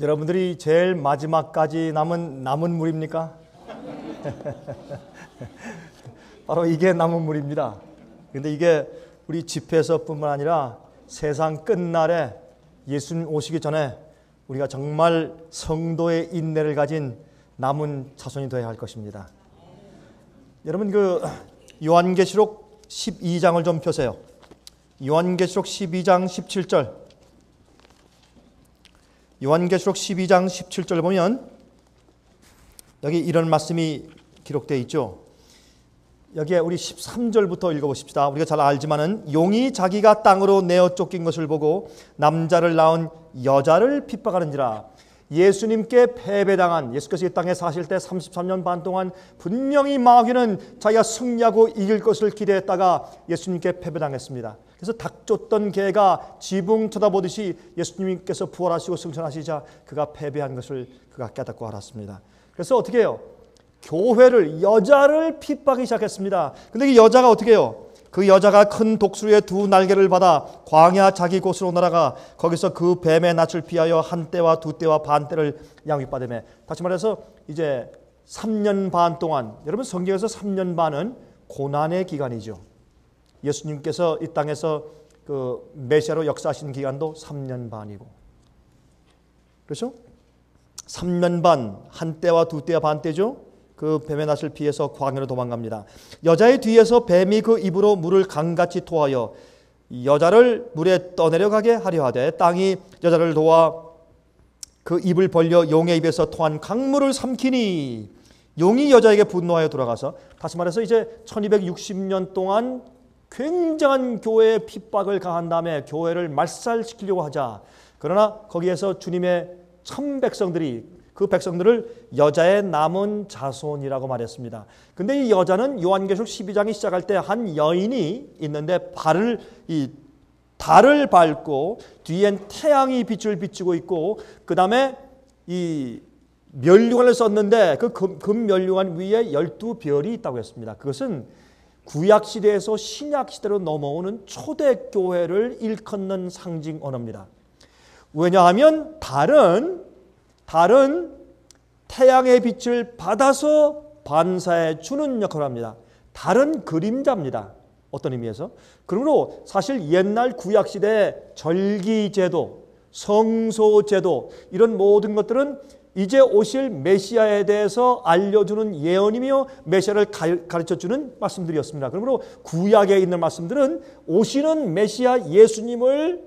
여러분들이 제일 마지막까지 남은 물입니까? 바로 이게 남은 물입니다. 근데 이게 우리 집회에서뿐만 아니라 세상 끝날에 예수님 오시기 전에 우리가 정말 성도의 인내를 가진 남은 자손이 되어야 할 것입니다. 여러분 요한계시록 12장을 좀 펴세요. 요한계시록 12장 17절. 요한계시록 12장 17절 보면 여기 이런 말씀이 기록되어 있죠. 여기에 우리 13절부터 읽어보십시다. 우리가 잘 알지만은 용이 자기가 땅으로 내어 쫓긴 것을 보고 남자를 낳은 여자를 핍박하는지라. 예수님께 패배당한, 예수께서 이 땅에 사실 때 33년 반 동안 분명히 마귀는 자기가 승리하고 이길 것을 기대했다가 예수님께 패배당했습니다. 그래서 닥쳤던 개가 지붕 쳐다보듯이 예수님께서 부활하시고 승천하시자 그가 패배한 것을 그가 깨닫고 알았습니다. 그래서 어떻게 해요? 교회를, 여자를 핍박하기 시작했습니다. 근데 이 여자가 어떻게 해요? 그 여자가 큰 독수리의 두 날개를 받아 광야 자기 곳으로 날아가 거기서 그 뱀의 낯을 피하여 한 때와 두 때와 반 때를 양육받으며, 다시 말해서 이제 3년 반 동안, 여러분 성경에서 3년 반은 고난의 기간이죠. 예수님께서 이 땅에서 그 메시아로 역사하신 기간도 3년 반이고, 그렇죠? 3년 반, 한 때와 두 때와 반 때죠. 그 뱀의 낯을 피해서 광야로 도망갑니다. 여자의 뒤에서 뱀이 그 입으로 물을 강같이 토하여 여자를 물에 떠내려가게 하려 하되 땅이 여자를 도와 그 입을 벌려 용의 입에서 토한 강물을 삼키니 용이 여자에게 분노하여 돌아가서, 다시 말해서 이제 1260년 동안 굉장한 교회의 핍박을 가한 다음에 교회를 말살시키려고 하자. 그러나 거기에서 주님의 참 백성들이 그 백성들을 여자의 남은 자손이라고 말했습니다. 근데 이 여자는 요한계시록 12장이 시작할 때 한 여인이 있는데 달을 밟고 뒤엔 태양이 빛을 비추고 있고, 그 다음에 이 면류관을 썼는데 그 금 면류관 위에 12별이 있다고 했습니다. 그것은 구약시대에서 신약시대로 넘어오는 초대교회를 일컫는 상징 언어입니다. 왜냐하면 달은 태양의 빛을 받아서 반사해 주는 역할을 합니다. 달은 그림자입니다. 어떤 의미에서? 그러므로 사실 옛날 구약시대의 절기제도, 성소제도, 이런 모든 것들은 이제 오실 메시아에 대해서 알려주는 예언이며 메시아를 가르쳐주는 말씀들이었습니다. 그러므로 구약에 있는 말씀들은 오시는 메시아 예수님을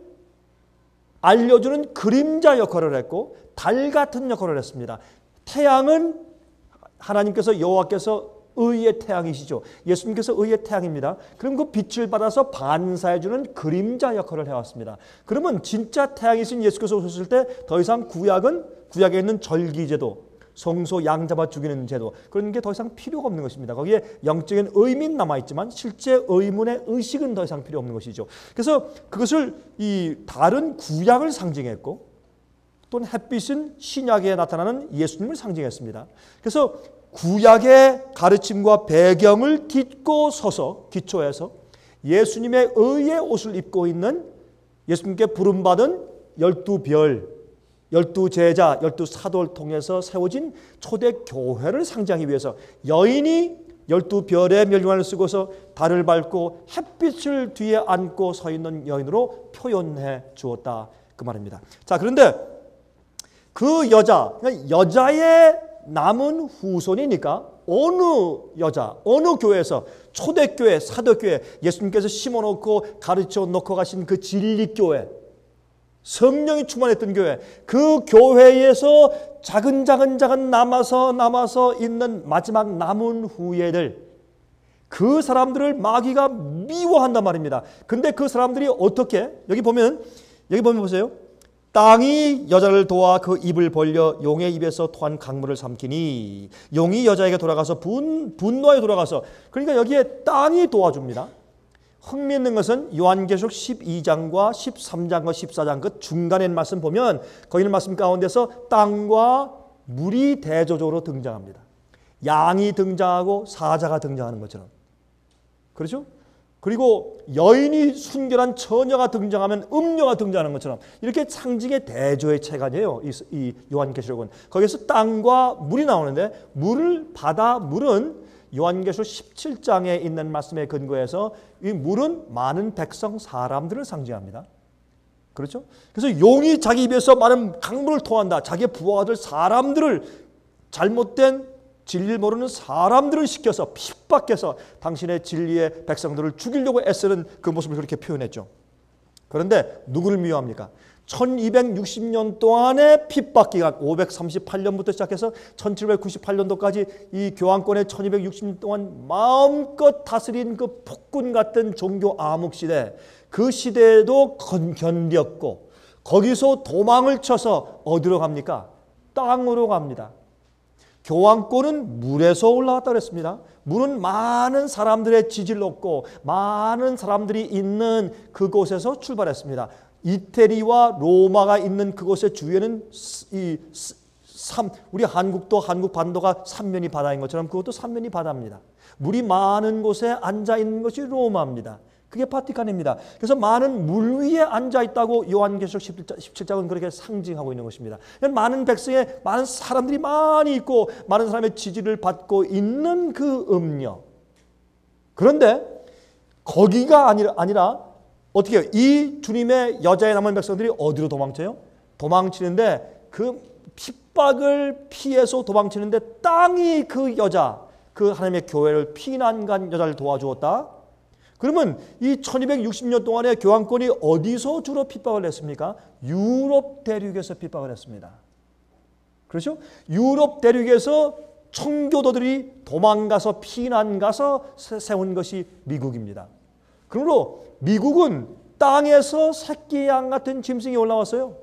알려주는 그림자 역할을 했고 달 같은 역할을 했습니다. 태양은 하나님께서 여호와께서 의의 태양이시죠. 예수님께서 의의 태양입니다. 그럼 그 빛을 받아서 반사해주는 그림자 역할을 해왔습니다. 그러면 진짜 태양이신 예수께서 오셨을 때 더 이상 구약에 있는 절기제도, 성소 양 잡아 죽이는 제도, 그런 게 더 이상 필요가 없는 것입니다. 거기에 영적인 의미는 남아있지만 실제 의문의 의식은 더 이상 필요 없는 것이죠. 그래서 그것을 이 달은 구약을 상징했고 또는 햇빛은 신약에 나타나는 예수님을 상징했습니다. 그래서 구약의 가르침과 배경을 딛고 서서 기초해서 예수님의 의의 옷을 입고 있는, 예수님께 부름받은 12별, 12제자, 12사도를 통해서 세워진 초대교회를 상징하기 위해서 여인이 12별의 면류관을 쓰고서 달을 밟고 햇빛을 뒤에 안고 서 있는 여인으로 표현해 주었다, 그 말입니다. 자, 그런데 그 여자의 남은 후손이니까 어느 여자, 어느 교회에서, 초대교회, 사도교회, 예수님께서 심어놓고 가르쳐놓고 가신 그 진리교회, 성령이 충만했던 교회, 그 교회에서 작은 남아서 있는 마지막 남은 후예들, 그 사람들을 마귀가 미워한단 말입니다. 근데 그 사람들이 어떻게, 여기 보면 보세요. 땅이 여자를 도와 그 입을 벌려 용의 입에서 토한 강물을 삼키니, 용이 여자에게 돌아가서 분노하여 돌아가서, 그러니까 여기에 땅이 도와줍니다. 흥미있는 것은 요한계시록 12장과 13장과 14장 그 중간에 말씀 보면 거기 있는 말씀 가운데서 땅과 물이 대조적으로 등장합니다. 양이 등장하고 사자가 등장하는 것처럼. 그렇죠? 그리고 여인이 순결한 처녀가 등장하면 음녀가 등장하는 것처럼 이렇게 상징의 대조의 체간이에요. 이 요한계시록은. 거기서 땅과 물이 나오는데 물은 요한계시록 17장에 있는 말씀에 근거해서 이 물은 많은 백성 사람들을 상징합니다. 그렇죠? 그래서 용이 자기 입에서 많은 강물을 토한다. 자기의 부하가 될 사람들을, 잘못된 진리를 모르는 사람들을 시켜서 핍박해서 당신의 진리의 백성들을 죽이려고 애쓰는 그 모습을 그렇게 표현했죠. 그런데 누구를 미워합니까? 1260년 동안의 핍박 기간, 538년부터 시작해서 1798년도까지 이 교황권의 1260년 동안 마음껏 다스린 그 폭군 같은 종교 암흑 시대, 그 시대에도 견뎠고 거기서 도망을 쳐서 어디로 갑니까? 땅으로 갑니다. 교황권은 물에서 올라왔다 그랬습니다. 물은 많은 사람들의 지지를 얻고 많은 사람들이 있는 그곳에서 출발했습니다. 이태리와 로마가 있는 그곳의 주위에는 우리 한국도 한국 반도가 삼면이 바다인 것처럼 그것도 삼면이 바다입니다. 물이 많은 곳에 앉아 있는 것이 로마입니다. 그게 바티칸입니다. 그래서 많은 물 위에 앉아 있다고 요한계시록 17장은 그렇게 상징하고 있는 것입니다. 많은 백성의 많은 사람들이 많이 있고 많은 사람의 지지를 받고 있는 그 음녀. 그런데 거기가 아니라 어떻게 해요? 이 주님의 여자의 남은 백성들이 어디로 도망쳐요? 도망치는데 그 핍박을 피해서 도망치는데 땅이 그 여자, 그 하나님의 교회를 피난 간 여자를 도와주었다. 그러면 이 1260년 동안의 교황권이 어디서 주로 핍박을 했습니까? 유럽 대륙에서 핍박을 했습니다. 그렇죠? 유럽 대륙에서 청교도들이 도망가서 피난 가서 세운 것이 미국입니다. 그러므로 미국은 땅에서 새끼 양 같은 짐승이 올라왔어요.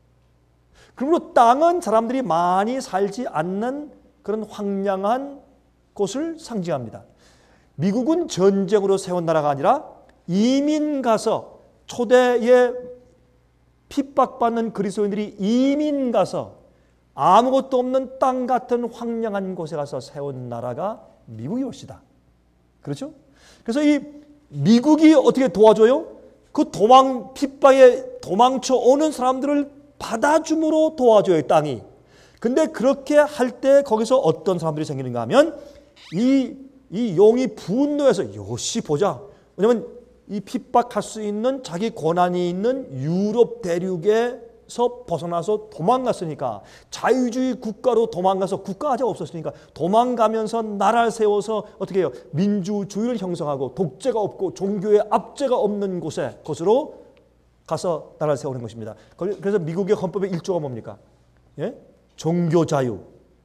그러므로 땅은 사람들이 많이 살지 않는 그런 황량한 곳을 상징합니다. 미국은 전쟁으로 세운 나라가 아니라 이민 가서 초대에 핍박받는 그리스도인들이 이민 가서 아무것도 없는 땅 같은 황량한 곳에 가서 세운 나라가 미국이 것이다. 그렇죠? 그래서 이 미국이 어떻게 도와줘요? 그 핍박에 도망쳐 오는 사람들을 받아줌으로 도와줘요, 땅이. 근데 그렇게 할 때 거기서 어떤 사람들이 생기는가 하면 이 용이 분노해서 요시 보자. 왜냐하면 이 핍박할 수 있는 자기 권한이 있는 유럽 대륙에서 벗어나서 도망갔으니까 자유주의 국가로 도망가서 국가가 아직 없었으니까 도망가면서 나라를 세워서 어떻게 해요? 민주주의를 형성하고 독재가 없고 종교의 압제가 없는 곳으로 가서 나라를 세우는 것입니다. 그래서 미국의 헌법의 1조가 뭡니까? 예? 종교 자유,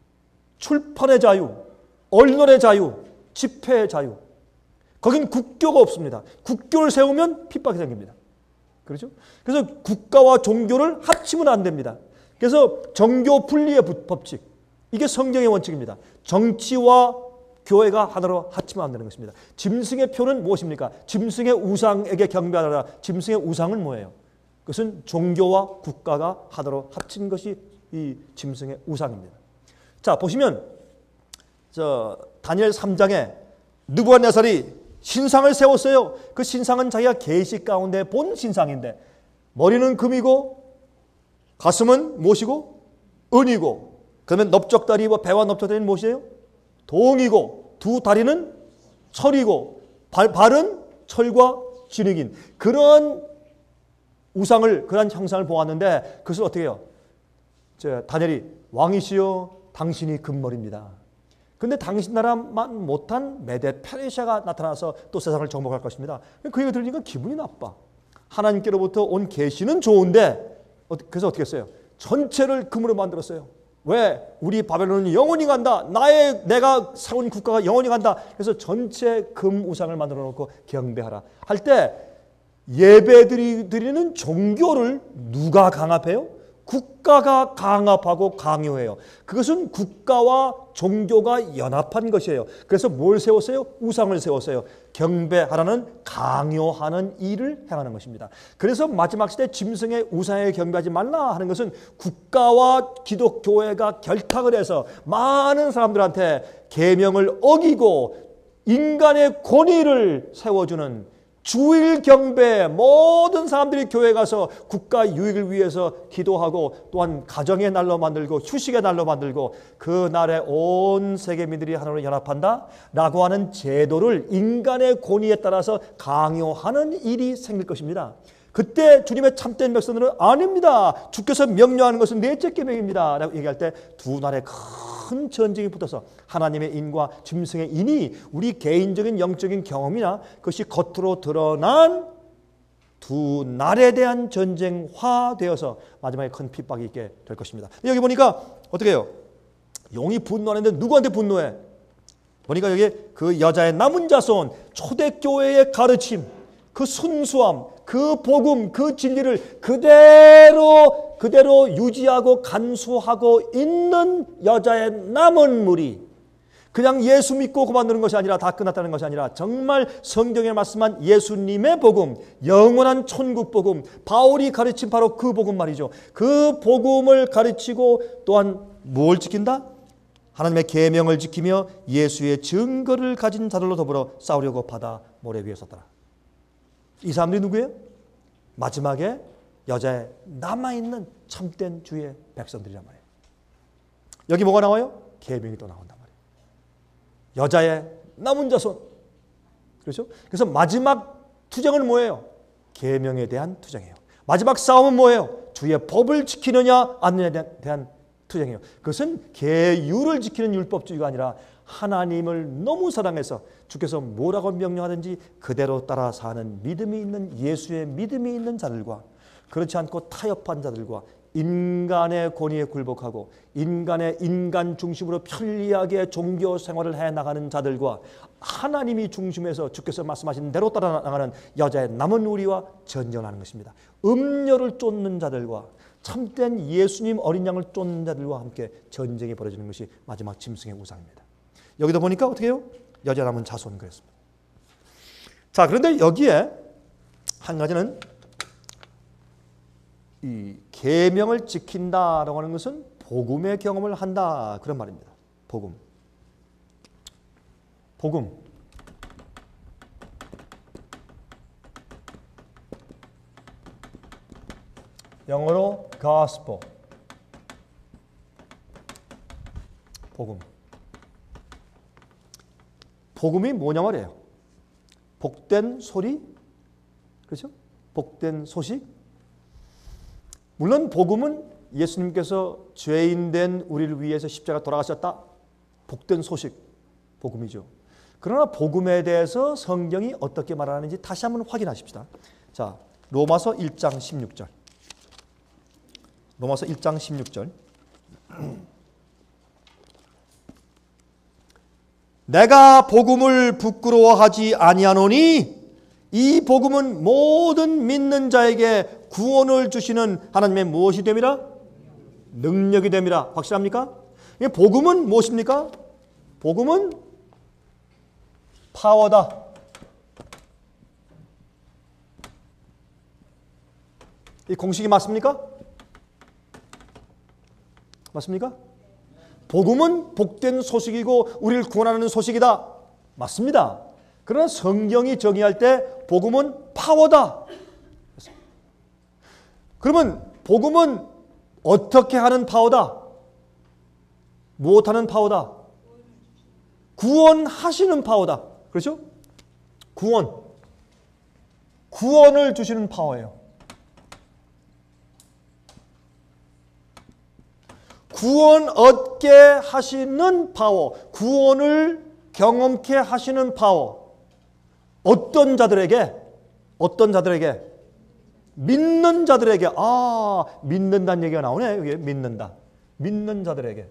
출판의 자유, 언론의 자유, 집회의 자유. 거긴 국교가 없습니다. 국교를 세우면 핍박이 생깁니다. 그렇죠? 그래서 국가와 종교를 합치면 안 됩니다. 그래서 정교 분리의 법칙. 이게 성경의 원칙입니다. 정치와 교회가 하나로 합치면 안 되는 것입니다. 짐승의 표는 무엇입니까? 짐승의 우상에게 경배하라. 짐승의 우상은 뭐예요? 그것은 종교와 국가가 하나로 합친 것이 이 짐승의 우상입니다. 자, 보시면 다니엘 3장에 느부갓네살이 신상을 세웠어요. 그 신상은 자기가 계시 가운데 본 신상인데 머리는 금이고 가슴은 무엇이고? 은이고, 그러면 넓적다리, 배와 넓적다리는 무엇이에요? 동이고, 두 다리는 철이고, 발은 철과 진흙인 그런 우상을, 그런 형상을 보았는데 그것을 어떻게 해요? 다니엘이 왕이시여 당신이 금머리입니다. 근데 당신 나라만 못한 메데 페르시아가 나타나서 또 세상을 정복할 것입니다. 그 얘기 들으니까 기분이 나빠. 하나님께로부터 온 계시는 좋은데 그래서 어떻게 했어요? 전체를 금으로 만들었어요. 왜? 우리 바벨론은 영원히 간다. 내가 세운 국가가 영원히 간다. 그래서 전체 금 우상을 만들어 놓고 경배하라. 할 때 예배 드리는 종교를 누가 강압해요? 국가가 강압하고 강요해요. 그것은 국가와 종교가 연합한 것이에요. 그래서 뭘 세웠어요? 우상을 세웠어요. 경배하라는 강요하는 일을 행하는 것입니다. 그래서 마지막 시대 짐승의 우상에 경배하지 말라 하는 것은 국가와 기독교회가 결탁을 해서 많은 사람들한테 계명을 어기고 인간의 권위를 세워주는 주일 경배, 모든 사람들이 교회 가서 국가 유익을 위해서 기도하고 또한 가정의 날로 만들고 휴식의 날로 만들고 그 날에 온 세계민들이 하나로 연합한다 라고 하는 제도를 인간의 권위에 따라서 강요하는 일이 생길 것입니다. 그때 주님의 참된 백성들은 아닙니다. 주께서 명령하는 것은 넷째 계명입니다 라고 얘기할 때 두 나라의 큰 전쟁이 붙어서 하나님의 인과 짐승의 인이 우리 개인적인 영적인 경험이나 그것이 겉으로 드러난 두 날에 대한 전쟁화되어서 마지막에 큰 핍박이 있게 될 것입니다. 여기 보니까 어떻게 해요? 용이 분노하는데 누구한테 분노해? 보니까 여기 그 여자의 남은 자손, 초대교회의 가르침, 그 순수함, 그 복음, 그 진리를 그대로 유지하고 간수하고 있는 여자의 남은 무리, 그냥 예수 믿고 그만두는 것이 아니라 다 끝났다는 것이 아니라 정말 성경에 말씀한 예수님의 복음, 영원한 천국 복음, 바울이 가르친 바로 그 복음 말이죠. 그 복음을 가르치고 또한 뭘 지킨다? 하나님의 계명을 지키며 예수의 증거를 가진 자들로 더불어 싸우려고 바다 모래 위에 섰더라. 이 사람들이 누구예요? 마지막에 여자의 남아있는 참된 주의 백성들이란 말이에요. 여기 뭐가 나와요? 계명이 또 나온단 말이에요. 여자의 남은 자손. 그렇죠? 그래서 마지막 투쟁은 뭐예요? 계명에 대한 투쟁이에요. 마지막 싸움은 뭐예요? 주의 법을 지키느냐 안 하느냐에 대한 투쟁이에요. 그것은 계율을 지키는 율법주의가 아니라 하나님을 너무 사랑해서 주께서 뭐라고 명령하든지 그대로 따라 사는 믿음이 있는 예수의 믿음이 있는 자들과 그렇지 않고 타협한 자들과 인간의 권위에 굴복하고 인간의 인간 중심으로 편리하게 종교 생활을 해나가는 자들과 하나님이 중심에서 주께서 말씀하신 대로 따라 나가는 여자의 남은 우리와 전쟁하는 것입니다. 음료를 쫓는 자들과 참된 예수님 어린 양을 쫓는 자들과 함께 전쟁이 벌어지는 것이 마지막 짐승의 우상입니다. 여기도 보니까 어떻게 해요? 여자 남은 자손 그랬습니다. 자, 그런데 여기에 한 가지는 이 계명을 지킨다라고 하는 것은 복음의 경험을 한다 그런 말입니다. 복음. 영어로 gospel. 복음이 뭐냐 말이에요. 복된 소리, 그렇죠? 복된 소식. 물론 복음은 예수님께서 죄인된 우리를 위해서 십자가 돌아가셨다. 복된 소식, 복음이죠. 그러나 복음에 대해서 성경이 어떻게 말하는지 다시 한번 확인하십시다. 자, 로마서 1장 16절. 로마서 1장 16절. 내가 복음을 부끄러워하지 아니하노니 이 복음은 모든 믿는 자에게 구원을 주시는 하나님의 무엇이 됨이라? 능력이 됨이라. 확실합니까? 복음은 무엇입니까? 복음은 파워다. 이 공식이 맞습니까? 맞습니까? 복음은 복된 소식이고 우리를 구원하는 소식이다. 맞습니다. 그러나 성경이 정의할 때 복음은 파워다. 그러면 복음은 어떻게 하는 파워다? 무엇하는 파워다? 구원하시는 파워다. 그렇죠? 구원을 주시는 파워예요. 구원 얻게 하시는 파워, 구원을 경험케 하시는 파워. 어떤 자들에게? 믿는 자들에게. 아, 믿는다는 얘기가 나오네. 여기 믿는다. 믿는 자들에게.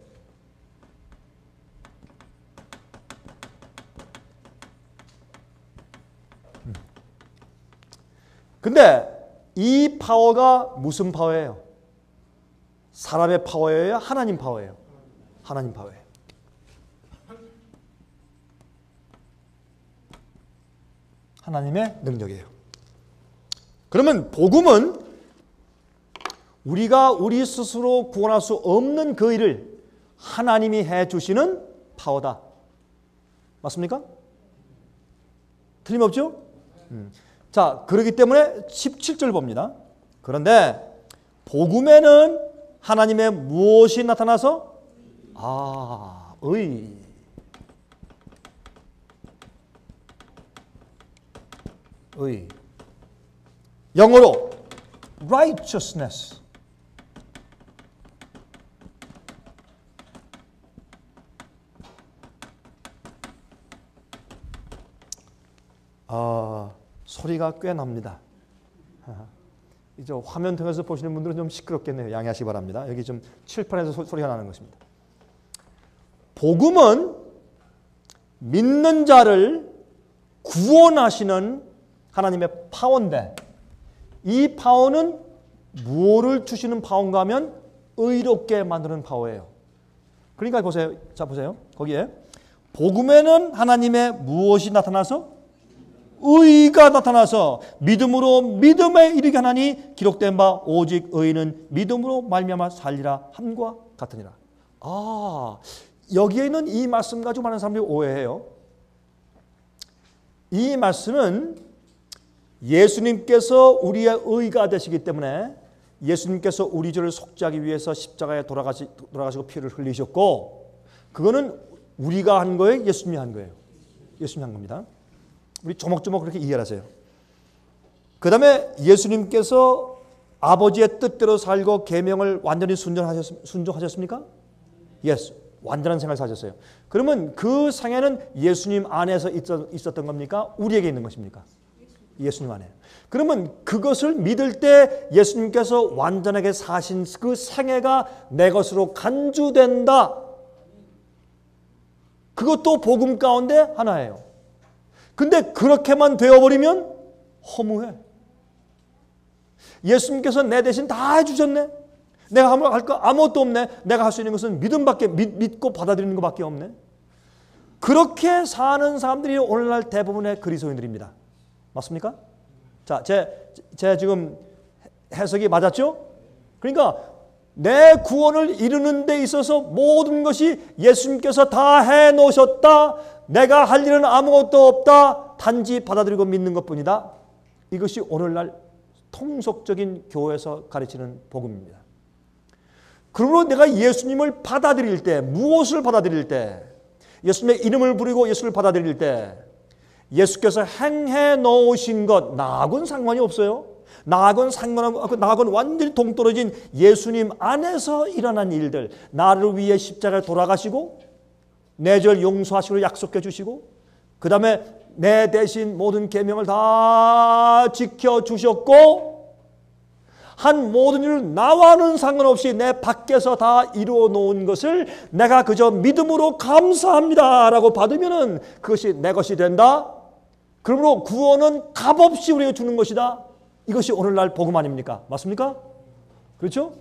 근데 이 파워가 무슨 파워예요? 사람의 파워예요? 하나님 파워예요? 하나님 파워예요. 하나님의 능력이에요. 그러면 복음은 우리가 우리 스스로 구원할 수 없는 그 일을 하나님이 해주시는 파워다. 맞습니까? 틀림없죠? 자, 그렇기 때문에 17절 봅니다. 그런데 복음에는 하나님의 무엇이 나타나서? 의. 영어로 righteousness. 소리가 꽤 납니다. 이제 화면 통해서 보시는 분들은 좀 시끄럽겠네요. 양해하시기 바랍니다. 여기 좀 칠판에서 소리가 나는 것입니다. 복음은 믿는 자를 구원하시는 하나님의 파워인데, 이 파워는 무엇을 주시는 파워인가 하면 의롭게 만드는 파워예요. 그러니까 보세요. 자, 보세요. 거기에 복음에는 하나님의 무엇이 나타나서? 의가 나타나서 믿음으로 믿음에 이르게 하나니 기록된 바 오직 의인은 믿음으로 말미암아 살리라 함과 같으니라. 여기에 있는 이 말씀 가지고 많은 사람들이 오해해요. 이 말씀은 예수님께서 우리의 의가 되시기 때문에 예수님께서 우리 죄를 속죄하기 위해서 십자가에 돌아가시고 피를 흘리셨고, 그거는 우리가 한 거예요? 예수님이 한 거예요? 예수님이 한 겁니다. 우리 조목조목 그렇게 이해를 하세요. 그 다음에 예수님께서 아버지의 뜻대로 살고 계명을 완전히 순종하셨습니까? Yes. 완전한 생활을 사셨어요. 그러면 그 상해는 예수님 안에서 있었던 겁니까? 우리에게 있는 것입니까? 예수님 안에. 그러면 그것을 믿을 때 예수님께서 완전하게 사신 그 생애가 내 것으로 간주된다. 그것도 복음 가운데 하나예요. 근데 그렇게만 되어버리면 허무해. 예수님께서 내 대신 다 해주셨네. 내가 할 거 아무것도 없네. 내가 할 수 있는 것은 믿고 받아들이는 것밖에 없네. 그렇게 사는 사람들이 오늘날 대부분의 그리스도인들입니다. 맞습니까? 자, 제 지금 해석이 맞았죠? 그러니까 내 구원을 이루는 데 있어서 모든 것이 예수님께서 다 해놓으셨다. 내가 할 일은 아무것도 없다. 단지 받아들이고 믿는 것뿐이다. 이것이 오늘날 통속적인 교회에서 가르치는 복음입니다. 그러므로 내가 예수님을 받아들일 때, 무엇을 받아들일 때, 예수님의 이름을 부르고 예수를 받아들일 때 예수께서 행해 놓으신 것, 나하고는 상관이 없어요. 나하고는 완전히 동떨어진 예수님 안에서 일어난 일들, 나를 위해 십자가에 돌아가시고 내 죄를 용서하시기로 약속해 주시고, 그 다음에 내 대신 모든 계명을 다 지켜주셨고, 한 모든 일을 나와는 상관없이 내 밖에서 다 이루어 놓은 것을 내가 그저 믿음으로 감사합니다 라고 받으면 그것이 내 것이 된다. 그러므로 구원은 값없이 우리에게 주는 것이다. 이것이 오늘날 복음 아닙니까? 맞습니까? 그렇죠?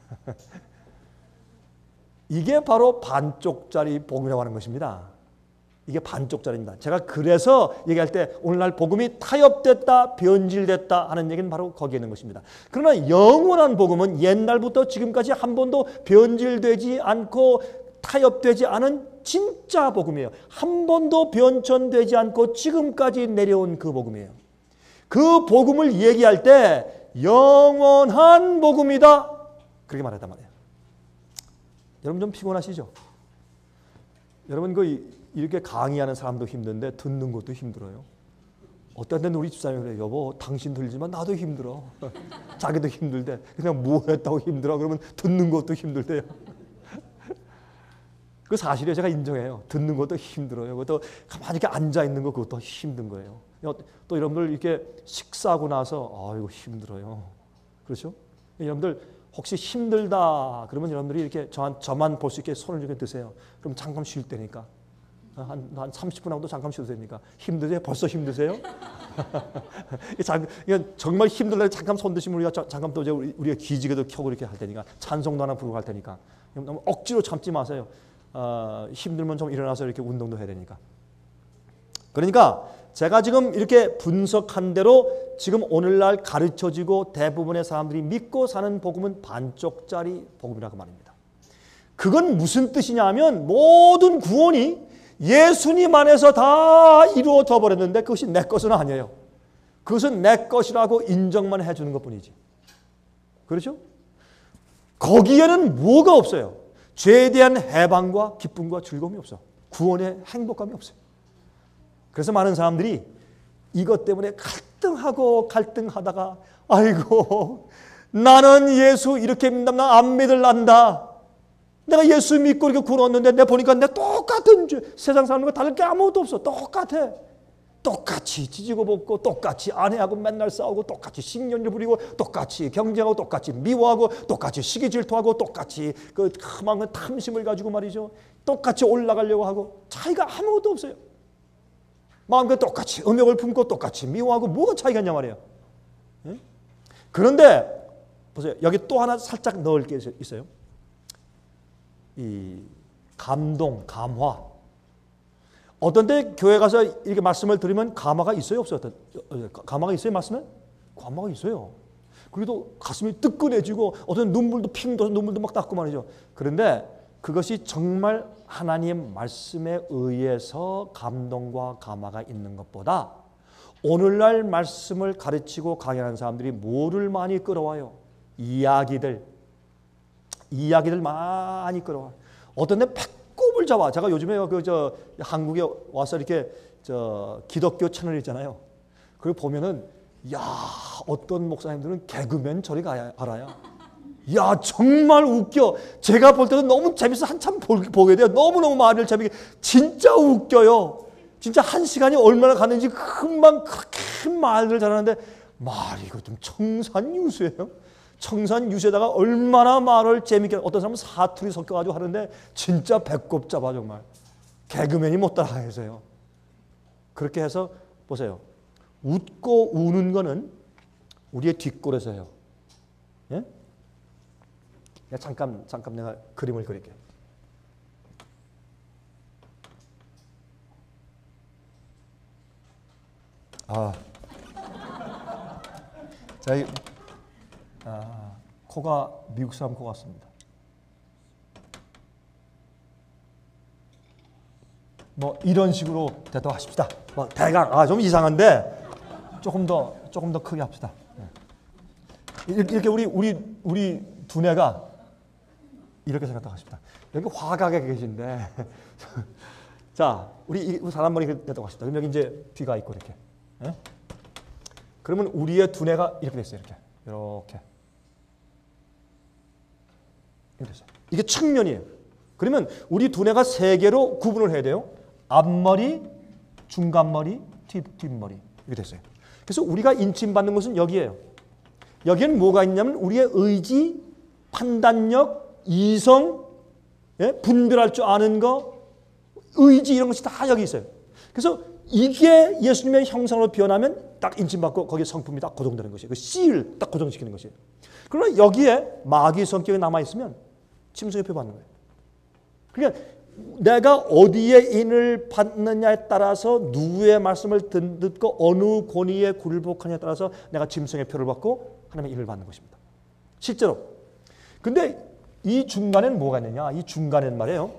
이게 바로 반쪽짜리 복음이라고 하는 것입니다. 이게 반쪽짜리입니다. 제가 그래서 얘기할 때 오늘날 복음이 타협됐다, 변질됐다 하는 얘기는 바로 거기에 있는 것입니다. 그러나 영원한 복음은 옛날부터 지금까지 한 번도 변질되지 않고 타협되지 않은 진짜 복음이에요. 한 번도 변천되지 않고 지금까지 내려온 그 복음이에요. 그 복음을 얘기할 때 영원한 복음이다. 그렇게 말했단 말이에요. 여러분 좀 피곤하시죠? 여러분 이렇게 강의하는 사람도 힘든데 듣는 것도 힘들어요. 어떤 때는 우리 집사람이 그래요. 여보, 당신 들지만 나도 힘들어. 자기도 힘들대. 그냥 뭐 했다고 힘들어? 그러면 듣는 것도 힘들대요. 그 사실이에요. 제가 인정해요. 듣는 것도 힘들어요. 그것도 가만히 이렇게 앉아있는 거 그것도 힘든 거예요. 또 여러분들 이렇게 식사하고 나서 아이고 힘들어요. 그렇죠? 여러분들 혹시 힘들다 그러면 여러분들이 이렇게 저만 볼 수 있게 손을 이렇게 드세요. 그럼 잠깐 쉴 때니까. 한 30분 하고도 잠깐 쉬어도 되니까. 힘드세요? 벌써 힘드세요? 정말 힘들다 잠깐 손 드시면 우리가 잠깐 또 우리가 기지개도 켜고 이렇게 할 테니까, 찬송도 하나 부르고 할 테니까 너무 억지로 참지 마세요. 힘들면 좀 일어나서 이렇게 운동도 해야 되니까. 그러니까 제가 지금 이렇게 분석한 대로 지금 오늘날 가르쳐지고 대부분의 사람들이 믿고 사는 복음은 반쪽짜리 복음이라고 말입니다. 그건 무슨 뜻이냐 하면 모든 구원이 예수님 안에서 다 이루어져 버렸는데 그것이 내 것은 아니에요. 그것은 내 것이라고 인정만 해주는 것뿐이지. 그렇죠? 거기에는 뭐가 없어요. 죄에 대한 해방과 기쁨과 즐거움이 없어. 구원의 행복감이 없어요. 그래서 많은 사람들이 이것 때문에 갈등하다가 아이고 나는 예수 이렇게 믿는다. 나 안 믿을란다. 내가 예수 믿고 이렇게 구원했는데 내가 보니까 내 똑같은 죄. 세상 사람과 다를 게 아무것도 없어. 똑같아. 똑같이 지지고 볶고 똑같이 아내하고 맨날 싸우고 똑같이 식년을 부리고 똑같이 경쟁하고 똑같이 미워하고 똑같이 시기 질투하고 똑같이 그 마음의 탐심을 가지고 말이죠. 똑같이 올라가려고 하고 차이가 아무것도 없어요. 마음과 똑같이 음욕을 품고 똑같이 미워하고 뭐가 차이가 있냐 말이에요. 예? 그런데 보세요. 여기 또 하나 살짝 넣을 게 있어요. 이 감동, 감화. 어떤 때 교회 가서 이렇게 말씀을 들으면 감화가 있어요? 없어요? 감화가 있어요? 말씀에? 감화가 있어요. 그래도 가슴이 뜨끈해지고 어떤 눈물도 핑 돌아서 눈물도 막 닦고 말이죠. 그런데 그것이 정말 하나님 말씀에 의해서 감동과 감화가 있는 것보다 오늘날 말씀을 가르치고 강연하는 사람들이 뭐를 많이 끌어와요? 이야기들 많이 끌어와. 어떤 데 배꼽을 잡아. 제가 요즘에 한국에 와서 이렇게 기독교 채널 있잖아요. 그걸 보면은 야 어떤 목사님들은 개그맨 저리 알아요. 야 정말 웃겨. 제가 볼 때도 너무 재밌어. 한참 보게 돼요. 너무너무 말을 재밌게. 진짜 웃겨요. 진짜 한 시간이 얼마나 갔는지 금방 그렇게 말을 잘하는데 말이 이거 좀 청산유수예요. 청산유수에다가 얼마나 말을 재밌게 어떤 사람은 사투리 섞여가지고 하는데 진짜 배꼽 잡아 정말. 개그맨이 못 따라가겠어요. 그렇게 해서 보세요. 웃고 우는 거는 우리의 뒷골에서 해요. 예? 잠깐 내가 그림을 그릴게요. 코가 미국 사람 코 같습니다. 뭐 이런 식으로 대답 하십시다. 뭐 대강 좀 이상한데 조금 더 크게 합시다. 이렇게 우리 두뇌가 이렇게 생각하십시다. 여기 화각에 계신데 자 우리 사람 머리 대답 하십시다. 그럼 여기 이제 뒤가 있고 이렇게. 예? 그러면 우리의 두뇌가 이렇게 됐어요. 이렇게 됐어요. 이게 측면이에요. 그러면 우리 두뇌가 세 개로 구분을 해야 돼요. 앞머리, 중간머리, 뒷머리 이렇게 됐어요. 그래서 우리가 인침받는 것은 여기에요. 여기에는 뭐가 있냐면 우리의 의지, 판단력, 이성, 예? 분별할 줄 아는 거, 의지 이런 것이 다 여기 있어요. 그래서 이게 예수님의 형상으로 변하면 딱 인침받고 거기에 성품이 딱 고정되는 것이에요. 그 씨를 딱 고정시키는 것이에요. 그러나 여기에 마귀 성격이 남아있으면 짐승의 표 받는 거예요. 그러니까 내가 어디에 인을 받느냐에 따라서 누구의 말씀을 듣고 어느 권위에 굴복하냐에 따라서 내가 짐승의 표를 받고 하나님의 인을 받는 것입니다. 실제로. 근데 이 중간에는 뭐가 있느냐? 이 중간에는 말이에요.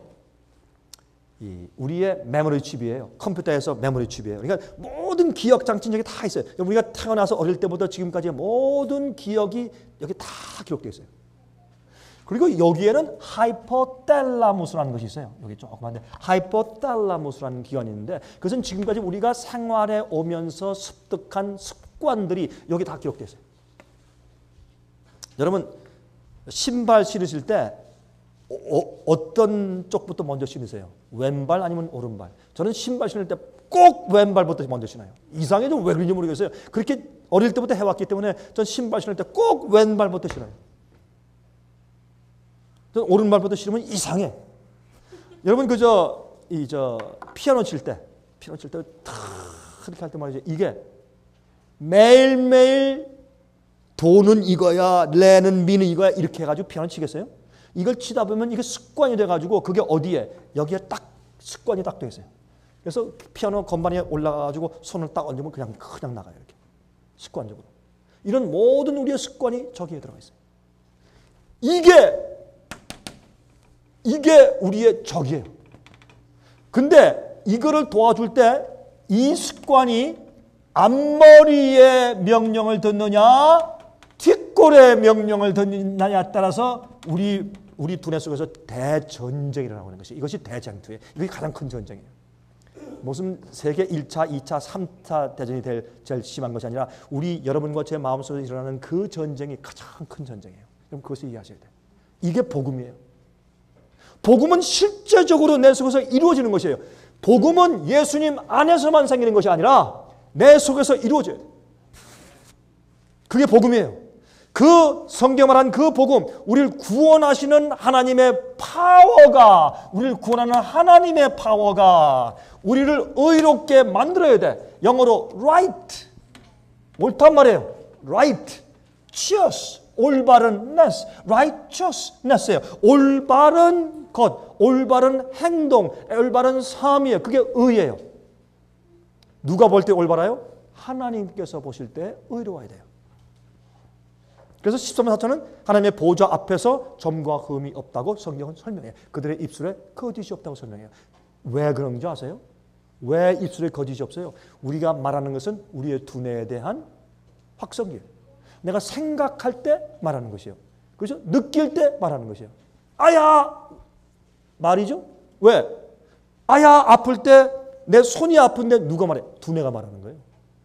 우리의 메모리 칩이에요. 컴퓨터에서 메모리 칩이에요. 그러니까 모든 기억 장치 여기 다 있어요. 우리가 태어나서 어릴 때부터 지금까지의 모든 기억이 여기 다 기록되어 있어요. 그리고 여기에는 하이포텔라무스라는 것이 있어요. 여기 조그만데 하이포텔라무스라는 기관이 있는데 그것은 지금까지 우리가 생활에 오면서 습득한 습관들이 여기 다 기록되어 있어요. 여러분 신발 신으실 때 어떤 쪽부터 먼저 신으세요? 왼발 아니면 오른발? 저는 신발 신을 때 꼭 왼발부터 먼저 신어요. 이상해도 왜 그런지 모르겠어요. 그렇게 어릴 때부터 해왔기 때문에 전 신발 신을 때 꼭 왼발부터 신어요. 전 오른발부터 신으면 이상해. 여러분 피아노 칠 때 이렇게 할 때 말이죠. 이게 매일매일 도는 이거야, 레는 미는 이거야 이렇게 해가지고 피아노 치겠어요? 이걸 치다 보면 이게 습관이 돼가지고 그게 어디에? 여기에 딱 습관이 딱 돼 있어요. 그래서 피아노 건반에 올라가가지고 손을 딱 얹으면 그냥 나가요. 이렇게 습관적으로. 이런 모든 우리의 습관이 저기에 들어가 있어요. 이게 우리의 적이에요. 근데 이거를 도와줄 때 이 습관이 앞머리의 명령을 듣느냐 뒷골의 명령을 듣느냐에 따라서 우리 두뇌 속에서 대전쟁이 일어나고 있는 것이 이것이 대쟁투예요. 이것이 가장 큰 전쟁이에요. 무슨 세계 1차, 2차, 3차 대전이 제일 심한 것이 아니라 우리 여러분과 제 마음속에 일어나는 그 전쟁이 가장 큰 전쟁이에요. 그럼 그것을 이해하셔야 돼요. 이게 복음이에요. 복음은 실제적으로 내 속에서 이루어지는 것이에요. 복음은 예수님 안에서만 생기는 것이 아니라 내 속에서 이루어져야 돼요. 그게 복음이에요. 그 성경 말한 그 복음, 우리를 구원하시는 하나님의 파워가, 우리를 구원하는 하나님의 파워가 우리를 의롭게 만들어야 돼. 영어로 right, 옳단 말이에요. right, just, 올바른ness, righteousness예요. 올바른 것, 올바른 행동, 올바른 삶이에요. 그게 의예요. 누가 볼 때 올바라요? 하나님께서 보실 때 의로워야 돼요. 그래서 13번 4절은 하나님의 보좌 앞에서 점과 흠이 없다고 성경은 설명해요. 그들의 입술에 거짓이 없다고 설명해요. 왜 그런지 아세요? 왜 입술에 거짓이 없어요? 우리가 말하는 것은 우리의 두뇌에 대한 확성기예요. 내가 생각할 때 말하는 것이에요. 그렇죠? 느낄 때 말하는 것이에요. 아야 말이죠. 왜? 아야 아플 때 내 손이 아픈데 누가 말해? 두뇌가 말하는 거예요.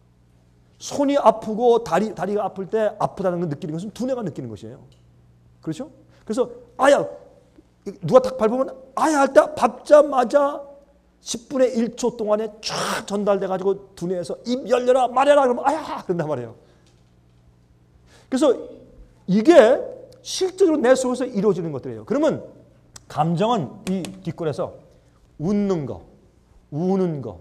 손이 아프고 다리가 아플 때 아프다는 걸 느끼는 것은 두뇌가 느끼는 것이에요. 그렇죠? 그래서 아야 누가 딱 밟으면 아야 할 때 밟자마자 10분의 1초 동안에 쫙 전달돼 가지고 두뇌에서 입 열려라 말해라 그러면 아야 그런단 말이에요. 그래서 이게 실제로 내 속에서 이루어지는 것들이에요. 그러면 감정은 이 뒷골에서 웃는 거, 우는 거,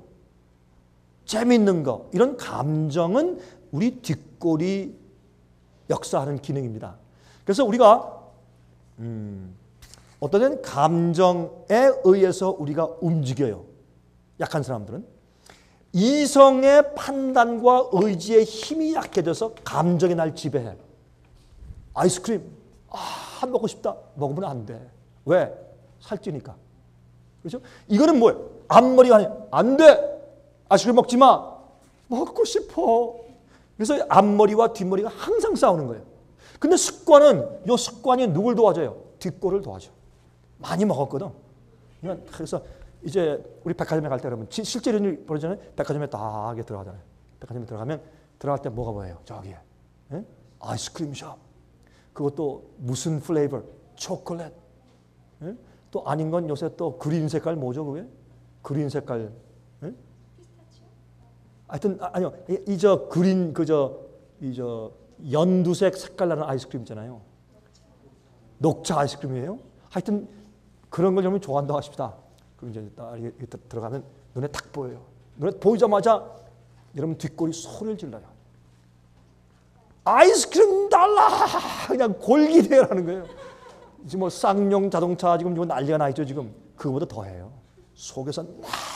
재밌는 거 이런 감정은 우리 뒷골이 역사하는 기능입니다. 그래서 우리가 어떤 때는 감정에 의해서 우리가 움직여요. 약한 사람들은 이성의 판단과 의지의 힘이 약해져서 감정이 날 지배해. 아이스크림 먹고 싶다. 먹으면 안 돼. 왜? 살찌니까. 그렇죠? 이거는 뭐예요? 앞머리가 아니야. 안 돼. 아이스크림 먹지 마. 먹고 싶어. 그래서 앞머리와 뒷머리가 항상 싸우는 거예요. 근데 이 습관이 누굴 도와줘요? 뒷골을 도와줘. 많이 먹었거든. 그래서 이제 우리 백화점에 갈 때 그러면 실제 이런 일이 벌어지잖아요. 백화점에 딱 들어가잖아요. 백화점에 들어갈 때 뭐가 보여요? 저기에. 예? 아이스크림 숍. 그것도 무슨 플레이버? 초콜릿. 예? 또 아닌 건 요새 또 그린 색깔 뭐죠 그게? 그린 색깔. 예? 하여튼 아니요. 그린 연두색 색깔 나는 아이스크림 있잖아요. 녹차 아이스크림이에요. 하여튼 그런 걸 여러분이 좋아한다고 하십시다. 그럼 이제 딱 들어가면 눈에 딱 보여요. 눈에 보이자마자 여러분 뒷골이 소리를 질러요. 아이스크림 달라! 그냥 골기대라는 거예요. 지금 뭐 쌍용 자동차 지금 난리가 나 있죠 지금. 그거보다 더해요. 속에서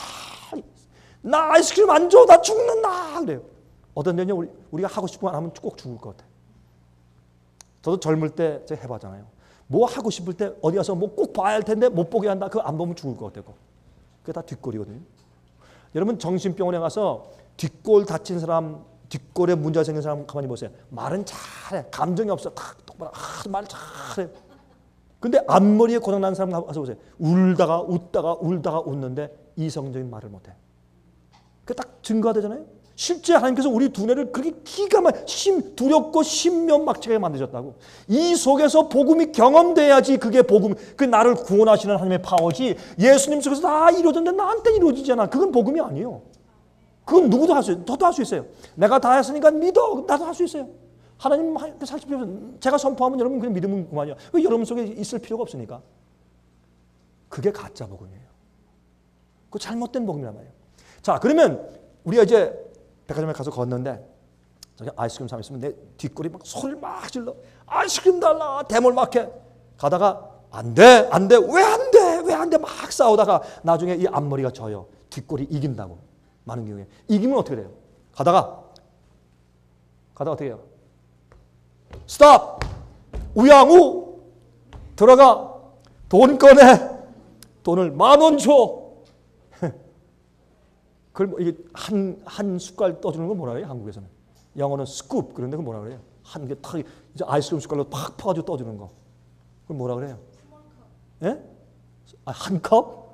나 아이스크림 안 줘, 나 죽는다 그래요. 어떤 데는요 우리가 하고 싶은 거 안 하면 꼭 죽을 것 같아요. 저도 젊을 때 제가 해봤잖아요. 뭐 하고 싶을 때 어디 가서 뭐 꼭 봐야 할 텐데 못 보게 한다. 그거 안 보면 죽을 것 같아요. 그게 다 뒷골이거든요. 여러분 정신병원에 가서 뒷골 다친 사람, 뒷골에 문제가 생긴 사람 가만히 보세요. 말은 잘해. 감정이 없어. 똑바로 말 잘해. 근데 앞머리에 고장난 사람 가서 보세요. 울다가 웃다가 울다가 웃는데 이성적인 말을 못해. 그게 딱 증거가 되잖아요. 실제 하나님께서 우리 두뇌를 그렇게 기가 막히게 두렵고 신명막측하게 만드셨다고. 이 속에서 복음이 경험돼야지 그게 복음, 그 나를 구원하시는 하나님의 파워지. 예수님 속에서 다 이루어졌는데 나한테 이루어지잖아. 그건 복음이 아니에요. 그건 누구도 할 수 있어요. 저도 할 수 있어요. 내가 다 했으니까 믿어. 나도 할 수 있어요. 하나님한테 살실 필요 없어요. 제가 선포하면 여러분 그냥 믿으면 그만이야. 왜 여러분 속에 있을 필요가 없으니까. 그게 가짜 복음이에요. 그 잘못된 복음이란 말이에요. 자, 그러면 우리가 이제 백화점에 가서 걷는데 저기 아이스크림 사면 있으면 내 뒷골이 막 소리를 막 질러. 아이스크림 달라. 대물막해. 가다가 안 돼. 안 돼. 왜 안 돼? 왜 안 돼? 막 싸우다가 나중에 이 앞머리가 져요. 뒷골이 이긴다고. 많은 경우에. 이기면 어떻게 돼요? 가다가 어떻게 해요? 스톱! 우양우! 들어가. 돈 꺼내. 돈을 10,000원 줘. 그걸 뭐 이게 한 숟갈 떠주는 건 뭐라 그래요? 한국에서는. 영어는 스쿱 그런 데는 뭐라 그래요? 한 개 탁 이제 아이스크림 숟갈로 팍 퍼가지고 떠주는 거. 그걸 뭐라 그래요? 예? 아, 한 컵?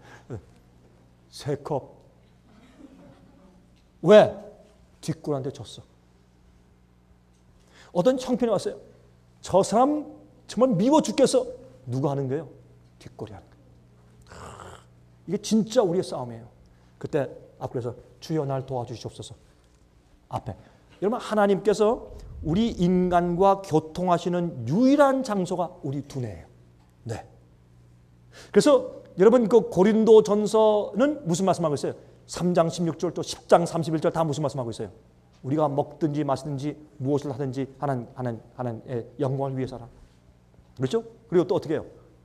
세 컵. 왜? 뒷골한테 줬어. 어떤 형편이 왔어요. 저 사람 정말 미워 죽겠어. 누가 하는 거예요? 뒷골이 하는 거예요. 이게 진짜 우리의 싸움이에요. 그때 앞에서 주여 날 도와주시옵소서. 앞에. 여러분 하나님께서 우리 인간과 교통하시는 유일한 장소가 우리 두뇌예요. 네. 그래서 여러분 그 고린도전서는 무슨 말씀하고 있어요? 3장 16절 또 10장 31절 다 무슨 말씀하고 있어요? 우리가 먹든지 마시든지 무엇을 하든지 하나님의 영광을 위해서라. 그렇죠? 그리고 또 어떻게 해요?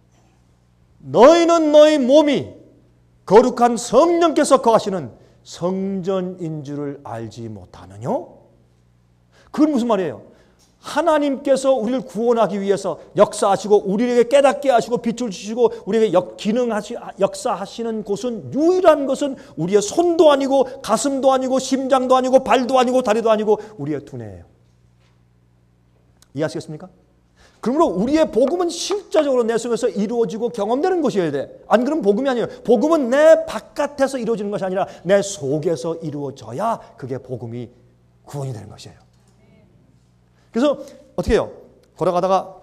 너희는 너희 몸이 거룩한 성령께서 거하시는 성전인 줄을 알지 못하느냐? 그건 무슨 말이에요? 하나님께서 우리를 구원하기 위해서 역사하시고 우리에게 깨닫게 하시고 빛을 주시고 우리에게 역사하시는 곳은 유일한 것은 우리의 손도 아니고 가슴도 아니고 심장도 아니고 발도 아니고 다리도 아니고 우리의 두뇌예요. 이해하시겠습니까? 그러므로 우리의 복음은 실제적으로 내 속에서 이루어지고 경험되는 것이어야 돼. 안 그러면 복음이 아니에요. 복음은 내 바깥에서 이루어지는 것이 아니라 내 속에서 이루어져야 그게 복음이 구원이 되는 것이에요. 그래서 어떻게 해요? 걸어가다가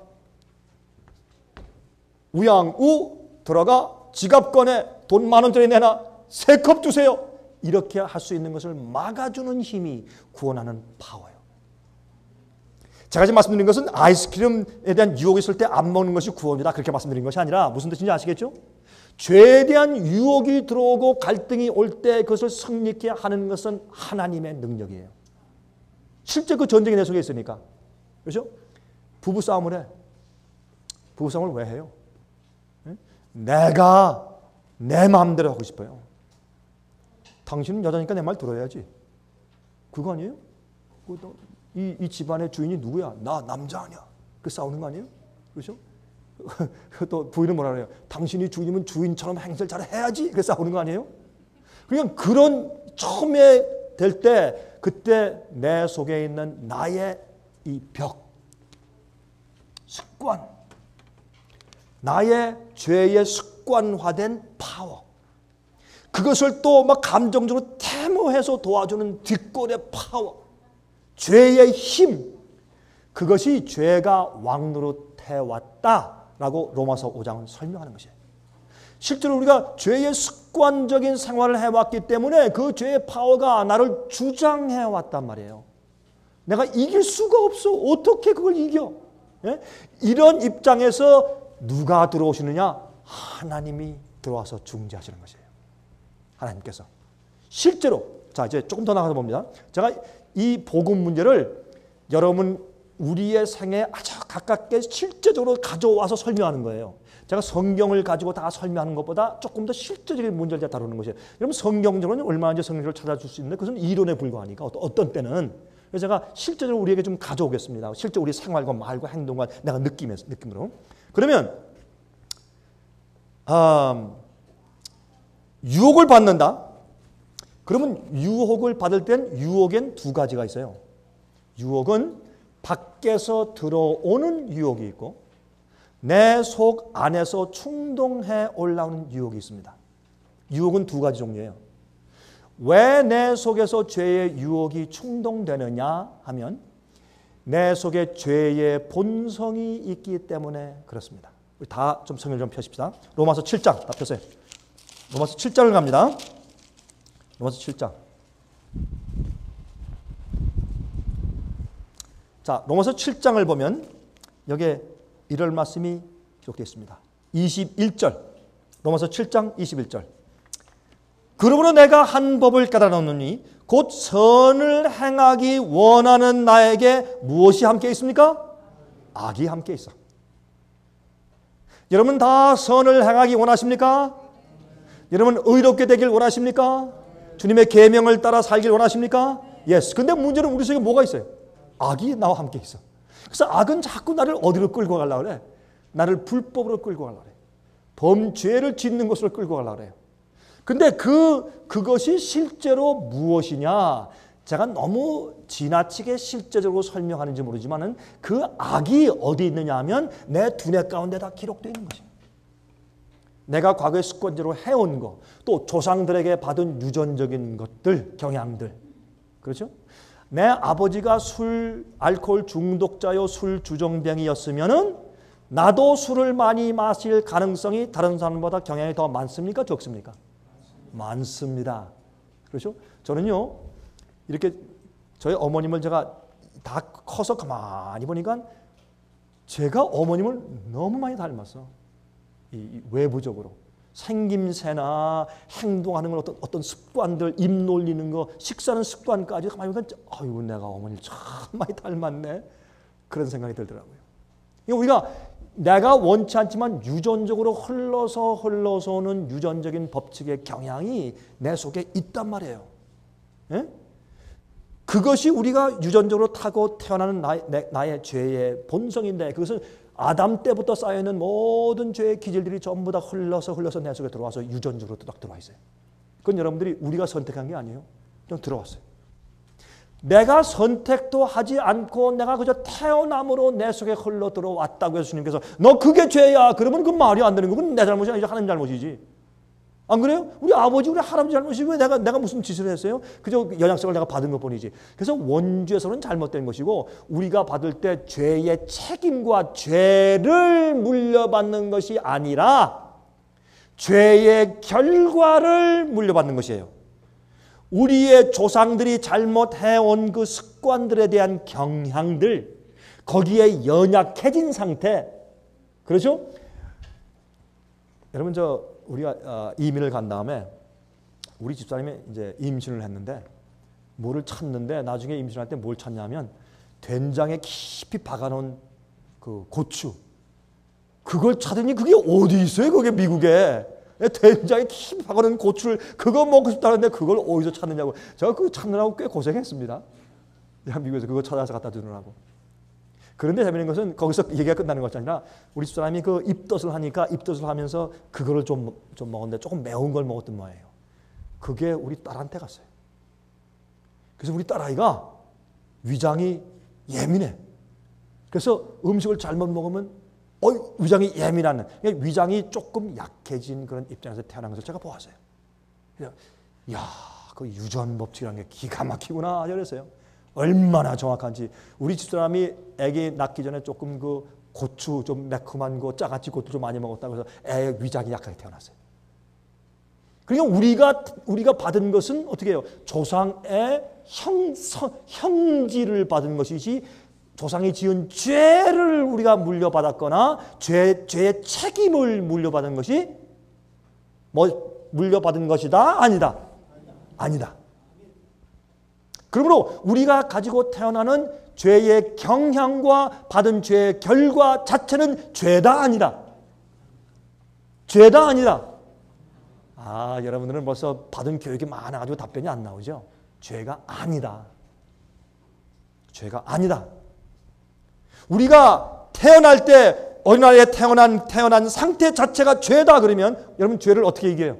우양우 들어가 지갑 꺼내 돈 10,000원짜리 내놔 3컵 주세요. 이렇게 할 수 있는 것을 막아주는 힘이 구원하는 파워예요. 제가 지금 말씀드린 것은 아이스크림에 대한 유혹이 있을 때 안 먹는 것이 구원이다 그렇게 말씀드린 것이 아니라 무슨 뜻인지 아시겠죠? 죄에 대한 유혹이 들어오고 갈등이 올 때 그것을 성립케 하는 것은 하나님의 능력이에요. 실제 그 전쟁이 내 속에 있으니까. 그렇죠? 부부싸움을 해. 부부싸움을 왜 해요? 내가 내 마음대로 하고 싶어요. 당신은 여자니까 내 말 들어야지. 그거 아니에요? 이 집안의 주인이 누구야? 나 남자 아니야. 그 싸우는 거 아니에요? 그렇죠? 또 부인은 뭐라 그래요? 당신이 주인이면 주인처럼 행세를 잘 해야지. 그 싸우는 거 아니에요? 그냥 그런 처음에 될 때 그때 내 속에 있는 나의 이 벽, 습관, 나의 죄의 습관화된 파워, 그것을 또 막 감정적으로 태모해서 도와주는 뒷골의 파워, 죄의 힘, 그것이 죄가 왕노릇해왔다라고 로마서 5장은 설명하는 것이에요. 실제로 우리가 죄의 습관적인 생활을 해왔기 때문에 그 죄의 파워가 나를 주장해왔단 말이에요. 내가 이길 수가 없어. 어떻게 그걸 이겨? 예? 이런 입장에서 누가 들어오시느냐? 하나님이 들어와서 중재하시는 것이에요. 하나님께서. 실제로 자 이제 조금 더 나가서 봅니다. 제가 이 복음 문제를 여러분 우리의 생에 아주 가깝게 실제적으로 가져와서 설명하는 거예요. 제가 성경을 가지고 다 설명하는 것보다 조금 더 실제적인 문제를 다루는 것이에요. 여러분 성경적으로는 얼마든지 성경을 찾아줄 수 있는데 그것은 이론에 불과하니까 어떤 때는 그래서 제가 실제적으로 우리에게 좀 가져오겠습니다. 실제 우리 생활과 말과 행동과 내가 느낌으로. 그러면 유혹을 받는다. 그러면 유혹을 받을 땐 유혹엔 두 가지가 있어요. 유혹은 밖에서 들어오는 유혹이 있고 내 속 안에서 충동해 올라오는 유혹이 있습니다. 유혹은 두 가지 종류예요. 왜 내 속에서 죄의 유혹이 충동되느냐 하면 내 속에 죄의 본성이 있기 때문에 그렇습니다. 우리 다 좀 성경을 좀 펴십시다. 로마서 7장 다 펴세요. 로마서 7장을 갑니다. 로마서 7장. 자, 로마서 7장을 보면 여기에 이럴 말씀이 기록되어 있습니다. 21절. 로마서 7장 21절. 그러므로 내가 한 법을 깨달았노니 곧 선을 행하기 원하는 나에게 무엇이 함께 있습니까? 악이 함께 있어. 여러분 다 선을 행하기 원하십니까? 여러분 의롭게 되길 원하십니까? 주님의 계명을 따라 살길 원하십니까? 예스. 근데 문제는 우리 속에 뭐가 있어요? 악이 나와 함께 있어. 그래서 악은 자꾸 나를 어디로 끌고 가려고 그래? 나를 불법으로 끌고 가려고 그래. 범죄를 짓는 것으로 끌고 가려고 그래요. 근데 그것이 실제로 무엇이냐? 제가 너무 지나치게 실제적으로 설명하는지 모르지만은 그 악이 어디 있느냐 하면 내 두뇌 가운데 다 기록되어 있는 것이에요. 내가 과거에 습관적으로 해온 것, 또 조상들에게 받은 유전적인 것들, 경향들. 그렇죠? 내 아버지가 알코올 중독자요, 술 주정뱅이였으면은 나도 술을 많이 마실 가능성이 다른 사람보다 경향이 더 많습니까? 적습니까? 많습니다. 그렇죠? 저는요, 이렇게 저희 어머님을 제가 다 커서 가만히 보니까 제가 어머님을 너무 많이 닮았어. 이 외부적으로. 생김새나 행동하는 건 어떤 습관들, 입 놀리는 거, 식사하는 습관까지 가만히 보니까 아이고, 내가 어머니를 참 많이 닮았네. 그런 생각이 들더라고요. 우리가 내가 원치 않지만 유전적으로 흘러서는 유전적인 법칙의 경향이 내 속에 있단 말이에요. 예? 그것이 우리가 유전적으로 타고 태어나는 나의 죄의 본성인데, 그것은 아담 때부터 쌓여있는 모든 죄의 기질들이 전부 다 흘러서 내 속에 들어와서 유전적으로 딱 들어와 있어요. 그건 여러분들이 우리가 선택한 게 아니에요. 그냥 들어왔어요. 내가 선택도 하지 않고 내가 그저 태어남으로 내 속에 흘러 들어왔다고 해서 주님께서 너 그게 죄야. 그러면 그건 말이 안 되는 거. 그건 내 잘못이 아니지 하나님 잘못이지. 안 그래요? 우리 아버지, 우리 할아버지 잘못이지 왜 내가 무슨 짓을 했어요? 그저 영향성을 내가 받은 것뿐이지. 그래서 원죄에서는 잘못된 것이고 우리가 받을 때 죄의 책임과 죄를 물려받는 것이 아니라 죄의 결과를 물려받는 것이에요. 우리의 조상들이 잘못해온 그 습관들에 대한 경향들, 거기에 연약해진 상태. 그렇죠? 여러분, 우리가 이민을 간 다음에 우리 집사람이 이제 임신을 했는데 뭐를 찾는데, 나중에 임신할 때 뭘 찾냐면 된장에 깊이 박아놓은 그 고추, 그걸 찾으니 그게 어디 있어요? 그게 미국에 된장에 깊이 박아놓은 고추를 그거 먹고 싶다는데 그걸 어디서 찾느냐고. 제가 그거 찾느라고 꽤 고생했습니다. 미국에서 그거 찾아서 갖다 주느라고. 그런데 재미있는 것은 거기서 얘기가 끝나는 것이 아니라 우리 집사람이 그 입덧을 하니까 입덧을 하면서 그거를 좀 먹었는데 조금 매운 걸 먹었던 모양이에요. 그게 우리 딸한테 갔어요. 그래서 우리 딸아이가 위장이 예민해. 그래서 음식을 잘못 먹으면 위장이 예민한, 위장이 조금 약해진 그런 입장에서 태어난 것을 제가 보았어요. 그래서 야, 그 유전 법칙이라는 게 기가 막히구나 그랬어요. 얼마나 정확한지. 우리 집사람이 아기 낳기 전에 조금 그 고추 좀 매콤한 거 짜가지 고추 좀 많이 먹었다고 해서 애 위장이 약하게 태어났어요. 그러니까 우리가 받은 것은 어떻게 해요? 조상의 형질을 받은 것이지 조상이 지은 죄를 우리가 물려받았거나 죄의 책임을 물려받은 것이 물려받은 것이다? 아니다? 아니다. 그러므로 우리가 가지고 태어나는 죄의 경향과 받은 죄의 결과 자체는 죄다 아니다. 죄다 아니다. 여러분들은 벌써 받은 교육이 많아가지고 답변이 안 나오죠. 죄가 아니다. 죄가 아니다. 우리가 태어날 때 어린아이에 태어난 상태 자체가 죄다 그러면 여러분 죄를 어떻게 이겨요?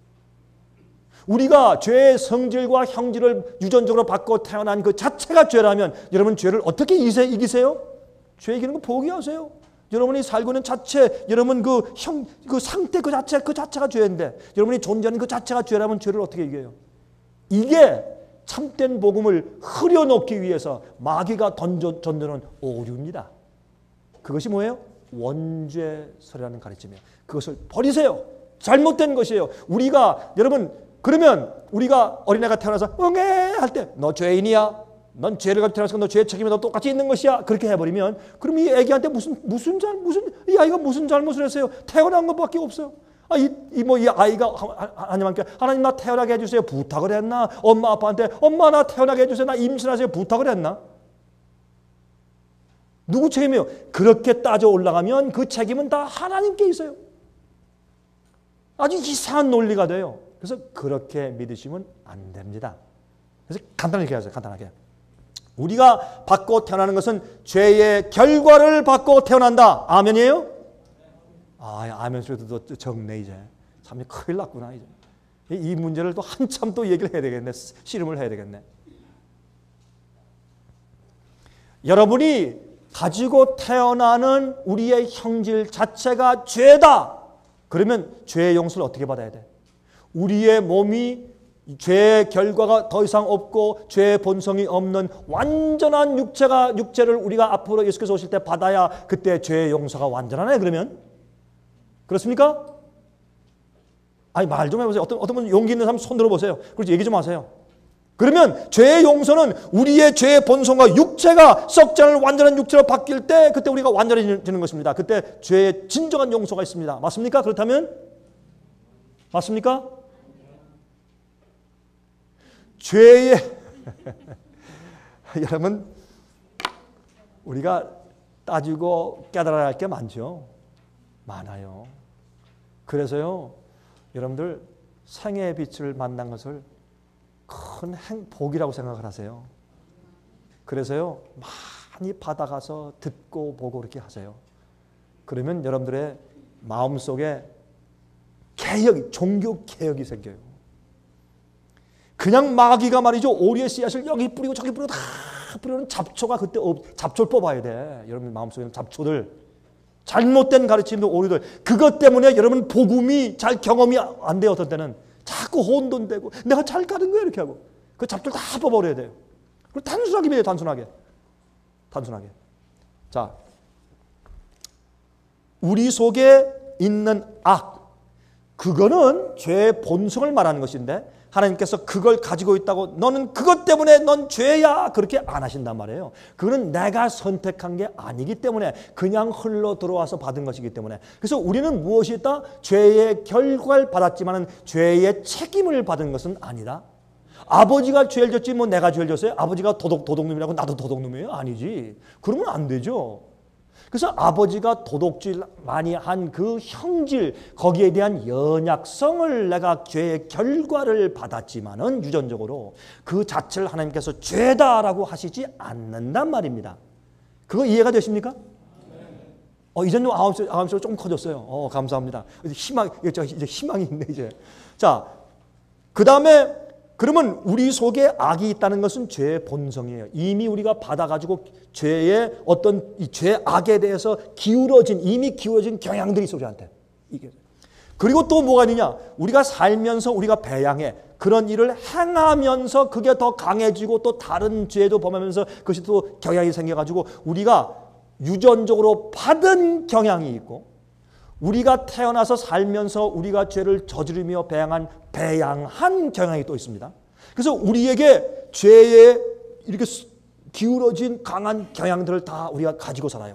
우리가 죄의 성질과 형질을 유전적으로 받고 태어난 그 자체가 죄라면 여러분 죄를 어떻게 이기세요? 죄 이기는 거 포기하세요. 여러분이 살고 있는 자체, 여러분 그 상태 그 자체가 죄인데 여러분이 존재하는 그 자체가 죄라면 죄를 어떻게 이겨요? 이게 참된 복음을 흐려놓기 위해서 마귀가 던져놓은 오류입니다. 그것이 뭐예요? 원죄설이라는 가르침이에요. 그것을 버리세요. 잘못된 것이에요. 그러면 우리가 어린애가 태어나서 응애 할 때 너 죄인이야. 넌 죄를 가지고 태어나서 너 죄의 책임이 너 똑같이 있는 것이야. 그렇게 해버리면 그럼 이 애기한테 이 아이가 무슨 잘못을 했어요? 태어난 것밖에 없어요. 이 아이가 하나님께 하나님 나 태어나게 해주세요 부탁을 했나? 엄마 아빠한테 엄마 나 태어나게 해주세요 나 임신하세요 부탁을 했나? 누구 책임이에요? 그렇게 따져 올라가면 그 책임은 다 하나님께 있어요. 아주 이상한 논리가 돼요. 그래서 그렇게 믿으시면 안 됩니다. 그래서 간단하게 하세요. 간단하게. 우리가 받고 태어나는 것은 죄의 결과를 받고 태어난다. 아멘이에요? 아멘 소리도 적네 이제. 참 큰일 났구나 이제. 이 문제를 또 한참 또 얘기를 해야 되겠네. 씨름을 해야 되겠네. 여러분이 가지고 태어나는 우리의 형질 자체가 죄다. 그러면 죄의 용서를 어떻게 받아야 돼? 우리의 몸이 죄의 결과가 더 이상 없고 죄의 본성이 없는 완전한 육체를 우리가 앞으로 예수께서 오실 때 받아야 그때 죄의 용서가 완전하네. 그러면 그렇습니까? 아니 말 좀 해보세요. 어떤 분 용기 있는 사람 손 들어보세요. 그렇지 얘기 좀 하세요. 그러면 죄의 용서는 우리의 죄의 본성과 육체가 썩지 않을 완전한 육체로 바뀔 때 그때 우리가 완전해지는 것입니다. 그때 죄의 진정한 용서가 있습니다. 맞습니까? 그렇다면 맞습니까? 죄의 여러분 우리가 따지고 깨달아야 할 게 많죠. 많아요. 그래서요 여러분들 생애의 빛을 만난 것을 큰 복이라고 생각을 하세요. 그래서요 많이 받아가서 듣고 보고 그렇게 하세요. 그러면 여러분들의 마음속에 종교 개혁이 생겨요. 그냥 마귀가 말이죠 오리의 씨앗을 여기 뿌리고 저기 뿌리고 다 뿌리는 잡초가 그때 잡초를 뽑아야 돼. 여러분 마음속에 있는 잡초들, 잘못된 가르침도 오리들, 그것 때문에 여러분 복음이 잘 경험이 안 돼요. 어떤 때는 자꾸 혼돈되고 내가 잘 가는 거야 이렇게 하고 그 잡초를 다 뽑아버려야 돼요. 그리고 단순하게 배워요. 단순하게. 자, 우리 속에 있는 악, 그거는 죄의 본성을 말하는 것인데 하나님께서 그걸 가지고 있다고 너는 그것 때문에 넌 죄야 그렇게 안 하신단 말이에요. 그거는 내가 선택한 게 아니기 때문에 그냥 흘러 들어와서 받은 것이기 때문에. 그래서 우리는 무엇이 있다? 죄의 결과를 받았지만 죄의 책임을 받은 것은 아니다. 아버지가 죄를 졌지 뭐 내가 죄를 졌어요? 아버지가 도둑놈이라고 나도 도둑놈이에요? 아니지. 그러면 안 되죠. 그래서 아버지가 도둑질 많이 한 그 형질, 거기에 대한 연약성을 내가 죄의 결과를 받았지만은 유전적으로 그 자체를 하나님께서 죄다라고 하시지 않는단 말입니다. 그거 이해가 되십니까? 이제는 마음속이 조금 커졌어요. 감사합니다. 이제 희망이 있네 이제. 자, 그 다음에 그러면 우리 속에 악이 있다는 것은 죄의 본성이에요. 이미 우리가 받아가지고 죄의 어떤 이 죄악에 대해서 이미 기울어진 경향들이 있어 우리한테. 그리고 또 뭐가 있느냐? 우리가 살면서 우리가 배양해 그런 일을 행하면서 그게 더 강해지고 또 다른 죄도 범하면서 그것이 또 경향이 생겨가지고 우리가 유전적으로 받은 경향이 있고 우리가 태어나서 살면서 우리가 죄를 저지르며 배양한 경향이 또 있습니다. 그래서 우리에게 죄에 이렇게 기울어진 강한 경향들을 다 우리가 가지고 살아요.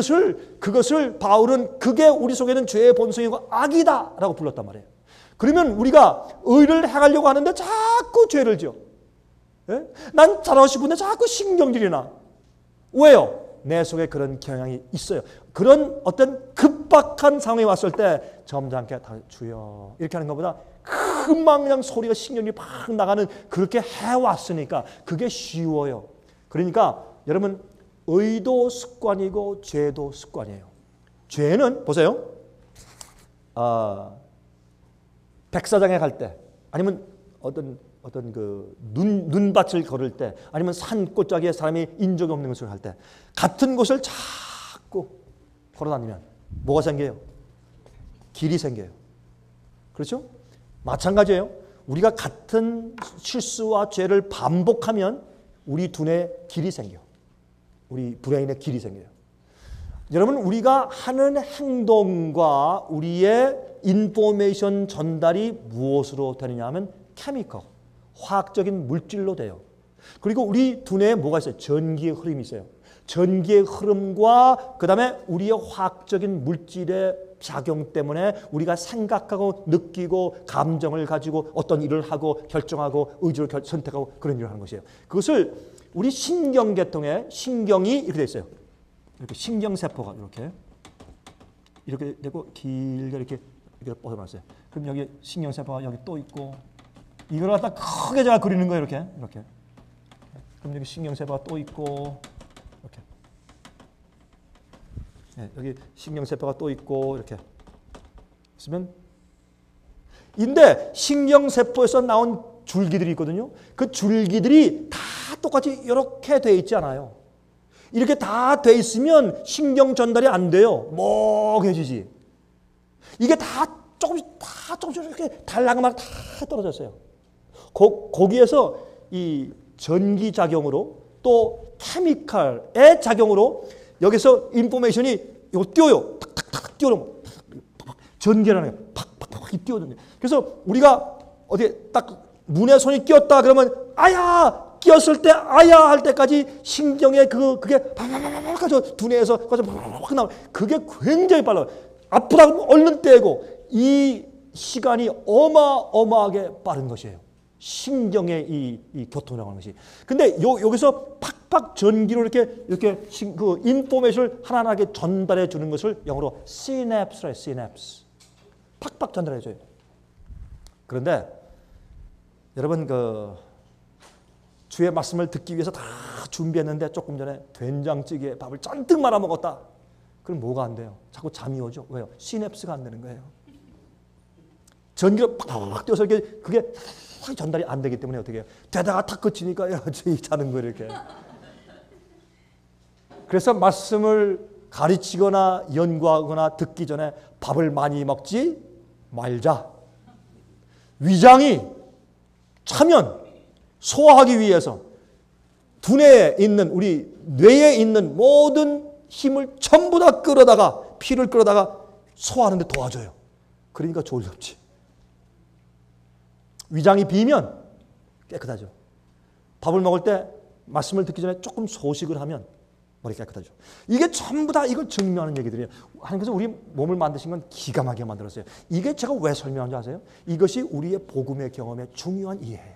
그것을 바울은 그게 우리 속에는 죄의 본성이고 악이다라고 불렀단 말이에요. 그러면 우리가 의를 행하려고 하는데 자꾸 죄를 지어. 예? 난 잘하고 싶은데 자꾸 신경질이 나. 왜요? 내 속에 그런 경향이 있어요. 그런 어떤 급박한 상황이 왔을 때 점잖게 주여 이렇게 하는 것보다 금방 그냥 소리가 신경이 팍 나가는 그렇게 해왔으니까 그게 쉬워요. 그러니까 여러분 의도 습관이고 죄도 습관이에요. 죄는 보세요. 백사장에 갈 때 아니면 어떤 그 눈밭을 걸을 때 아니면 산 꼭대기에 사람이 인적이 없는 곳을 갈 때 같은 곳을 자꾸 걸어다니면 뭐가 생겨요? 길이 생겨요. 그렇죠? 마찬가지예요. 우리가 같은 실수와 죄를 반복하면 우리 두뇌에 길이 생겨. 우리 브레인에 길이 생겨요. 여러분 우리가 하는 행동과 우리의 인포메이션 전달이 무엇으로 되느냐 하면 케미컬, 화학적인 물질로 돼요. 그리고 우리 두뇌에 뭐가 있어요? 전기의 흐름이 있어요. 전기의 흐름과 그 다음에 우리의 화학적인 물질의 작용 때문에 우리가 생각하고 느끼고 감정을 가지고 어떤 일을 하고 결정하고 의지를 선택하고 그런 일을 하는 것이에요. 그것을 우리 신경계통에 신경이 이렇게 돼 있어요. 이렇게 신경세포가 이렇게 되고 길게 이렇게 뻗어놨어요. 그럼 여기 신경세포가 여기 또 있고 이걸 갖다 크게 제가 그리는 거예요. 이렇게. 그럼 여기 신경세포가 또 있고 이렇게. 네, 여기 신경세포가 또 있고 이렇게 있으면 근데 신경세포에서 나온 줄기들이 있거든요. 그 줄기들이 다 똑같이 이렇게 돼 있지 않아요. 이렇게 다 돼 있으면 신경 전달이 안 돼요. 멍해지지. 이게 다 조금씩 이렇게 달랑만 다 떨어졌어요. 거기에서 이 전기작용으로 또 케미칼의 작용으로 여기서 인포메이션이 띄어요. 탁탁탁 띄어요. 전기라는 게 팍팍팍 띄어요. 그래서 우리가 어디 딱 문에 손이 끼었다 그러면 아야! 끼었을 때 아야 할 때까지 신경의 그게 팍팍팍 가서 두뇌에서 확 나와. 그게 굉장히 빨라요. 아프다 그러면 얼른 떼고 이 시간이 어마어마하게 빠른 것이에요. 신경의 이 교통이라고 하는 것이. 근데 여기서 팍팍 전기로 이렇게 그 인포메이션을 하나하나게 전달해 주는 것을 영어로 synapse라 해요. synapse. 팍팍 전달해 줘요. 그런데 여러분 주의 말씀을 듣기 위해서 다 준비했는데 조금 전에 된장찌개에 밥을 잔뜩 말아 먹었다. 그럼 뭐가 안 돼요? 자꾸 잠이 오죠. 왜요? 시냅스가 안 되는 거예요. 전기가 팍팍 뛰어서 그게 전달이 안 되기 때문에 어떻게 해요? 되다가 탁 그치니까 자는 거예요, 이렇게. 그래서 말씀을 가르치거나 연구하거나 듣기 전에 밥을 많이 먹지 말자. 위장이 차면 소화하기 위해서 두뇌에 있는 우리 뇌에 있는 모든 힘을 전부 다 끌어다가 피를 끌어다가 소화하는 데 도와줘요. 그러니까 졸렵지. 위장이 비면 깨끗하죠. 밥을 먹을 때 말씀을 듣기 전에 조금 소식을 하면 머리 깨끗하죠. 이게 전부 다 이걸 증명하는 얘기들이에요. 하나님께서 우리 몸을 만드신 건 기가 막히게 만들었어요. 이게 제가 왜 설명하는지 아세요? 이것이 우리의 복음의 경험의 중요한 이해예요.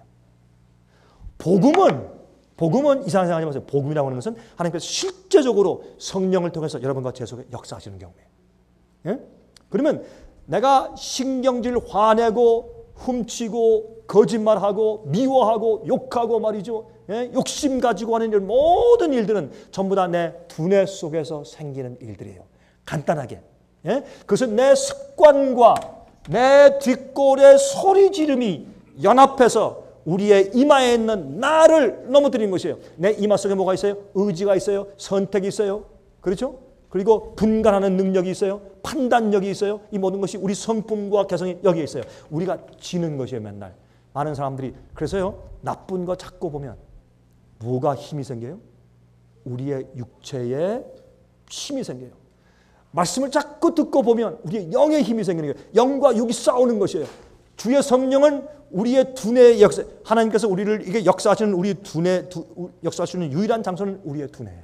복음은 이상한 생각하지 마세요. 복음이라고 하는 것은 하나님께서 실제적으로 성령을 통해서 여러분과 제 속에 역사하시는 경우예요. 예? 그러면 내가 신경질 화내고 훔치고 거짓말하고 미워하고 욕하고 말이죠. 예? 욕심 가지고 하는 이런 모든 일들은 전부 다 내 두뇌 속에서 생기는 일들이에요. 간단하게. 예? 그것은 내 습관과 내 뒷골의 소리 지름이 연합해서 우리의 이마에 있는 나를 넘어뜨리는 것이에요. 내 이마 속에 뭐가 있어요? 의지가 있어요. 선택이 있어요. 그렇죠? 그리고 분간하는 능력이 있어요. 판단력이 있어요. 이 모든 것이 우리 성품과 개성이 여기에 있어요. 우리가 지는 것이에요, 맨날. 많은 사람들이. 그래서요, 나쁜 거 자꾸 보면 뭐가 힘이 생겨요? 우리의 육체에 힘이 생겨요. 말씀을 자꾸 듣고 보면 우리의 영의 힘이 생기는 거예요. 영과 육이 싸우는 것이에요. 주의 성령은 우리의 두뇌의 역사, 하나님께서 우리를 이게 역사하시는 우리 역사하시는 유일한 장소는 우리의 두뇌예요.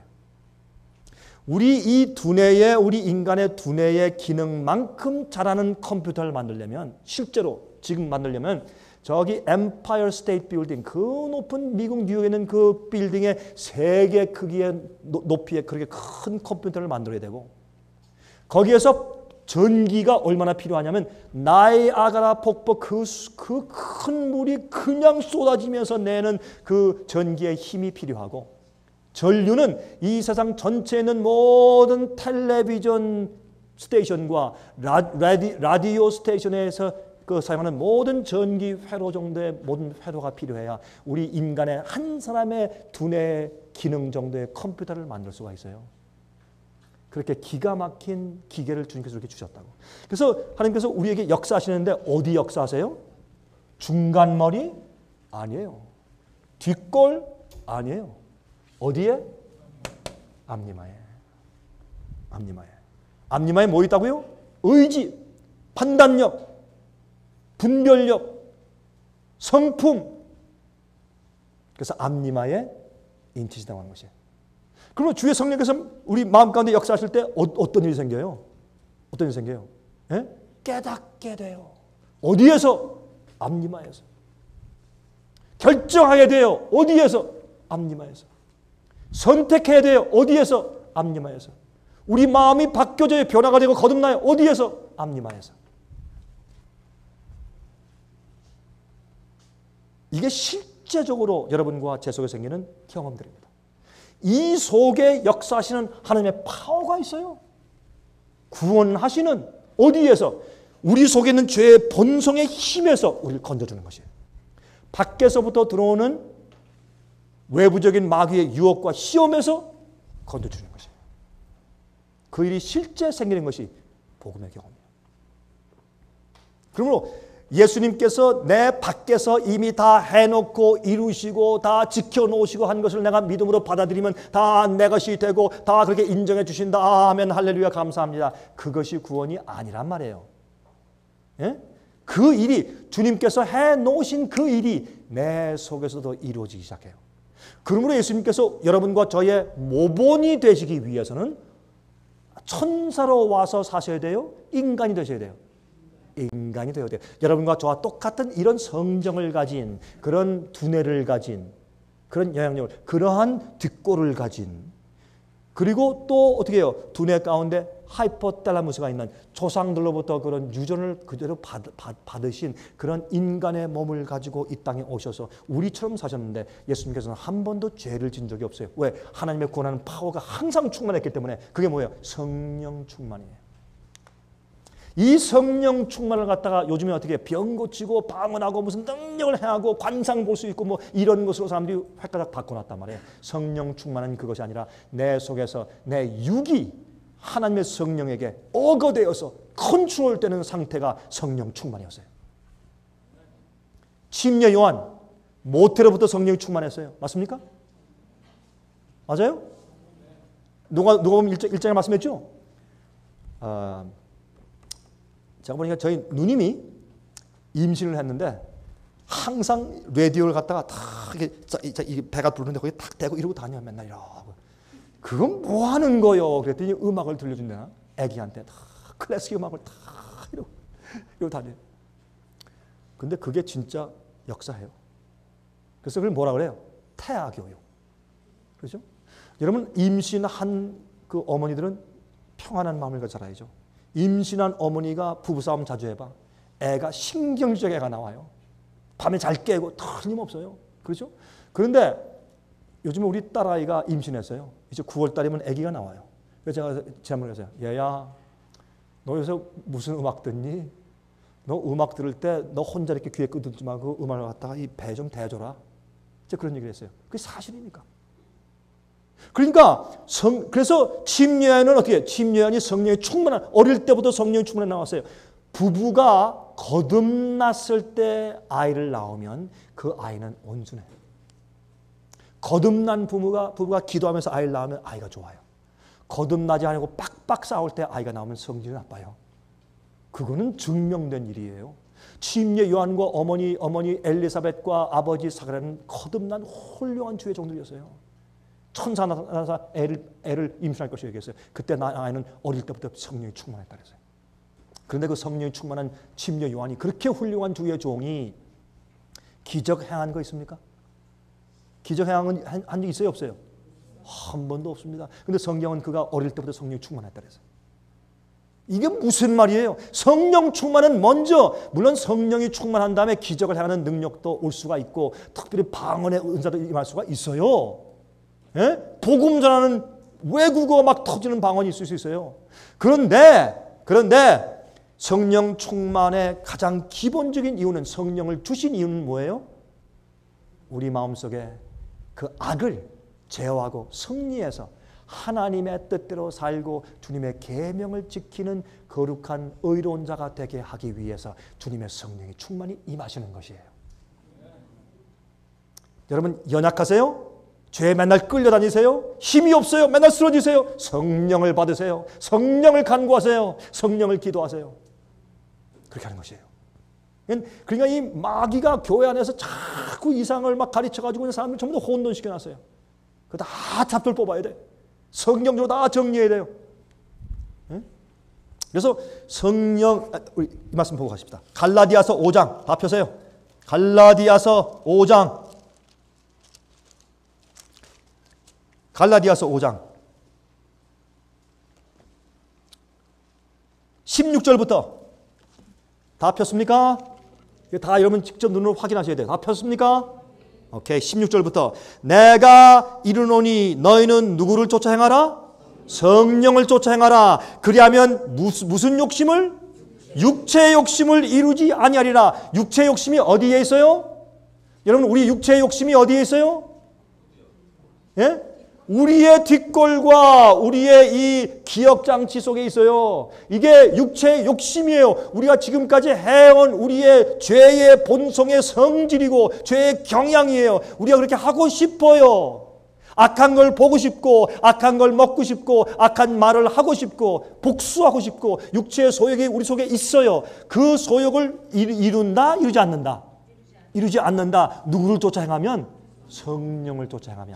우리 이 두뇌에 우리 인간의 두뇌의 기능만큼 잘하는 컴퓨터를 만들려면 실제로 지금 만들려면 저기 엠파이어 스테이트 빌딩 그 높은 미국 뉴욕에 있는 그 빌딩의 3개 크기의 높이의 그렇게 큰 컴퓨터를 만들어야 되고 거기에서 전기가 얼마나 필요하냐면 나이아가라 폭포 그 큰 물이 그냥 쏟아지면서 내는 그 전기의 힘이 필요하고 전류는 이 세상 전체에 있는 모든 텔레비전 스테이션과 라디오 스테이션에서 사용하는 모든 전기 회로 정도의 모든 회로가 필요해야 우리 인간의 한 사람의 두뇌 기능 정도의 컴퓨터를 만들 수가 있어요. 그렇게 기가 막힌 기계를 주님께서 이렇게 주셨다고. 그래서 하나님께서 우리에게 역사하시는데 어디 역사하세요? 중간머리? 아니에요. 뒷골? 아니에요. 어디에? 앞니마에. 앞니마에. 앞니마에 뭐 있다고요? 의지, 판단력, 분별력, 성품. 그래서 앞니마에 인치시다고 하는 것이에요. 그러면 주의 성령께서 우리 마음 가운데 역사하실 때 어떤 일이 생겨요? 어떤 일이 생겨요? 예? 깨닫게 돼요. 어디에서? 앞니마에서. 결정하게 돼요. 어디에서? 앞니마에서. 선택해야 돼요. 어디에서? 앞니마에서. 우리 마음이 바뀌어져요. 변화가 되고 거듭나요. 어디에서? 앞니마에서. 이게 실제적으로 여러분과 제 속에 생기는 경험들입니다. 이 속에 역사하시는 하나님의 파워가 있어요. 구원하시는 어디에서? 우리 속에 있는 죄의 본성의 힘에서 우리를 건져주는 것이에요. 밖에서부터 들어오는 외부적인 마귀의 유혹과 시험에서 건져주는 것이에요. 그 일이 실제 생기는 것이 복음의 경험이에요. 그러므로 예수님께서 내 밖에서 이미 다 해놓고 이루시고 다 지켜놓으시고 한 것을 내가 믿음으로 받아들이면 다 내 것이 되고 다 그렇게 인정해 주신다. 아멘, 할렐루야, 감사합니다. 그것이 구원이 아니란 말이에요. 예? 그 일이, 주님께서 해놓으신 그 일이 내 속에서도 이루어지기 시작해요. 그러므로 예수님께서 여러분과 저의 모본이 되시기 위해서는 천사로 와서 사셔야 돼요? 인간이 되셔야 돼요? 인간이 되어야 돼요. 여러분과 저와 똑같은 이런 성정을 가진, 그런 두뇌를 가진, 그런 영향력을, 그러한 뒷골을 가진, 그리고 또 어떻게 해요? 두뇌 가운데 하이포탈라무스가 있는, 조상들로부터 그런 유전을 그대로 받으신 그런 인간의 몸을 가지고 이 땅에 오셔서 우리처럼 사셨는데, 예수님께서는 한 번도 죄를 진 적이 없어요. 왜? 하나님의 구원하는 파워가 항상 충만했기 때문에. 그게 뭐예요? 성령 충만이에요. 이 성령 충만을 갖다가 요즘에 어떻게 병 고치고 방언하고 무슨 능력을 행하고 관상 볼 수 있고 뭐 이런 것으로 사람들이 획가닥 바꿔놨단 말이에요. 성령 충만은 그것이 아니라 내 속에서 내 육이 하나님의 성령에게 억어되어서 컨트롤되는 상태가 성령 충만이었어요. 침례 요한 모태로부터 성령이 충만했어요. 맞습니까? 맞아요? 누가복음 1장에 말씀했죠? 제가 보니까 저희 누님이 임신을 했는데 항상 라디오를 갖다가 다 이렇게 배가 부르는데 거기 탁 대고 이러고 다녀. 맨날 이러고. 그건 뭐 하는 거요? 그랬더니 음악을 들려준대나? 애기한테 다 클래식 음악을 다 이러고 다녀. 근데 그게 진짜 역사예요. 그래서 그걸 뭐라 그래요? 태아교육. 그렇죠? 여러분, 임신한 그 어머니들은 평안한 마음을 가지고 자라야죠. 임신한 어머니가 부부싸움 자주 해봐. 애가 신경질적 애가 나와요. 밤에 잘 깨고 틀림없어요. 그렇죠? 그런데 요즘 우리 딸아이가 임신했어요. 이제 9월 달이면 아기가 나와요. 그래서 제가 지난번에 그랬어요. 얘야, 너 요새 무슨 음악 듣니? 너 음악 들을 때 너 혼자 이렇게 귀에 끄들지 말고 그 음악을 갖다가 이 배 좀 대줘라. 제가 그런 얘기를 했어요. 그게 사실이니까. 그러니까 그래서 침례는 어떻게? 침례안이 성령이 충만한, 어릴 때부터 성령이 충만해 나왔어요. 부부가 거듭났을 때 아이를 낳으면 그 아이는 온순해요. 거듭난 부부가 기도하면서 아이를 낳으면 아이가 좋아요. 거듭나지 않고 빡빡 싸울 때 아이가 나오면 성질이 나빠요. 그거는 증명된 일이에요. 침례 요한과 어머니 엘리사벳과 아버지 사가랴는 거듭난 훌륭한 주의 종들이었어요. 천사 나타나서 애를 임신할 것이라고 얘기했어요. 그때 아이는 어릴 때부터 성령이 충만했다 그랬어요. 그런데 그 성령이 충만한 침례 요한이, 그렇게 훌륭한 주의 종이 기적 행한 거 있습니까? 기적 행한 한 적 있어요, 없어요? 한 번도 없습니다. 근데 성경은 그가 어릴 때부터 성령이 충만했다 그랬어요. 이게 무슨 말이에요? 성령 충만은 먼저, 물론 성령이 충만한 다음에 기적을 행하는 능력도 올 수가 있고 특별히 방언의 은사도 임할 수가 있어요. 예? 복음 전하는 외국어 막 터지는 방언이 있을 수 있어요. 그런데 성령 충만의 가장 기본적인 이유는, 성령을 주신 이유는 뭐예요? 우리 마음속에 그 악을 제어하고 승리해서 하나님의 뜻대로 살고 주님의 계명을 지키는 거룩한 의로운 자가 되게 하기 위해서 주님의 성령이 충만히 임하시는 것이에요. 여러분, 연약하세요? 죄에 맨날 끌려다니세요? 힘이 없어요? 맨날 쓰러지세요? 성령을 받으세요. 성령을 간구하세요. 성령을 기도하세요. 그렇게 하는 것이에요. 그러니까 이 마귀가 교회 안에서 자꾸 이상을 막 가르쳐가지고 사람들 전부 다 혼돈시켜놨어요. 그거 다 잡돌 뽑아야 돼. 성경적으로 다 정리해야 돼요. 그래서 성령, 우리 이 말씀 보고 가십시다. 갈라디아서 5장 다 펴세요. 갈라디아서 5장. 갈라디아서 5장 16절부터 다 폈습니까? 다 여러분 직접 눈으로 확인하셔야 돼요. 다 폈습니까? 오케이. 16절부터 내가 이르노니 너희는 누구를 쫓아 행하라? 성령을 쫓아 행하라. 그리하면 무슨 욕심을? 육체의 욕심을 이루지 아니하리라. 육체의 욕심이 어디에 있어요? 여러분, 우리 육체의 욕심이 어디에 있어요? 예? 우리의 뒷골과 우리의 이 기억장치 속에 있어요. 이게 육체의 욕심이에요. 우리가 지금까지 해온 우리의 죄의 본성의 성질이고 죄의 경향이에요. 우리가 그렇게 하고 싶어요. 악한 걸 보고 싶고 악한 걸 먹고 싶고 악한 말을 하고 싶고 복수하고 싶고 육체의 소욕이 우리 속에 있어요. 그 소욕을 이룬다? 이루지 않는다? 이루지 않는다. 누구를 쫓아 행하면? 성령을 쫓아 행하면.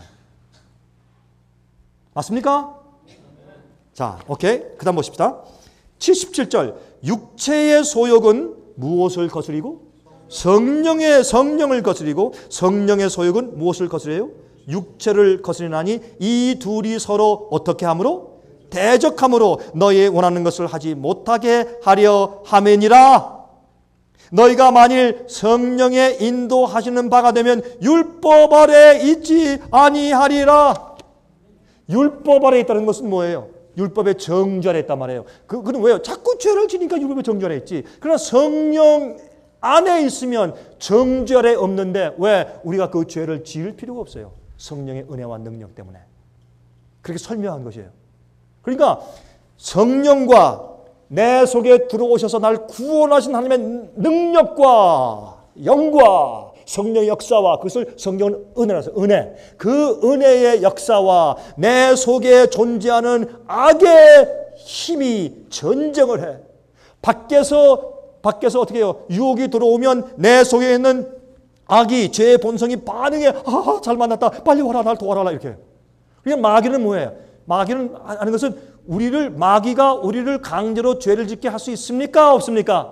맞습니까? 자, 오케이. 그 다음 보십시다. 77절. 육체의 소욕은 무엇을 거스리고? 성령을 거스리고 성령의 소욕은 무엇을 거스려요? 육체를 거스리나니 이 둘이 서로 어떻게 함으로? 대적함으로 너희의 원하는 것을 하지 못하게 하려 함이니라. 너희가 만일 성령의 인도하시는 바가 되면 율법 아래 있지 아니하리라. 율법 아래 있다는 것은 뭐예요? 율법의 정죄 아래 있단 말이에요. 그건 왜요? 자꾸 죄를 지니까 율법의 정죄 아래 있지. 그러나 성령 안에 있으면 정죄 아래 없는데 왜? 우리가 그 죄를 지을 필요가 없어요. 성령의 은혜와 능력 때문에. 그렇게 설명한 것이에요. 그러니까 성령과 내 속에 들어오셔서 날 구원하신 하나님의 능력과 영과 성령의 역사와 그것을 성경은 은혜라서 은혜. 그 은혜의 역사와 내 속에 존재하는 악의 힘이 전쟁을 해. 밖에서 어떻게 해요? 유혹이 들어오면 내 속에 있는 악이 죄의 본성이 반응해. 아, 잘 만났다. 빨리 와라. 날 도와라. 이렇게. 그냥 마귀는 뭐예요? 마귀는 하는 것은 마귀가 우리를 강제로 죄를 짓게 할 수 있습니까? 없습니까?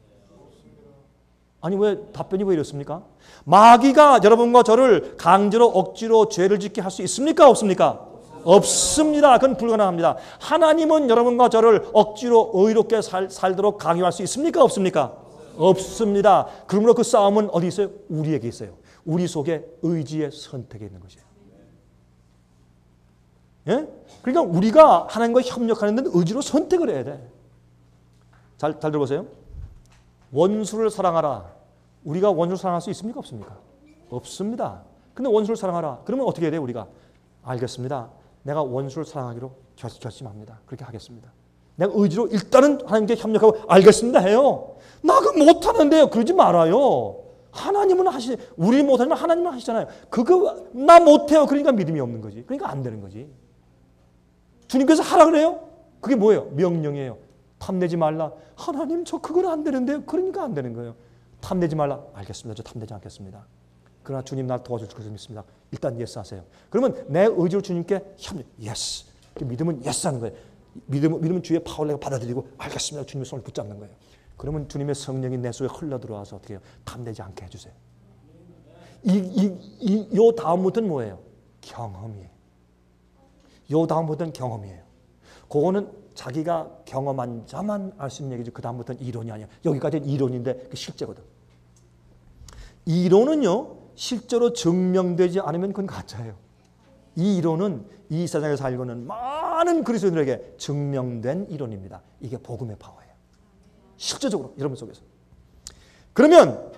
아니 왜 답변이 왜 이렇습니까? 마귀가 여러분과 저를 강제로 억지로 죄를 짓게 할 수 있습니까? 없습니까? 없습니다. 그건 불가능합니다. 하나님은 여러분과 저를 억지로 의롭게 살도록 강요할 수 있습니까? 없습니까? 없습니다. 그러므로 그 싸움은 어디 있어요? 우리에게 있어요. 우리 속에 의지의 선택에 있는 것이에요. 예? 그러니까 우리가 하나님과 협력하는 데는 의지로 선택을 해야 돼. 잘 들어보세요. 원수를 사랑하라. 우리가 원수를 사랑할 수 있습니까? 없습니까? 없습니다. 근데 원수를 사랑하라. 그러면 어떻게 해야 돼요? 우리가 알겠습니다. 내가 원수를 사랑하기로 결심합니다. 그렇게 하겠습니다. 내가 의지로 일단은 하나님께 협력하고 알겠습니다 해요. 나 그거 못하는데요. 그러지 말아요. 하나님은 우리 못하지만 하나님은 하시잖아요. 그거 나 못해요. 그러니까 믿음이 없는 거지. 그러니까 안 되는 거지. 주님께서 하라 그래요? 그게 뭐예요? 명령이에요. 탐내지 말라. 하나님 저 그건 안 되는데요. 그러니까 안 되는 거예요. 탐내지 말라. 알겠습니다. 저 탐내지 않겠습니다. 그러나 주님 날 도와줄 것을 믿습니다. 일단 예스 하세요. 그러면 내 의지로 주님께 협력. 예스. 믿음은 예스 하는 거예요. 믿음은 주의 파워를 내가 받아들이고 알겠습니다. 주님의 손을 붙잡는 거예요. 그러면 주님의 성령이 내 속에 흘러들어와서 어떻게 해요? 탐내지 않게 해주세요. 요 다음부터는 뭐예요? 경험이에요. 요 다음부터는 경험이에요. 그거는 자기가 경험한 자만 알 수 있는 얘기지. 그 다음부터는 이론이 아니야. 여기까지는 이론인데 실제거든. 이론은요. 실제로 증명되지 않으면 그건 가짜예요. 이 이론은 이 세상에 살고는 많은 그리스도인들에게 증명된 이론입니다. 이게 복음의 파워예요. 실제적으로 여러분 속에서. 그러면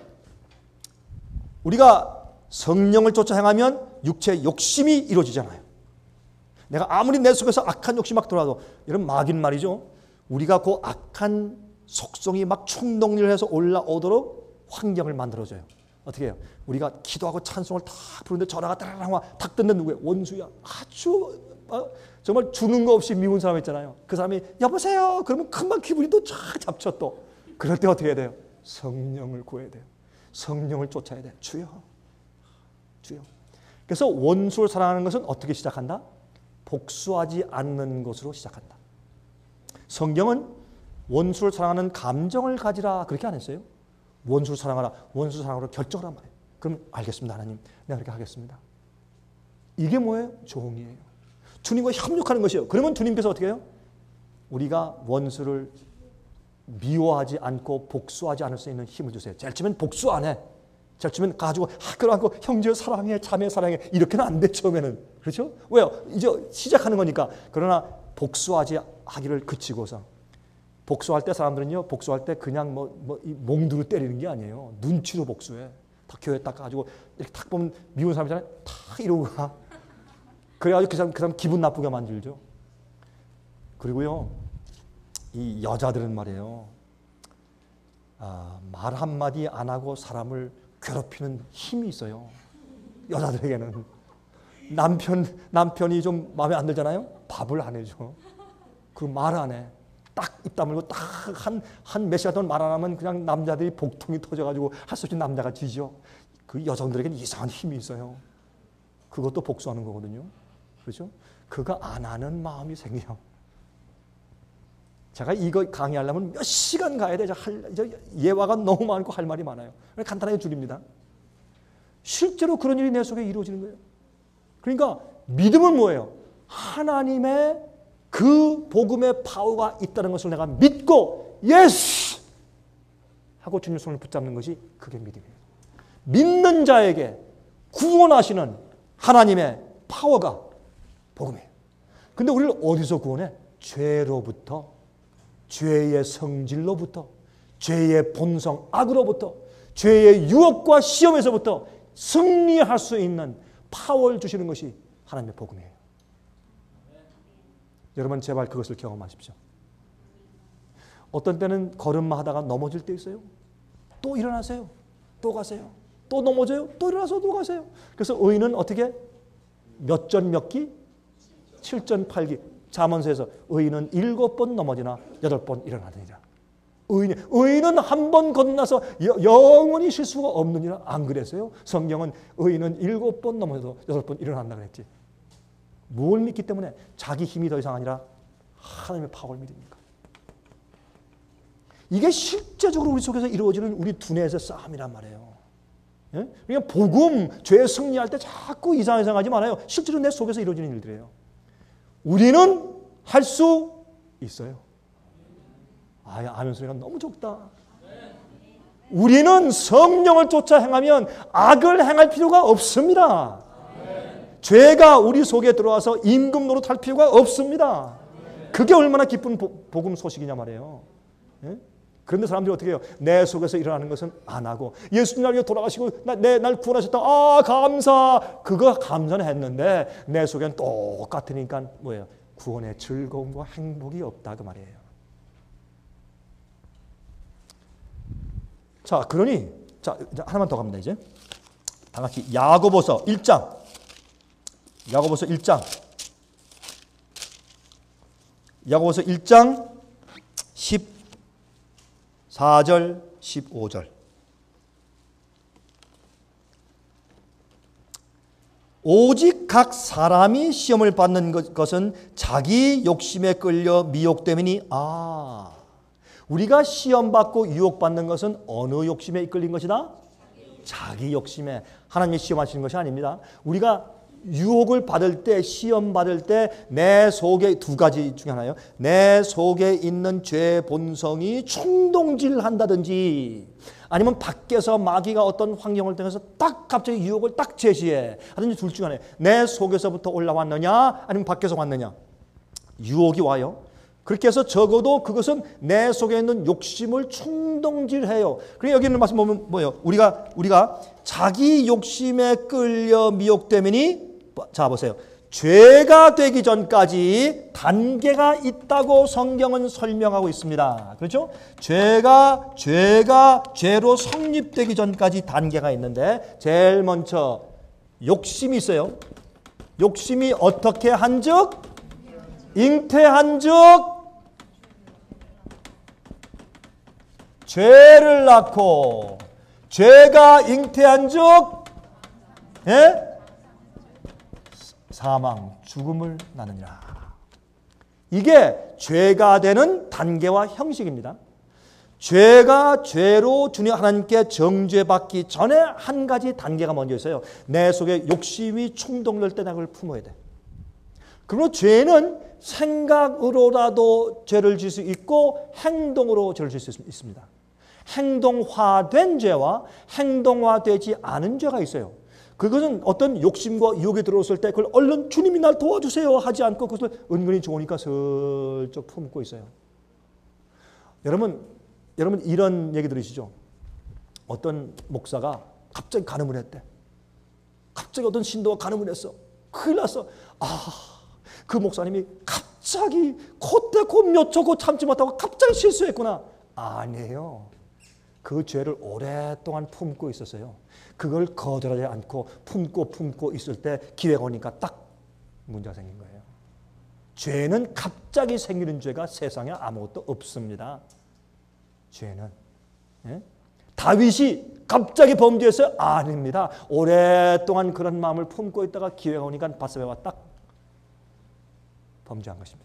우리가 성령을 쫓아 행하면 육체의 욕심이 이루어지잖아요. 내가 아무리 내 속에서 악한 욕심이 막 들어와도 여러분 마귀는 말이죠. 우리가 그 악한 속성이 막 충동을 해서 올라오도록 환경을 만들어줘요. 어떻게 해요? 우리가 기도하고 찬송을 다 부르는데 전화가 따라랑 와 탁 듣는 누구예요? 원수야. 아주 정말 주는 거 없이 미운 사람 있잖아요. 그 사람이 여보세요. 그러면 금방 기분이 또 쫙 잡쳐 또. 그럴 때 어떻게 해야 돼요? 성령을 구해야 돼요. 성령을 쫓아야 돼요. 주여. 그래서 원수를 사랑하는 것은 어떻게 시작한다? 복수하지 않는 것으로 시작한다. 성경은 원수를 사랑하는 감정을 가지라 그렇게 안 했어요. 원수를 사랑하라. 원수 사랑으로 결정하란 말이에요. 그럼 알겠습니다. 하나님. 내가 그렇게 하겠습니다. 이게 뭐예요? 종이에요. 주님과 협력하는 것이에요. 그러면 주님께서 어떻게 해요? 우리가 원수를 미워하지 않고 복수하지 않을 수 있는 힘을 주세요. 제일 처음엔 복수 안 해. 제일 처음엔 가지고 그러고 형제 사랑해, 자매 사랑해. 이렇게는 안 돼. 처음에는. 그렇죠? 왜요? 이제 시작하는 거니까. 그러나 복수하지 하기를 그치고서 복수할 때 사람들은요, 복수할 때 그냥 이 몽두를 때리는 게 아니에요. 눈치로 복수해. 딱 교회 딱 가지고 이렇게 탁 보면 미운 사람이잖아요. 탁 이러고 가. 그래가지고 그 사람 기분 나쁘게 만들죠. 그리고요, 이 여자들은 말이에요. 말 한마디 안 하고 사람을 괴롭히는 힘이 있어요. 여자들에게는. 남편이 좀 마음에 안 들잖아요. 밥을 안 해줘. 그 말 안 해. 딱 입 다물고 딱 한 몇 시간 동안 말 안 하면 그냥 남자들이 복통이 터져가지고 할 수 없이 남자가 지죠. 그 여성들에게는 이상한 힘이 있어요. 그것도 복수하는 거거든요. 그렇죠? 그거 안 하는 마음이 생겨요. 제가 이거 강의하려면 몇 시간 가야 돼. 예화가 너무 많고 할 말이 많아요. 간단하게 줄입니다. 실제로 그런 일이 내 속에 이루어지는 거예요. 그러니까 믿음은 뭐예요? 하나님의 그 복음의 파워가 있다는 것을 내가 믿고 예스! 하고 주님 손을 붙잡는 것이 그게 믿음이에요. 믿는 자에게 구원하시는 하나님의 파워가 복음이에요. 근데 우리를 어디서 구원해? 죄로부터, 죄의 성질로부터, 죄의 본성 악으로부터, 죄의 유혹과 시험에서부터 승리할 수 있는 파워를 주시는 것이 하나님의 복음이에요. 여러분 제발 그것을 경험하십시오. 어떤 때는 걸음마 하다가 넘어질 때 있어요. 또 일어나세요. 또 가세요. 또 넘어져요. 또 일어나서 또 가세요. 그래서 의인은 어떻게? 몇 전 몇 기? 7전 8기. 잠언서에서 의인은 7번 넘어지나 8번 일어나느니라. 의인은 한 번 건너서 영원히 실수가 없느니라. 안 그랬어요? 성경은 의인은 7번 넘어져도 8번 일어난다 그랬지. 뭘 믿기 때문에? 자기 힘이 더 이상 아니라 하나님의 파워를 믿으니까. 이게 실제적으로 우리 속에서 이루어지는 우리 두뇌에서 싸움이란 말이에요. 예? 그러니까 복음, 죄에 승리할 때 자꾸 이상하게 생각하지 말아요. 실제로 내 속에서 이루어지는 일들이에요. 우리는 할 수 있어요. 아멘 소리가 너무 적다. 우리는 성령을 쫓아 행하면 악을 행할 필요가 없습니다. 죄가 우리 속에 들어와서 임금 노릇할 필요가 없습니다. 그게 얼마나 기쁜 복음 소식이냐 말이에요. 예? 그런데 사람들이 어떻게 해요? 내 속에서 일어나는 것은 안 하고 예수님 날 위해 돌아가시고 날 구원하셨다. 감사. 그거 감사는 했는데 내 속엔 똑같으니까 뭐예요? 구원의 즐거움과 행복이 없다 그 말이에요. 자, 그러니 하나만 더 갑니다. 이제 다 같이 야고보서 1장. 야고보서 1장. 야고보서 1장 14절 15절. 오직 각 사람이 시험을 받는 것은 자기 욕심에 끌려 미혹됨이니. 우리가 시험받고 유혹받는 것은 어느 욕심에 이끌린 것이다? 자기 욕심에. 하나님이 시험하시는 것이 아닙니다. 우리가 유혹을 받을 때, 시험 받을 때 내 속에 두 가지 중에 하나예요. 내 속에 있는 죄 본성이 충동질한다든지 아니면 밖에서 마귀가 어떤 환경을 통해서 딱 갑자기 유혹을 딱 제시해 하든지 둘 중에 하나예요. 내 속에서부터 올라왔느냐 아니면 밖에서 왔느냐. 유혹이 와요. 그렇게 해서 적어도 그것은 내 속에 있는 욕심을 충동질해요. 그래서 여기 있는 말씀 보면 뭐예요? 우리가 자기 욕심에 끌려 미혹되면이, 자 보세요. 죄가 되기 전까지 단계가 있다고 성경은 설명하고 있습니다. 그렇죠? 죄가 죄로 성립되기 전까지 단계가 있는데 제일 먼저 욕심이 있어요. 욕심이 어떻게 한즉? 잉태한즉 죄를 낳고 죄가 잉태한즉 사망, 죽음을 낳느니라. 이게 죄가 되는 단계와 형식입니다. 죄가 죄로 주님 하나님께 정죄받기 전에 한 가지 단계가 먼저 있어요. 내 속에 욕심이 충동될 때 그걸 품어야 돼. 그리고 죄는 생각으로라도 죄를 지을 수 있고 행동으로 죄를 지을 수 있습니다. 행동화된 죄와 행동화되지 않은 죄가 있어요. 그것은 어떤 욕심과 유혹이 들어왔을 때 그걸 얼른 주님이 날 도와주세요 하지 않고 그것을 은근히 좋으니까 슬쩍 품고 있어요. 여러분 이런 얘기 들으시죠? 어떤 목사가 갑자기 간음을 했대. 갑자기 어떤 신도가 간음을 했어. 큰일 났어. 그 목사님이 갑자기 콧대 몇 초 참지 못하고 갑자기 실수했구나. 아니에요. 그 죄를 오랫동안 품고 있었어요. 그걸 거절하지 않고 품고 있을 때 기회가 오니까 딱 문제가 생긴 거예요. 죄는 갑자기 생기는 죄가 세상에 아무것도 없습니다. 죄는. 예? 다윗이 갑자기 범죄했어요? 아닙니다. 오랫동안 그런 마음을 품고 있다가 기회가 오니까 바세바가 딱 범죄한 것입니다.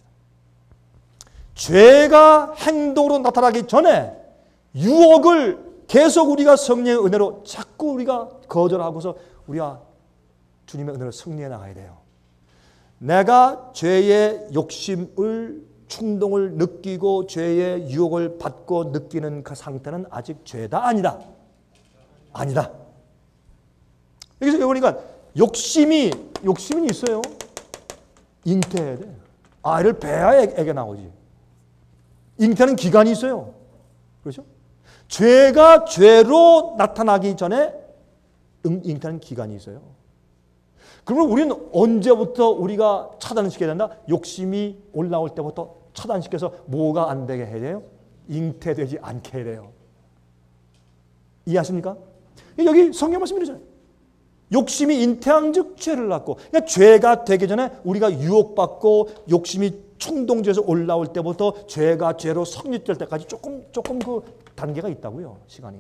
죄가 행동으로 나타나기 전에 유혹을 계속 우리가 성령의 은혜로 자꾸 우리가 거절하고서 우리가 주님의 은혜로 승리해 나가야 돼요. 내가 죄의 욕심을 충동을 느끼고 죄의 유혹을 받고 느끼는 그 상태는 아직 죄다 아니다. 아니다. 여기서 보니까 욕심이 있어요. 잉태해야 돼. 아이를 배야 애가 나오지. 잉태는 기간이 있어요. 그렇죠? 죄가 죄로 나타나기 전에 잉태는 기간이 있어요. 그러면 우리는 언제부터 우리가 차단시켜야 된다? 욕심이 올라올 때부터 차단시켜서 뭐가 안 되게 해야 돼요? 잉태되지 않게 해야 돼요. 이해하십니까? 여기 성경 말씀이 이러잖아요. 욕심이 잉태한 즉 죄를 낳고. 그러니까 죄가 되기 전에 우리가 유혹받고 욕심이 충동돼서 올라올 때부터 죄가 죄로 성립될 때까지 조금 그 단계가 있다고요. 시간이.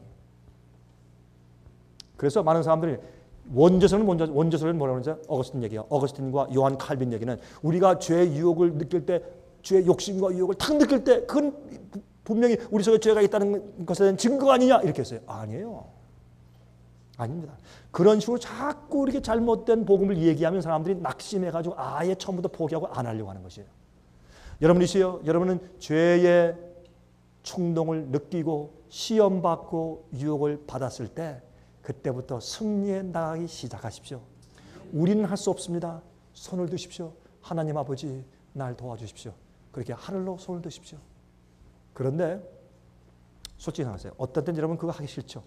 그래서 많은 사람들이 원죄설은 뭐라고 그러죠? 어거스틴 얘기야. 어거스틴과 요한 칼빈 얘기는 우리가 죄의 유혹을 느낄 때, 죄의 욕심과 유혹을 탁 느낄 때 그건 분명히 우리 속에 죄가 있다는 것에 대한 증거가 아니냐 이렇게 했어요. 아니에요. 아닙니다. 그런 식으로 자꾸 이렇게 잘못된 복음을 얘기하면 사람들이 낙심해가지고 아예 처음부터 포기하고 안 하려고 하는 것이에요. 여러분이시요. 여러분은 죄의 충동을 느끼고 시험받고 유혹을 받았을 때 그때부터 승리해 나가기 시작하십시오. 우리는 할 수 없습니다. 손을 드십시오. 하나님 아버지 날 도와주십시오. 그렇게 하늘로 손을 드십시오. 그런데 솔직히 생각하세요. 어떤 때는 여러분 그거 하기 싫죠.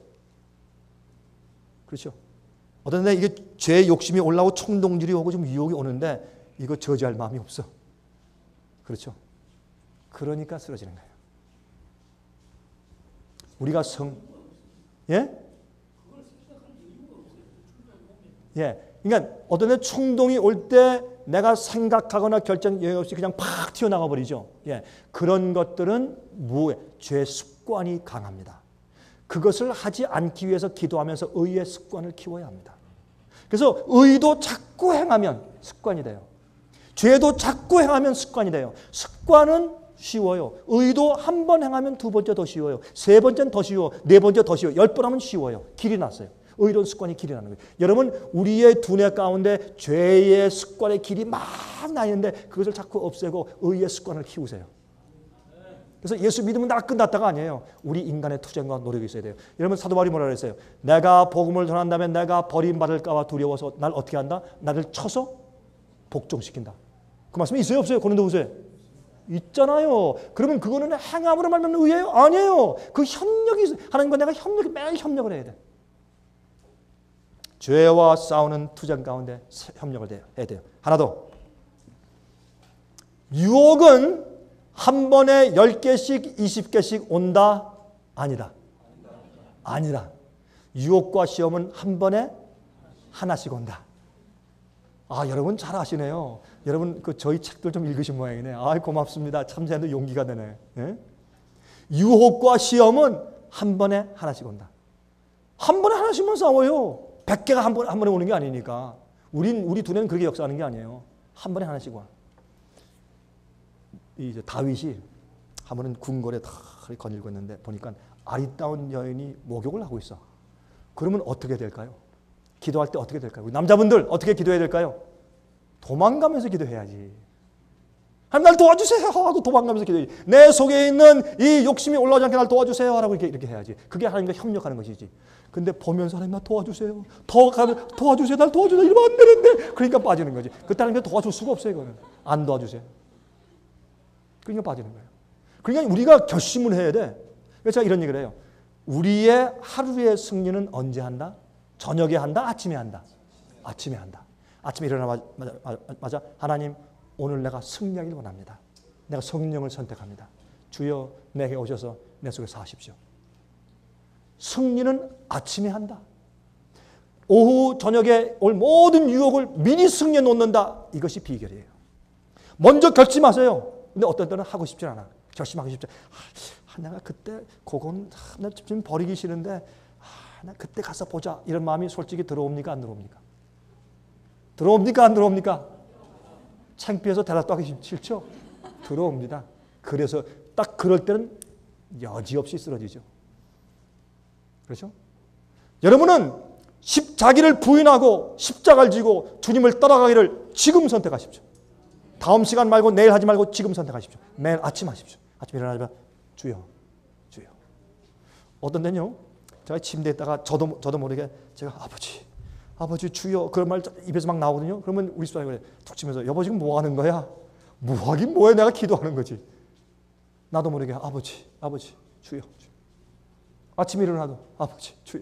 그렇죠. 어떤 때는 이게 죄의 욕심이 올라오고衝動들이 오고 좀 유혹이 오는데 이거 저지할 마음이 없어. 그렇죠. 그러니까 쓰러지는 거예요. 우리가 그러니까 어떤 때 충동이 올 때 내가 생각하거나 결정 여유 없이 그냥 팍 튀어나가 버리죠. 그런 것들은 죄 습관이 강합니다. 그것을 하지 않기 위해서 기도하면서 의의 습관을 키워야 합니다. 그래서 의도 자꾸 행하면 습관이 돼요. 죄도 자꾸 행하면 습관이 돼요. 습관은 쉬워요. 의도 한 번 행하면 두 번째 더 쉬워요. 세 번째는 더 쉬워. 네 번째 더 쉬워. 10번 하면 쉬워요. 길이 났어요. 의로운 습관이 길이 나는 거예요. 여러분 우리의 두뇌 가운데 죄의 습관의 길이 막 나 있는데 그것을 자꾸 없애고 의의 습관을 키우세요. 그래서 예수 믿으면 다 끝났다가 아니에요. 우리 인간의 투쟁과 노력이 있어야 돼요. 여러분 사도 바울이 뭐라 그랬어요? 내가 복음을 전한다면 내가 버림받을까 봐 두려워서 날 어떻게 한다? 나를 쳐서 복종시킨다. 그 말씀이 있어요 없어요? 고린도후서에 있잖아요. 그러면 그거는 행함으로 말면 의예요? 아니에요. 그 협력이 있어요. 하나님과 내가 매일 협력을 해야 돼. 죄와 싸우는 투쟁 가운데 협력을 해야 돼요. 하나 더. 유혹은 한 번에 10개씩 20개씩 온다? 아니다. 아니다. 유혹과 시험은 한 번에 하나씩 온다. 여러분 잘 아시네요. 여러분 저희 책들 좀 읽으신 모양이네. 고맙습니다. 참새도 용기가 되네. 유혹과 시험은 한 번에 하나씩 온다. 한 번에 하나씩만 싸워요. 100개가 한 번에 오는 게 아니니까. 우리 두뇌는 그렇게 역사하는 게 아니에요. 한 번에 하나씩 와. 이제 다윗이 한 번은 궁궐에 다 거닐고 있는데 보니까 아리따운 여인이 목욕을 하고 있어. 그러면 어떻게 될까요? 기도할 때 어떻게 될까요? 우리 남자분들 어떻게 기도해야 될까요? 도망가면서 기도해야지. 하나님 날 도와주세요 하고 도망가면서 기도해야지. 내 속에 있는 이 욕심이 올라오지 않게 날 도와주세요 하라고 이렇게 해야지. 그게 하나님과 협력하는 것이지. 근데 보면서 하나님 나 도와주세요. 도와주세요. 날 도와주세요. 이러면 안 되는데. 그러니까 빠지는 거지. 그때 하나님 도와줄 수가 없어요. 이거는. 안 도와주세요. 그러니까 빠지는 거예요. 그러니까 우리가 결심을 해야 돼. 그래서 제가 이런 얘기를 해요. 우리의 하루의 승리는 언제 한다? 저녁에 한다? 아침에 한다? 아침에 한다. 아침에 일어나자마자 하나님 오늘 내가 승리하기를 원합니다. 내가 성령을 선택합니다. 주여 내게 오셔서 내 속에 사십시오. 승리는 아침에 한다. 오후 저녁에 올 모든 유혹을 미리 승리해 놓는다. 이것이 비결이에요. 먼저 결심하세요. 근데 어떤 때는 하고 싶지 않아. 결심하기 쉽지 않아. 내가 그때 그건 나 좀 버리기 싫은데 나 그때 가서 보자. 이런 마음이 솔직히 들어옵니까? 안 들어옵니까? 들어옵니까? 안 들어옵니까? 창피해서 대답도 하기 싫죠? 들어옵니다. 그래서 딱 그럴 때는 여지없이 쓰러지죠. 그렇죠? 여러분은 자기를 부인하고 십자가를 지고 주님을 따라가기를 지금 선택하십시오. 다음 시간 말고 내일 하지 말고 지금 선택하십시오. 매일 아침 하십시오. 아침에 일어나자마자 주여, 주여. 어떤 때는요, 제가 침대에 있다가 저도 모르게 제가 아버지 주여 그런 말 입에서 막 나오거든요. 그러면 우리 집사람이 그래 툭 치면서 여보 지금 뭐 하는 거야? 뭐 하긴 뭐해, 내가 기도하는 거지. 나도 모르게 아버지 주여. 아침에 일어나도 아버지 주여.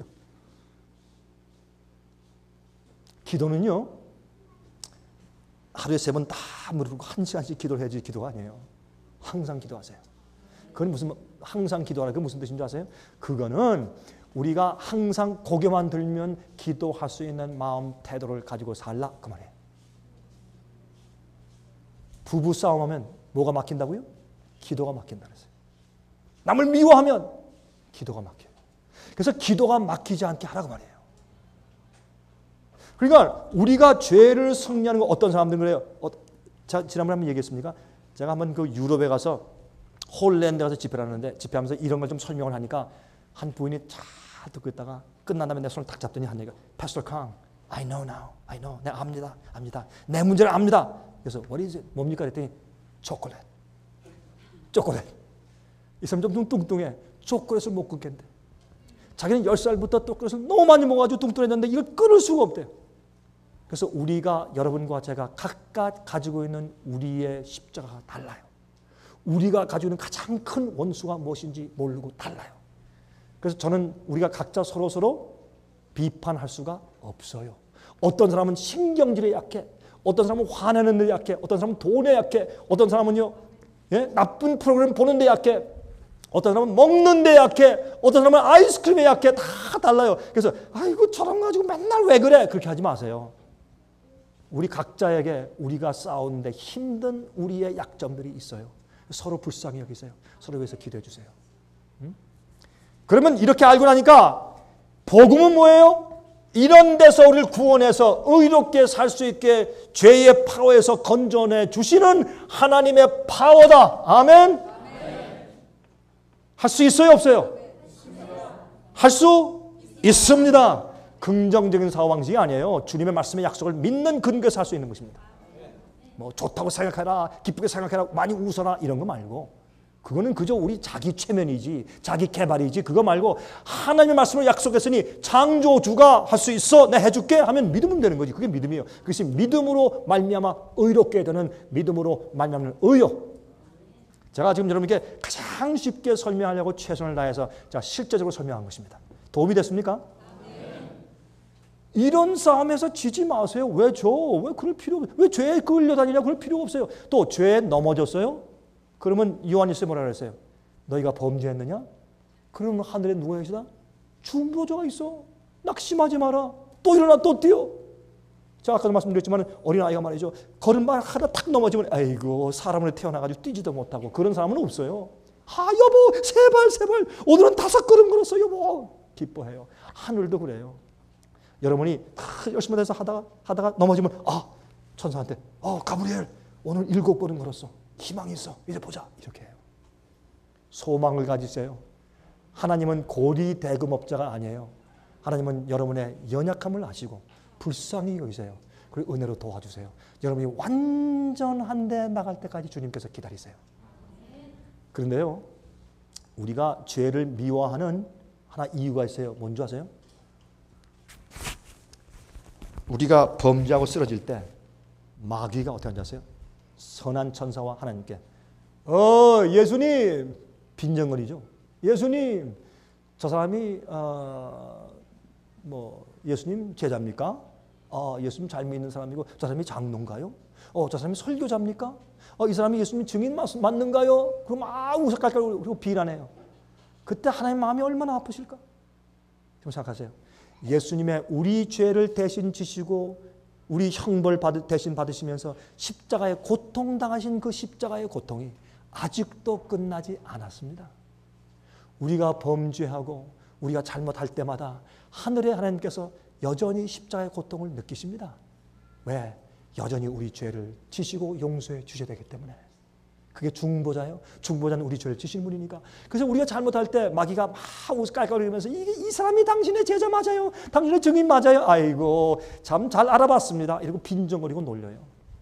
기도는요 하루에 3번 다 무릎 꿇고 1시간씩 기도를 해야지 기도가 아니에요. 항상 기도하세요. 그건 무슨 항상 기도하라 그 무슨 뜻인 줄 아세요? 그거는 우리가 항상 고개만 들면 기도할 수 있는 마음 태도를 가지고 살라 그 말이에요. 부부 싸움하면 뭐가 막힌다고요? 기도가 막힌다 그랬어요. 남을 미워하면 기도가 막혀요. 그래서 기도가 막히지 않게 하라고 말이에요. 그러니까 우리가 죄를 승리하는 거 어떤 사람들은 그래요. 지난번에 한번 얘기했습니까? 제가 한번 그 유럽에 가서 홀랜드 가서 집회를 하는데 집회하면서 이런 걸 좀 설명을 하니까 한 부인이 잘 듣고 있다가 끝난 다음에 내 손을 딱 잡더니 한 얘기가 Pastor Kang, I know now. I know. 내가 압니다. 내 문제를 압니다. 그래서 what is it? 뭡니까? 그랬더니 초콜릿. 이 사람 좀 뚱뚱해. 초콜릿을 못 끊겠대. 자기는 10살부터 초콜릿을 너무 많이 먹어가지고 뚱뚱했는데 이걸 끊을 수가 없대요. 그래서 우리가 여러분과 제가 각각 가지고 있는 우리의 십자가가 달라요. 우리가 가지고 있는 가장 큰 원수가 무엇인지 모르고 달라요. 그래서 저는 우리가 각자 서로 비판할 수가 없어요. 어떤 사람은 신경질에 약해. 어떤 사람은 화내는 데 약해. 어떤 사람은 돈에 약해. 어떤 사람은요 나쁜 프로그램 보는 데 약해. 어떤 사람은 먹는 데 약해. 어떤 사람은 아이스크림에 약해. 다 달라요. 그래서 아이고 저런 가지고 맨날 왜 그래? 그렇게 하지 마세요. 우리 각자에게 우리가 싸우는데 힘든 우리의 약점들이 있어요. 서로 불쌍히 여기세요. 서로 위해서 기도해 주세요. 그러면 이렇게 알고 나니까 복음은 뭐예요? 이런 데서 우리를 구원해서 의롭게 살 수 있게 죄의 파워에서 건져내 주시는 하나님의 파워다. 아멘? 할 수 있어요? 없어요? 할 수 있습니다. 긍정적인 사고방식이 아니에요. 주님의 말씀의 약속을 믿는 근거에서 할 수 있는 것입니다. 뭐 좋다고 생각해라, 기쁘게 생각해라, 많이 웃어라 이런 거 말고 그거는 그저 우리 자기 최면이지, 자기 개발이지. 그거 말고 하나님의 말씀을 약속했으니 창조주가 할 수 있어, 내가 해줄게 하면 믿으면 되는 거지. 그게 믿음이에요. 그것이 믿음으로 말미암아 의롭게 되는 믿음으로 말미암는 의요. 제가 지금 여러분께 가장 쉽게 설명하려고 최선을 다해서 제가 실제적으로 설명한 것입니다. 도움이 됐습니까? 이런 싸움에서 지지 마세요. 왜 그럴 필요 없어요. 왜 죄에 끌려다니냐? 그럴 필요가 없어요. 또 죄에 넘어졌어요? 그러면 요한일서에 뭐라 그랬어요? 너희가 범죄했느냐? 그러면 하늘에 누가 계시다? 중보자가 있어. 낙심하지 마라. 또 일어나 또 뛰어. 제가 아까도 말씀드렸지만 어린아이가 말이죠. 걸음만 하다 탁 넘어지면 아이고 사람으로 태어나가지고 뛰지도 못하고 그런 사람은 없어요. 여보 세발 오늘은 5걸음 걸었어 여보. 기뻐해요. 하늘도 그래요. 여러분이 열심히 해서 하다가 넘어지면 천사한테 가브리엘 오늘 7걸음 걸었어. 희망이 있어. 이제 보자. 이렇게 해요. 소망을 가지세요. 하나님은 고리대금업자가 아니에요. 하나님은 여러분의 연약함을 아시고 불쌍히 여기세요. 그리고 은혜로 도와주세요. 여러분이 완전한 데 나갈 때까지 주님께서 기다리세요. 그런데요. 우리가 죄를 미워하는 하나 이유가 있어요. 뭔지 아세요? 우리가 범죄하고 쓰러질 때 마귀가 어떻게 하는지 아세요? 선한 천사와 하나님께 예수님 빈정거리죠. 예수님 저 사람이 예수님 제자입니까? 예수님 잘 믿는 사람이고 저 사람이 장로인가요? 저 사람이 설교자입니까? 이 사람이 예수님 증인 맞는가요? 그럼 우석깔깔 그리고 비난해요. 그때 하나님 마음이 얼마나 아프실까? 좀 생각하세요. 예수님의 우리 죄를 대신 지시고 우리 형벌 대신 받으시면서 십자가에 고통당하신 그 십자가의 고통이 아직도 끝나지 않았습니다. 우리가 범죄하고 우리가 잘못할 때마다 하늘의 하나님께서 여전히 십자가의 고통을 느끼십니다. 왜? 여전히 우리 죄를 지시고 용서해 주셔야 되기 때문에. 그게 중보자예요. 중보자는 우리 죄를 지신 분이니까. 그래서 우리가 잘못할 때 마귀가 막 깔깔거리면서 이 사람이 당신의 제자 맞아요. 당신의 증인 맞아요. 아이고 참 잘 알아봤습니다. 이러고 빈정거리고 놀려요.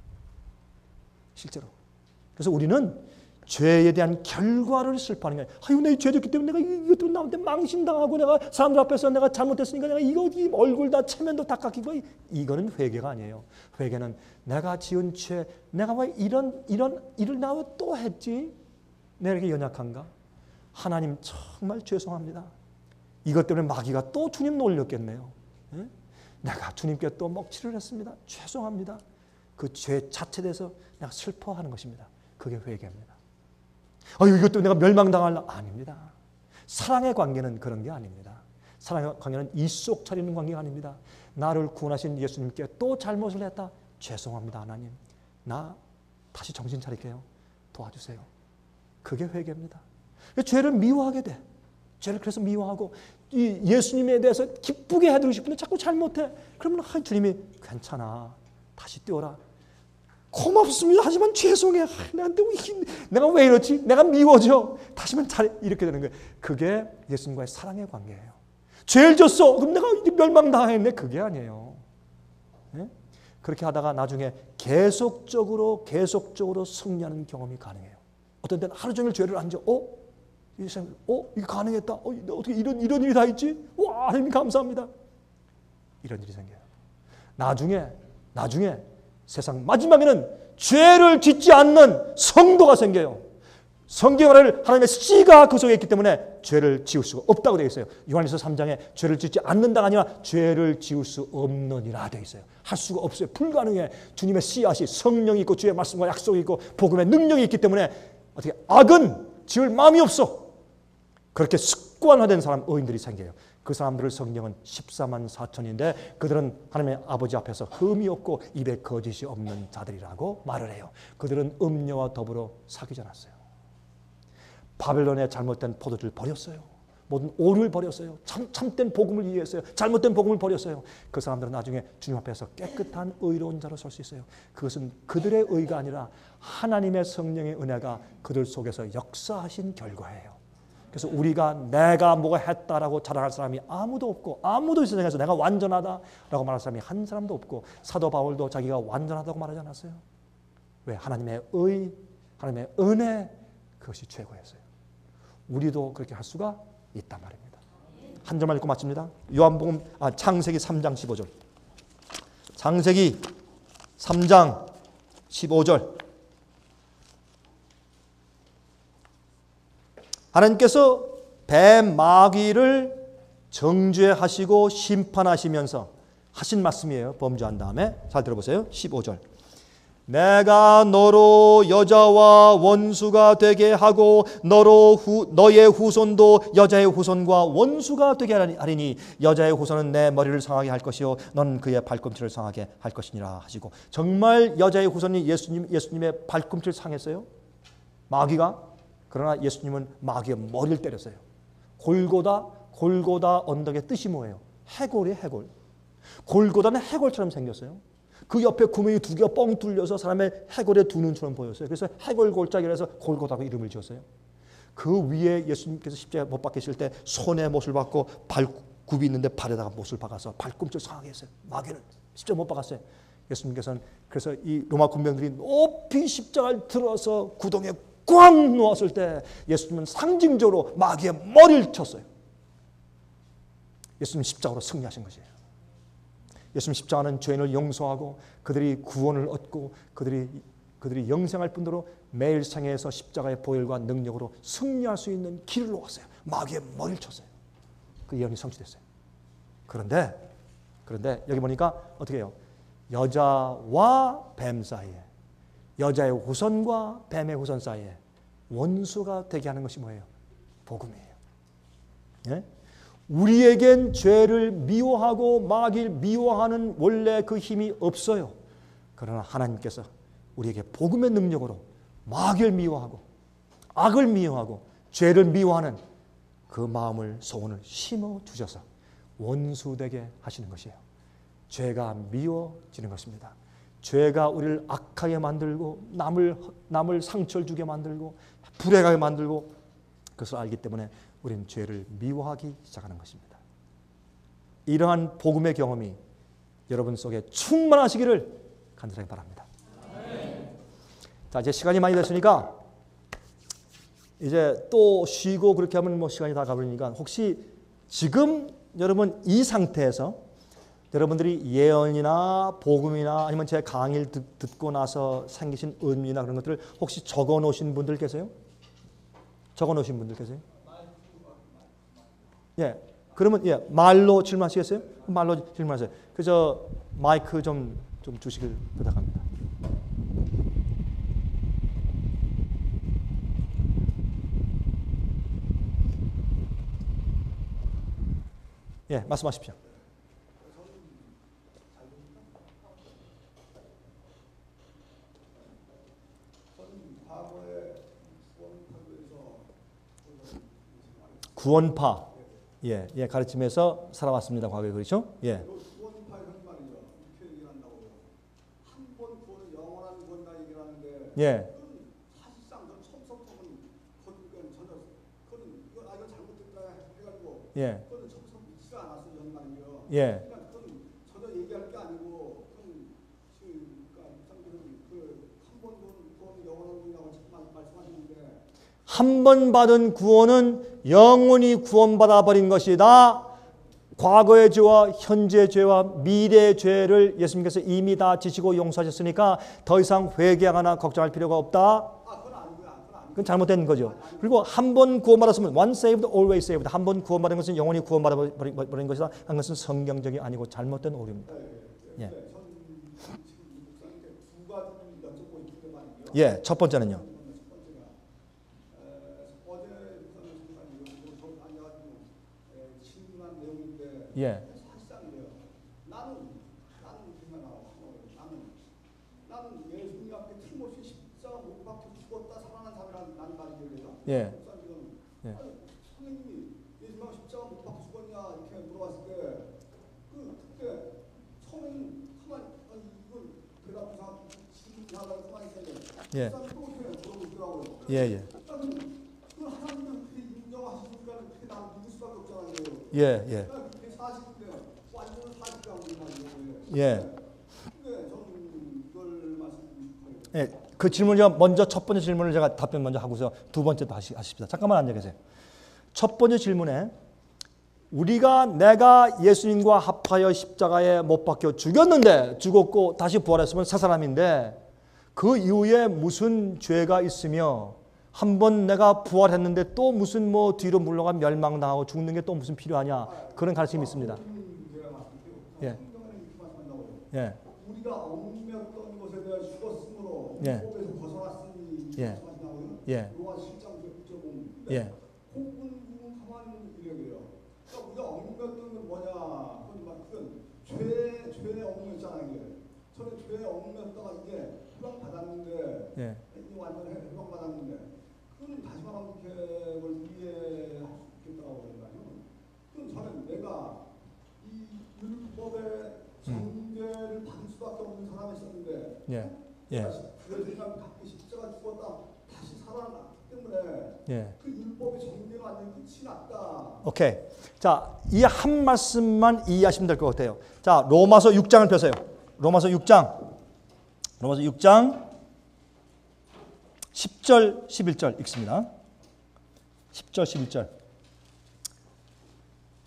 실제로. 그래서 우리는 죄에 대한 결과를 슬퍼하는 거예요. 아유, 내가 죄졌기 때문에 내가 이것 때문에 나한테 망신당하고 내가 사람들 앞에서 내가 잘못했으니까 내가 이거 얼굴 다 체면도 다 깎이고. 이거는 회개가 아니에요. 회개는 내가 지은 죄, 내가 왜 이런 일을 내가 왜 또 했지? 내가 이렇게 연약한가? 하나님 정말 죄송합니다. 이것 때문에 마귀가 또 주님 놀렸겠네요. 예? 내가 주님께 또 먹칠을 했습니다. 죄송합니다. 그 죄 자체에 대해서 내가 슬퍼하는 것입니다. 그게 회개입니다. 이것 때문에 내가 멸망당할라? 아닙니다. 사랑의 관계는 그런 게 아닙니다. 사랑의 관계는 이속 차리는 관계가 아닙니다. 나를 구원하신 예수님께 또 잘못을 했다. 죄송합니다, 하나님. 나 다시 정신 차릴게요. 도와주세요. 그게 회개입니다. 죄를 미워하게 돼. 죄를 그래서 미워하고 이 예수님에 대해서 기쁘게 해드리고 싶은데 자꾸 잘못해. 그러면 주님이 괜찮아. 다시 뛰어라. 고맙습니다. 하지만 죄송해. 내가 왜 이렇지? 내가 미워져. 다시만 잘해. 이렇게 되는 거예요. 그게 예수님과의 사랑의 관계예요. 죄를 졌어. 그럼 내가 멸망당했네. 그게 아니에요. 네? 그렇게 하다가 나중에 계속적으로 승리하는 경험이 가능해요. 어떤 때는 하루 종일 죄를 안 져. 이게 가능했다. 어떻게 이런 일이 다 있지? 와, 하나님 감사합니다. 이런 일이 생겨요. 나중에 세상 마지막에는 죄를 짓지 않는 성도가 생겨요. 성경을 하나님의 씨가 그 속에 있기 때문에 죄를 지을 수가 없다고 되어 있어요. 요한일서 3장에 죄를 짓지 않는다가 아니라 죄를 지을 수 없느니라 되어 있어요. 할 수가 없어요. 불가능해. 주님의 씨앗이 성령이 있고 주의 말씀과 약속이 있고 복음의 능력이 있기 때문에 어떻게 악은 지을 마음이 없어. 그렇게 습관화된 사람 의인들이 생겨요. 그 사람들을 성경은 14만 4천인데 그들은 하나님의 아버지 앞에서 흠이 없고 입에 거짓이 없는 자들이라고 말을 해요. 그들은 음녀와 더불어 사귀지 않았어요. 바벨론의 잘못된 포도주를 버렸어요. 모든 오류를 버렸어요. 참된 복음을 이해했어요. 잘못된 복음을 버렸어요. 그 사람들은 나중에 주님 앞에서 깨끗한 의로운 자로 설 수 있어요. 그것은 그들의 의가 아니라 하나님의 성령의 은혜가 그들 속에서 역사하신 결과예요. 그래서 우리가 내가 뭐가 했다라고 자랑할 사람이 아무도 없고 아무도 이 세상에서 내가 완전하다라고 말할 사람이 한 사람도 없고 사도 바울도 자기가 완전하다고 말하지 않았어요. 왜? 하나님의 의, 하나님의 은혜 그것이 최고였어요. 우리도 그렇게 할 수가 있단 말입니다. 한 절만 읽고 마칩니다. 요한복음 창세기 3장 15절. 창세기 3장 15절. 하나님께서 뱀 마귀를 정죄하시고 심판하시면서 하신 말씀이에요. 범죄한 다음에 잘 들어보세요. 15절. 내가 너로 여자와 원수가 되게 하고 너의 후손도 여자의 후손과 원수가 되게 하리니 여자의 후손은 내 머리를 상하게 할 것이요 너는 그의 발꿈치를 상하게 할 것이니라 하시고, 정말 여자의 후손이 예수님의 발꿈치를 상했어요? 마귀가? 그러나 예수님은 마귀의 머리를 때렸어요. 골고다 언덕의 뜻이 뭐예요? 해골이에요, 해골. 골고다는 해골처럼 생겼어요. 그 옆에 구멍이 두 개가 뻥 뚫려서 사람의 해골의 두 눈처럼 보였어요. 그래서 해골 골짜기라서 골고다고 이름을 지었어요. 그 위에 예수님께서 십자가에 못 박히실 때 손에 못을 박고 발굽이 있는데 발에다가 못을 박아서 발꿈치를 상하게 했어요. 마귀는 십자가 못 박았어요. 예수님께서는 그래서 이 로마 군병들이 높이 십자가를 들어서 구덩이에 꽉 놓았을 때 예수님은 상징적으로 마귀의 머리를 쳤어요. 예수님 십자가로 승리하신 것이에요. 예수님 십자가는 죄인을 용서하고 그들이 구원을 얻고 그들이 영생할 뿐더러 매일 생애에서 십자가의 보혈과 능력으로 승리할 수 있는 길을 놓았어요. 마귀의 머리를 쳤어요. 그 예언이 성취됐어요. 그런데 여기 보니까 어떻게 해요? 여자와 뱀 사이에, 여자의 후손과 뱀의 후손 사이에 원수가 되게 하는 것이 뭐예요? 복음이에요. 예? 우리에겐 죄를 미워하고 마귀를 미워하는 원래 그 힘이 없어요. 그러나 하나님께서 우리에게 복음의 능력으로 마귀를 미워하고 악을 미워하고 죄를 미워하는 그 마음을, 소원을 심어주셔서 원수되게 하시는 것이에요. 죄가 미워지는 것입니다. 죄가 우리를 악하게 만들고 남을 상처를 주게 만들고 불행하게 만들고, 그것을 알기 때문에 우리는 죄를 미워하기 시작하는 것입니다. 이러한 복음의 경험이 여러분 속에 충만하시기를 간절하게 바랍니다. 자, 이제 시간이 많이 됐으니까 이제 또 쉬고 그렇게 하면 뭐 시간이 다 가버리니까, 혹시 지금 여러분 이 상태에서 여러분들이 예언이나 복음이나 아니면 제 강의를 듣고 나서 생기신 의미나 그런 것들을 혹시 적어 놓으신 분들 계세요? 적어 놓으신 분들 계세요? 예. 그러면 예, 말로 질문하시겠어요? 말로 질문하세요. 그저 마이크 좀 주시길 부탁합니다. 예, 말씀하십시오. 구원파, 예, 가르침에서 살아왔습니다. 과거에 그렇죠? 예. 구원파의 말이죠. 이렇게 얘기한다고요. 한 번 구원은 영원한 구원이다 얘기를 하는데, 예. 사실상 전 처음부터는 그거는 이거 잘못됐다 해가지고, 예. 그거는 처음부터 믿지가 않았어요, 전 말이요. 예. 그러니까 그건 전혀 얘기할 게 아니고, 그러니까 한 번 구원은 영원한 구원이라고 말씀하시는데, 한 번 받은 구원은 영원히 구원받아 버린 것이다. 과거의 죄와 현재 죄와 미래의 죄를 예수님께서 이미 다 지시고 용서하셨으니까 더 이상 회개하거나 걱정할 필요가 없다. 그건 잘못된 거죠. 그리고 한 번 구원받았으면 one saved, always saved. 한 번 구원받은 것은 영원히 구원받아 버린 것이다. 한 것은 성경적이 아니고 잘못된 오류입니다. 예. 예, 첫 번째는요. 예. 나는 예수님 앞에 틀림없이 십자가 못 박혀 죽었다 살아난 사람이라는 말이에요. 예. 선생님이 예수님 앞에 십자가 못 박혀 죽었냐 이렇게 물어봤을 때 그때 처음에는 가만히 이건 대답해서 지나가다 가만히 있었는데 예. 또 이렇게 물어보더라고요. 예. 그 하나님은 그렇게 인정하시니까 그렇게 난 믿을 수밖에 없잖아요. 예. 예. 예. 그 질문이요. 먼저 첫 번째 질문을 제가 답변 먼저 하고서 두 번째 다시 하십시다. 잠깐만 앉아 계세요. 첫 번째 질문에 내가 예수님과 합하여 십자가에 못 박혀 죽였는데 죽었고 다시 부활했으면 새 사람인데 그 이후에 무슨 죄가 있으며 한 번 내가 부활했는데 또 무슨 뭐 뒤로 물러가 멸망당하고 죽는 게 또 무슨 필요하냐, 그런 가르침이 있습니다. 예. 예. 우리가 얽매였던 것에 대해 죽었으므로 예. 법에서 벗어났으니 예. 예. 로마 7장 9절 예. 혹은 가만히 이래요. 그러니까 우리가 얽매였던 건 뭐냐? 그건 죄에 얽매였잖아요. 이게. 저는 죄에 얽매였다가 이제 해방 받았는데, 예. 완전 해방 받았는데, 그건 다시 말하면 그걸 이해할 수 있겠다고 그러니까요. 그건 저는 내가 이 율법의 정죄를 받을 수밖에 없는 사람이었는데, 예수님이 십자가 죽었다 다시 살아났기 때문에 그 율법의 정죄는 완전히 끝이 났다. 오케이. 자, 이 한 말씀만 이해하시면 될 것 같아요. 자, 로마서 6장을 펴세요. 로마서 6장 10절 11절 읽습니다. 10절 11절.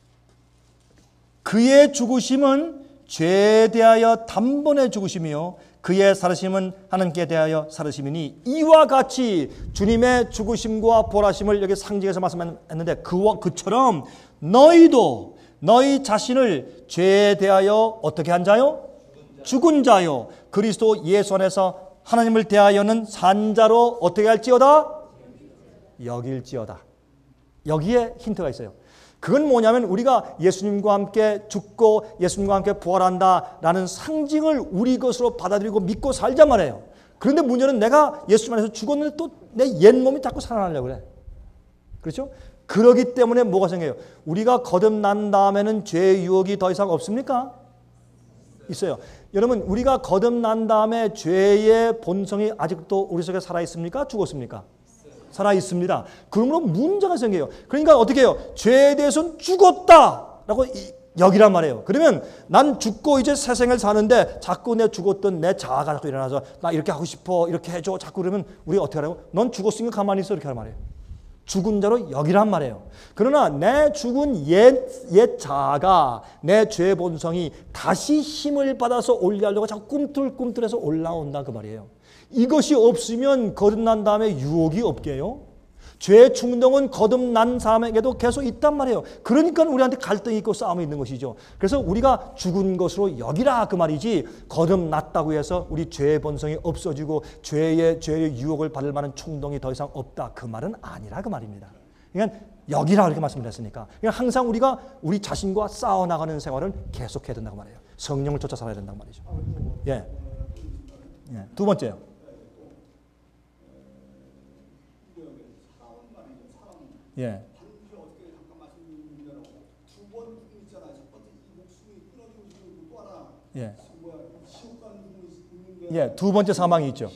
그의 죽으심은 죄에 대하여 단번에 죽으심이요 그의 살으심은 하나님께 대하여 살으심이니 이와 같이 주님의 죽으심과 부활하심을 여기 상징해서 말씀했는데 그처럼 너희도 너희 자신을 죄에 대하여 어떻게 한 자요? 죽은 자요. 그리스도 예수 안에서 하나님을 대하여는 산 자로 어떻게 할지어다? 여길지어다. 여기에 힌트가 있어요. 그건 뭐냐면 우리가 예수님과 함께 죽고 예수님과 함께 부활한다라는 상징을 우리 것으로 받아들이고 믿고 살자 말이에요. 그런데 문제는 내가 예수님 안에서 죽었는데 또 내 옛몸이 자꾸 살아나려고 그래. 그렇죠? 그러기 때문에 뭐가 생겨요? 우리가 거듭난 다음에는 죄의 유혹이 더 이상 없습니까? 있어요. 여러분, 우리가 거듭난 다음에 죄의 본성이 아직도 우리 속에 살아있습니까? 죽었습니까? 살아있습니다. 그러므로 문제가 생겨요. 그러니까 어떻게 해요? 죄에 대해서는 죽었다라고 여기란 말이에요. 그러면 난 죽고 이제 새 생을 사는데 자꾸 내 죽었던 내 자아가 자꾸 일어나서 나 이렇게 하고 싶어, 이렇게 해줘. 자꾸 그러면 우리가 어떻게 하라고? 넌 죽었으니까 가만히 있어. 이렇게 하란 말이에요. 죽은 자로 여기란 말이에요. 그러나 내 죽은 옛 자아가 내 죄 본성이 다시 힘을 받아서 올리려고 자꾸 꿈틀꿈틀해서 올라온다 그 말이에요. 이것이 없으면 거듭난 다음에 유혹이 없게요. 죄의 충동은 거듭난 사람에게도 계속 있단 말이에요. 그러니까 우리한테 갈등이 있고 싸움이 있는 것이죠. 그래서 우리가 죽은 것으로 여기라 그 말이지 거듭났다고 해서 우리 죄의 본성이 없어지고 죄의 유혹을 받을 만한 충동이 더 이상 없다 그 말은 아니라 그 말입니다. 그러니까 여기라 그렇게 말씀드렸으니까 그러니까 항상 우리가 우리 자신과 싸워나가는 생활을 계속해야 된다고 말이에요. 성령을 쫓아 살아야 된다고 말이죠. 예. 두 번째요. 예. 반드시 어떻게 잠깐 말씀드리면 두 번 있잖아요. 첫 번째 이 목숨이 끊어지고 또 하나 예. 지옥 가는 부분이 있는데 예. 두 번째 사망이 있죠.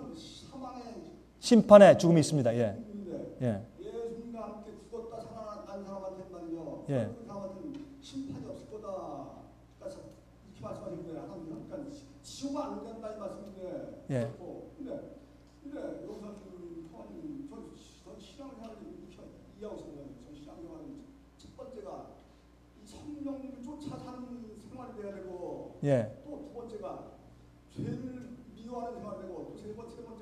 심판의 죽음이 있습니다. 예. 예. 예수님과 함께 죽었다 살아난 사람한테 말이요. 예. 그 사람한테는 심판이 없을 거다. 그러니까 이렇게 말씀하시는 거예요. 그러니까 지옥 안 된다 이 말씀인데. 예. 근데 여기서 전 신앙생활을 이렇게 이해하고 있습니다. 전 신앙생활은 첫 번째가 이 성령님을 쫓아 사는 생활이 돼야 되고, 예. 또 두 번째가 죄를 미워하는 생활이 되고, 또 세 번째는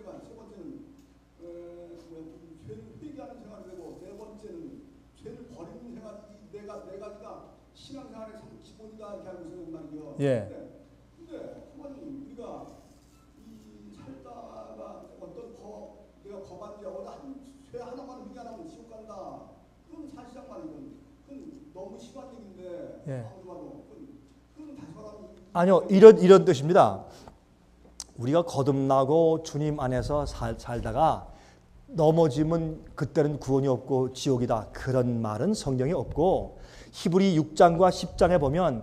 죄를 회개하는 생활이 되고, 네 번째는 죄를 버리는 생활. 네 가지가 신앙생활의 기본이다 이렇게 알고 있는 말이요. 예. 근데 하나님 우리가 이 살다가 어떤 내가 거만 죄 죄 하나만 회개 안 하면 지옥 간다. 그건 사실상 말이건 그건 너무 심한 얘기인데. 예. 그건 다시 말하면 아니요, 이런 뜻입니다. 우리가 거듭나고 주님 안에서 살다가 넘어지면 그때는 구원이 없고 지옥이다. 그런 말은 성경에 없고 히브리 6장과 10장에 보면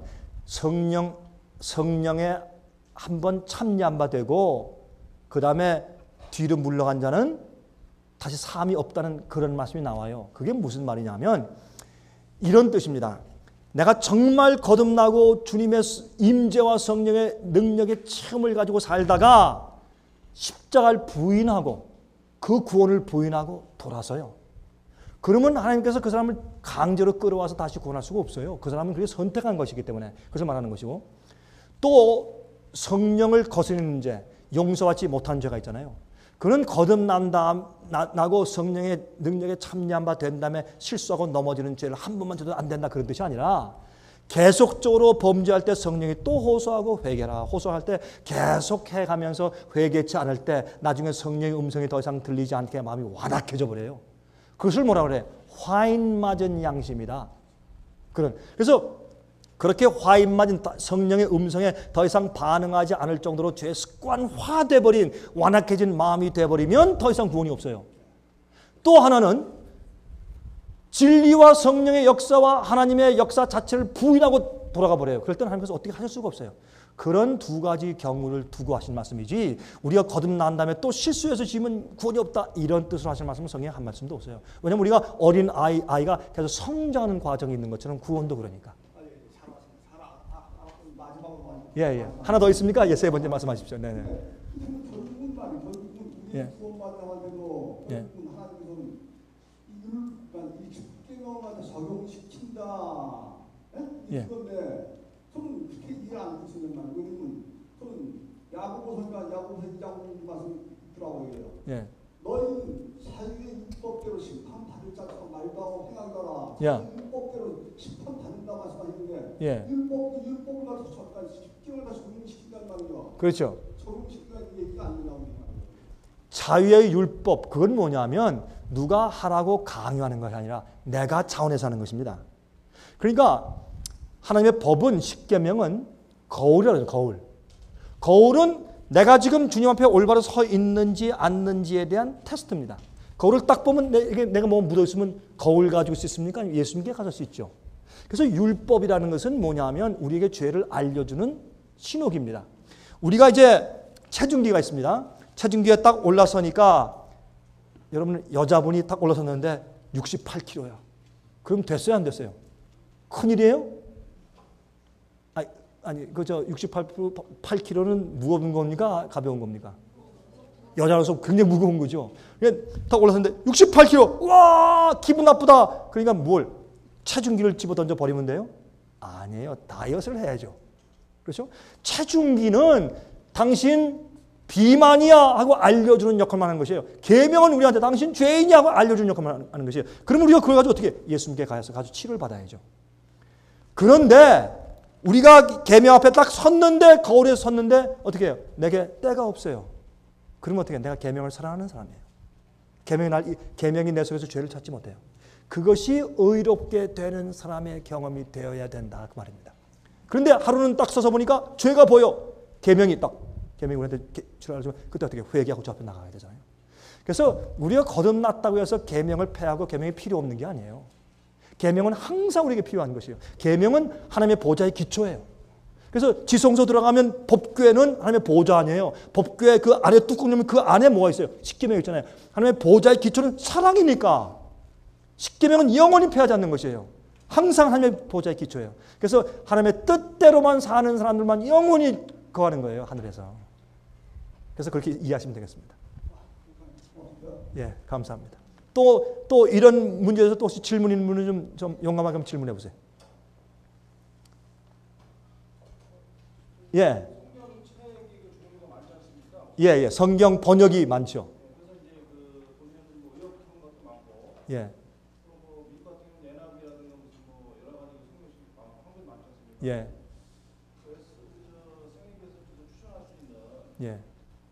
성령에 한번 참여한 바 되고 그 다음에 뒤로 물러간 자는 다시 사함이 없다는 그런 말씀이 나와요. 그게 무슨 말이냐면 이런 뜻입니다. 내가 정말 거듭나고 주님의 임재와 성령의 능력의 체험을 가지고 살다가 십자가를 부인하고 그 구원을 부인하고 돌아서요. 그러면 하나님께서 그 사람을 강제로 끌어와서 다시 구원할 수가 없어요. 그 사람은 그게 선택한 것이기 때문에 그것을 말하는 것이고 또 성령을 거스르는 죄, 용서받지 못한 죄가 있잖아요. 그는 거듭나고 성령의 능력에 참여한 바 된 다음에 실수하고 넘어지는 죄를 한 번만 져도 안 된다 그런 뜻이 아니라 계속적으로 범죄할 때 성령이 또 호소하고 회개라. 호소할 때 계속 해가면서 회개치 않을 때 나중에 성령의 음성이 더 이상 들리지 않게 마음이 완악해져 버려요. 그것을 뭐라 그래? 화인 맞은 양심이다. 그래서 그렇게 화인 맞은 성령의 음성에 더 이상 반응하지 않을 정도로 죄 습관화돼 버린 완악해진 마음이 돼 버리면 더 이상 구원이 없어요. 또 하나는 진리와 성령의 역사와 하나님의 역사 자체를 부인하고 돌아가 버려요. 그럴 때는 하나님께서 어떻게 하실 수가 없어요. 그런 두 가지 경우를 두고 하신 말씀이지 우리가 거듭난 다음에 또 실수해서 지으면 구원이 없다 이런 뜻으로 하신 말씀은 성경에 한 말씀도 없어요. 왜냐하면 우리가 어린 아이가 계속 성장하는 과정이 있는 것처럼 구원도 그러니까. 예. 하나 더 있습니까? 예, 세 번째 말씀하십시오. 네네. 결국은 우리 구원받은 사람들도 결국은 하나님께서는 이 십계명을 적용시킨다. 이건데 저는 그렇게 이해 안 되시는 말이에요. 왜냐면 저는 야고보서니까 야고보 말씀 있더라고요. 예. 너희 사유의 율법대로 심판받을 자가 말도 하고 행하거라. 야. 율법대로 심판받는다 말씀하시는데 예. 율법을 가지고 십경을 다시 적용시킨다는 말이죠. 그렇죠. 적용시키는 얘기가 안 나옵니다. 자유의 율법, 그건 뭐냐면 누가 하라고 강요하는 것이 아니라 내가 차원에서 하는 것입니다. 그러니까 하나님의 법은, 십계명은 거울이라고 해요. 거울. 거울은 내가 지금 주님 앞에 올바로 서 있는지 않는지에 대한 테스트입니다. 거울을 딱 보면 내가 뭐 묻어 있으면 거울 가지고 쓸 수 있습니까? 예수님께 가질 수 있죠. 그래서 율법이라는 것은 뭐냐면 우리에게 죄를 알려주는 신호기입니다. 우리가 이제 체중기가 있습니다. 체중기에 딱 올라서니까 여러분 여자분이 딱 올라섰는데 68kg야. 그럼 됐어요, 안 됐어요? 큰일이에요? 아니, 그저 68kg는 무거운 겁니까? 가벼운 겁니까? 여자로서 굉장히 무거운 거죠. 딱 올라섰는데 68kg, 와, 기분 나쁘다. 그러니까 뭘? 체중기를 집어 던져 버리면 돼요? 아니에요. 다이어트를 해야죠. 그렇죠? 체중기는 당신 비만이야 하고 알려주는 역할만 하는 것이에요. 계명은 우리한테 당신 죄인이야 하고 알려주는 역할만 하는 것이에요. 그러면 우리가 그걸 가지고 어떻게? 예수님께 가서 치료를 받아야죠. 그런데 우리가 계명 앞에 딱 섰는데, 거울에 섰는데 어떻게 해요? 내게 때가 없어요. 그러면 어떻게 해요? 내가 계명을 사랑하는 사람이에요. 계명이 내 속에서 죄를 찾지 못해요. 그것이 의롭게 되는 사람의 경험이 되어야 된다, 그 말입니다. 그런데 하루는 딱 서서 보니까 죄가 보여. 계명이 우리한테 출하지만 그때 어떻게 회개하고 저 앞에 나가야 되잖아요. 그래서 우리가 거듭났다고 해서 계명을 폐하고 계명이 필요 없는 게 아니에요. 계명은 항상 우리에게 필요한 것이에요. 계명은 하나님의 보좌의 기초예요. 그래서 지성소 들어가면 법궤는 하나님의 보좌 아니에요. 법궤 그 안에 뚜껑 열면 그 안에 뭐가 있어요? 십계명 있잖아요. 하나님의 보좌의 기초는 사랑이니까 십계명은 영원히 폐하지 않는 것이에요. 항상 하나님의 보좌의 기초예요. 그래서 하나님의 뜻대로만 사는 사람들만 영원히 거하는 거예요, 하늘에서. 그래서 그렇게 이해하시면 되겠습니다. 예, 감사합니다. 또 이런 문제에서 또 혹시 질문 있는 분은 좀 용감하게 한번 질문해 보세요. 예. 예, 성경 번역이 많죠. 예. 예. 예.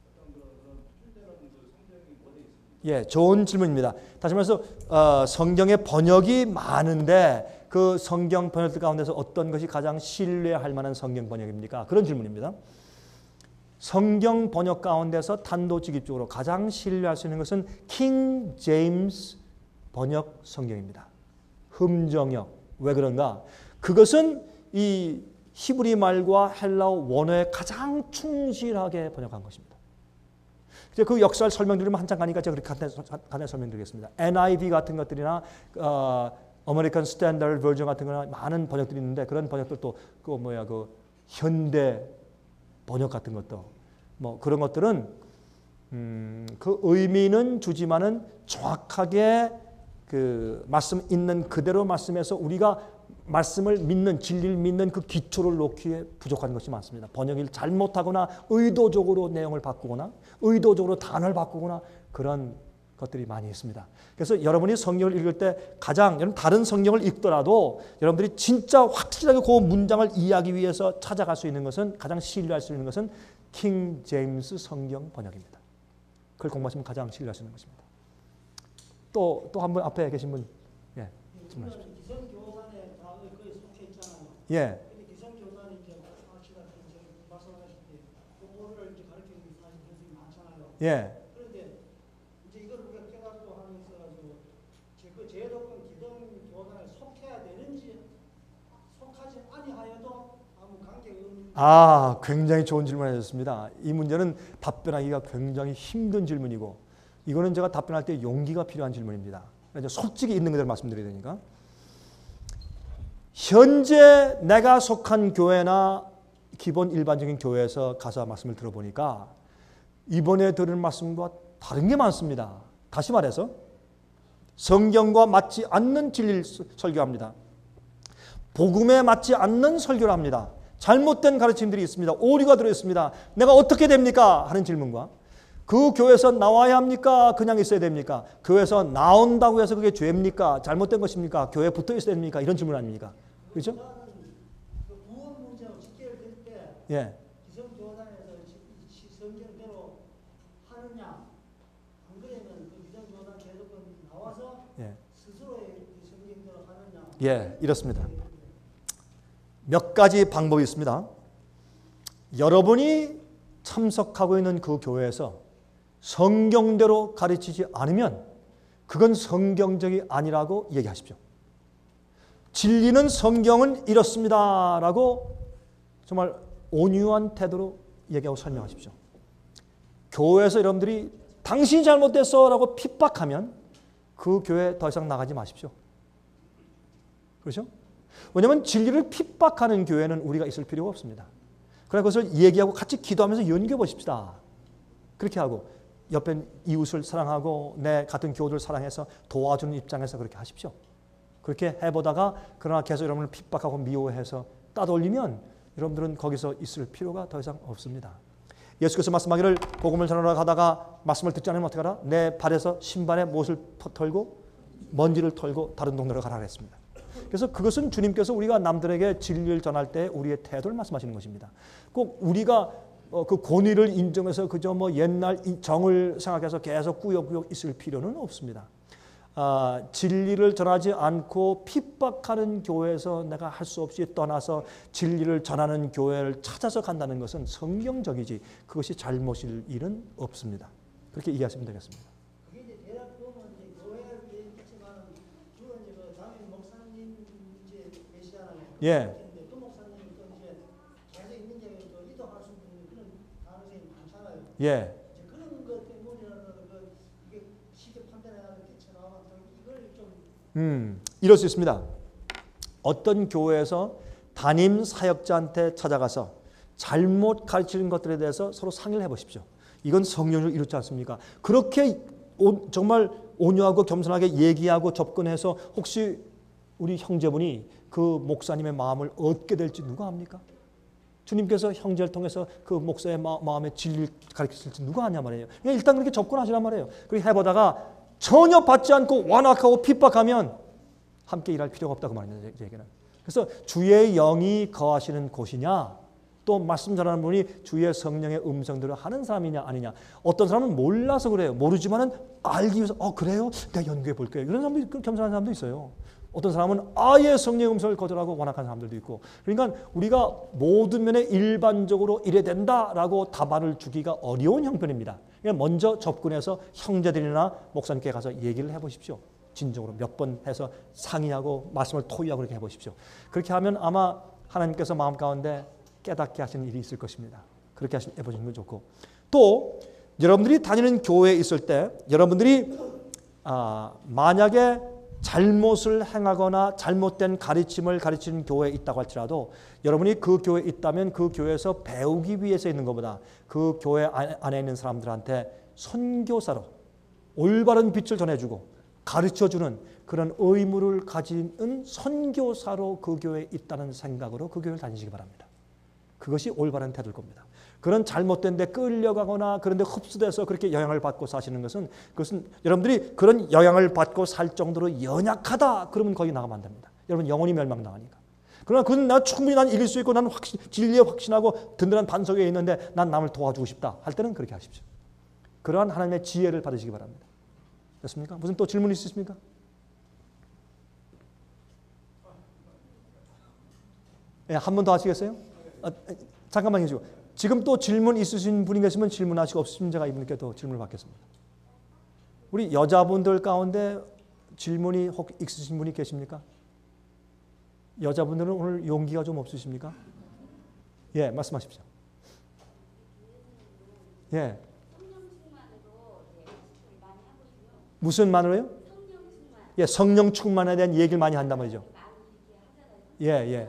예, 좋은 질문입니다. 다시 말해서 성경의 번역이 많은데 그 성경 번역들 가운데서 어떤 것이 가장 신뢰할 만한 성경 번역입니까? 그런 질문입니다. 성경 번역 가운데서 단도직입적으로 가장 신뢰할 수 있는 것은 킹 제임스 번역 성경입니다. 흠정역. 왜 그런가? 그것은 이 히브리 말과 헬라어 원어에 가장 충실하게 번역한 것입니다. 그 역사를 설명드리면 한참 가니까 제가 그렇게 간단히 설명드리겠습니다. NIV 같은 것들이나 아메리칸 스탠다드 버전 같은 거나 많은 번역들이 있는데 그런 번역들도 그 현대 번역 같은 것도 뭐 그런 것들은 그 의미는 주지만은 정확하게 그 말씀 있는 그대로 말씀에서 우리가 말씀을 믿는 진리를 믿는 그 기초를 놓기에 부족한 것이 많습니다. 번역을 잘못하거나 의도적으로 내용을 바꾸거나 의도적으로 단어를 바꾸거나 그런 것들이 많이 있습니다. 그래서 여러분이 성경을 읽을 때 가장 다른 성경을 읽더라도 여러분들이 진짜 확실하게 그 문장을 이해하기 위해서 찾아갈 수 있는 것은 가장 신뢰할 수 있는 것은 킹 제임스 성경 번역입니다. 그걸 공부하시면 가장 신뢰할 수 있는 것입니다. 또 한 분 앞에 계신 분, 예, 질문하십시오. 기성교단에 다 거기 속해 있잖아요. 예. 근데 기성교단이 이제 말씀하실 때 그거를 이제 가르치는 사실 교수님 많잖아요. 예. 그런데 이제 이걸 우리가 깨닫고 하는 있어가지고 그 제도권 기성교단에 속해야 되는지 속하지 아니하여도 아무 관계가 없는. 굉장히 좋은 질문 하셨습니다. 이 문제는 답변하기가 굉장히 힘든 질문이고 이거는 제가 답변할 때 용기가 필요한 질문입니다. 솔직히 있는 그대로 말씀드려야 되니까. 현재 내가 속한 교회나 기본 일반적인 교회에서 가서 말씀을 들어보니까 이번에 들은 말씀과 다른 게 많습니다. 다시 말해서 성경과 맞지 않는 진리를 설교합니다. 복음에 맞지 않는 설교를 합니다. 잘못된 가르침들이 있습니다. 오류가 들어있습니다. 내가 어떻게 됩니까? 하는 질문과 그 교회에서 나와야 합니까? 그냥 있어야 됩니까? 교회에서 나온다고 해서 그게 죄입니까? 잘못된 것입니까? 교회에 붙어 있어야 됩니까? 이런 질문 아닙니까? 그렇죠? 구원 문제로 직결될 때 예. 기성교단에서 성경대로 하느냐 안 그러면 그 기성교단 계속 나와서 예. 스스로의 성경대로 하느냐. 예, 이렇습니다. 몇 가지 방법이 있습니다. 여러분이 참석하고 있는 그 교회에서 성경대로 가르치지 않으면 그건 성경적이 아니라고 얘기하십시오. 진리는 성경은 이렇습니다 라고 정말 온유한 태도로 얘기하고 설명하십시오. 교회에서 여러분들이 당신이 잘못됐어 라고 핍박하면 그 교회 더 이상 나가지 마십시오. 그렇죠? 왜냐하면 진리를 핍박하는 교회는 우리가 있을 필요가 없습니다. 그래서 그것을 얘기하고 같이 기도하면서 연결해보십시다. 그렇게 하고 옆에 이웃을 사랑하고 내 같은 교우들 사랑해서 도와주는 입장에서 그렇게 하십시오. 그렇게 해보다가 그러나 계속 여러분을 핍박하고 미워해서 따돌리면 여러분들은 거기서 있을 필요가 더 이상 없습니다. 예수께서 말씀하기를 복음을 전하러 가다가 말씀을 듣지 않으면 어떻게 하라? 내 발에서 신발에 못을 털고 먼지를 털고 다른 동네로 가라 그랬습니다. 그래서 그것은 주님께서 우리가 남들에게 진리를 전할 때 우리의 태도를 말씀하시는 것입니다. 꼭 우리가 그 권위를 인정해서 그저 뭐 옛날 정을 생각해서 계속 꾸역꾸역 있을 필요는 없습니다. 진리를 전하지 않고 핍박하는 교회에서 내가 할 수 없이 떠나서 진리를 전하는 교회를 찾아서 간다는 것은 성경적이지 그것이 잘못일 일은 없습니다. 그렇게 이해하시면 되겠습니다. 그게 이제 대략 보면 이제 교회를 얘기했지만 주로 이제 그 담임 목사님 이제 계시잖아요. 예. 그 목사님이 또 이제 계속 있는 게 또 이동할 수 있는 그런 가능성이 많잖아요. 예. 이제 그런 것 때문이라도 이게 쉽게 판단해야 되겠지만 이걸 좀 이럴 수 있습니다. 어떤 교회에서 담임 사역자한테 찾아가서 잘못 가르치는 것들에 대해서 서로 상의를 해보십시오. 이건 성령을 이루지 않습니까? 그렇게 정말 온유하고 겸손하게 얘기하고 접근해서 혹시 우리 형제분이 그 목사님의 마음을 얻게 될지 누가 압니까? 주님께서 형제를 통해서 그 목사의 마음에 진리를 가르치실지 누가 아냐 말이에요. 일단 그렇게 접근하시란 말이에요. 그렇게 해보다가 전혀 받지 않고 완악하고 핍박하면 함께 일할 필요가 없다고 말입니다. 얘기는. 그래서 주의 영이 거하시는 곳이냐 또 말씀 전하는 분이 주의 성령의 음성들을 하는 사람이냐 아니냐. 어떤 사람은 몰라서 그래요. 모르지만은 알기 위해서 그래요? 내가 연구해 볼게요. 이런 사람도 겸손한 사람도 있어요. 어떤 사람은 아예 성령의 음성을 거절하고 완악한 사람들도 있고. 그러니까 우리가 모든 면에 일반적으로 이래 된다라고 답안을 주기가 어려운 형편입니다. 먼저 접근해서 형제들이나 목사님께 가서 얘기를 해보십시오. 진정으로 몇 번 해서 상의하고 말씀을 토의하고 그렇게 해보십시오. 그렇게 하면 아마 하나님께서 마음 가운데 깨닫게 하시는 일이 있을 것입니다. 그렇게 해보시는 건 좋고 또 여러분들이 다니는 교회에 있을 때 여러분들이 만약에 잘못을 행하거나 잘못된 가르침을 가르치는 교회에 있다고 할지라도 여러분이 그 교회에 있다면 그 교회에서 배우기 위해서 있는 것보다 그 교회 안에 있는 사람들한테 선교사로 올바른 빛을 전해주고 가르쳐주는 그런 의무를 가진 선교사로 그 교회에 있다는 생각으로 그 교회를 다니시기 바랍니다. 그것이 올바른 태도일 겁니다. 그런 잘못된 데 끌려가거나 그런 데 흡수돼서 그렇게 영향을 받고 사시는 것은 그것은 여러분들이 그런 영향을 받고 살 정도로 연약하다 그러면 거기 나가면 안 됩니다. 여러분 영혼이 멸망당하니까. 그러나 그건 나 충분히 난 이길 수 있고 나는 진리에 확신하고 든든한 반석 위에 있는데 난 남을 도와주고 싶다 할 때는 그렇게 하십시오. 그러한 하나님의 지혜를 받으시기 바랍니다. 됐습니까? 무슨 또 질문 있으십니까? 네, 한 번 더 하시겠어요? 잠깐만 해주고 지금 또 질문 있으신 분이 계시면 질문하시고 없으신 제가 이분께 또 질문을 받겠습니다. 우리 여자분들 가운데 질문이 혹 있으신 분이 계십니까? 여자분들은 오늘 용기가 좀 없으십니까? 예, 말씀하십시오. 예. 무슨 만으로요? 예, 성령 충만에 대한 얘기를 많이 한단 말이죠. 예, 예.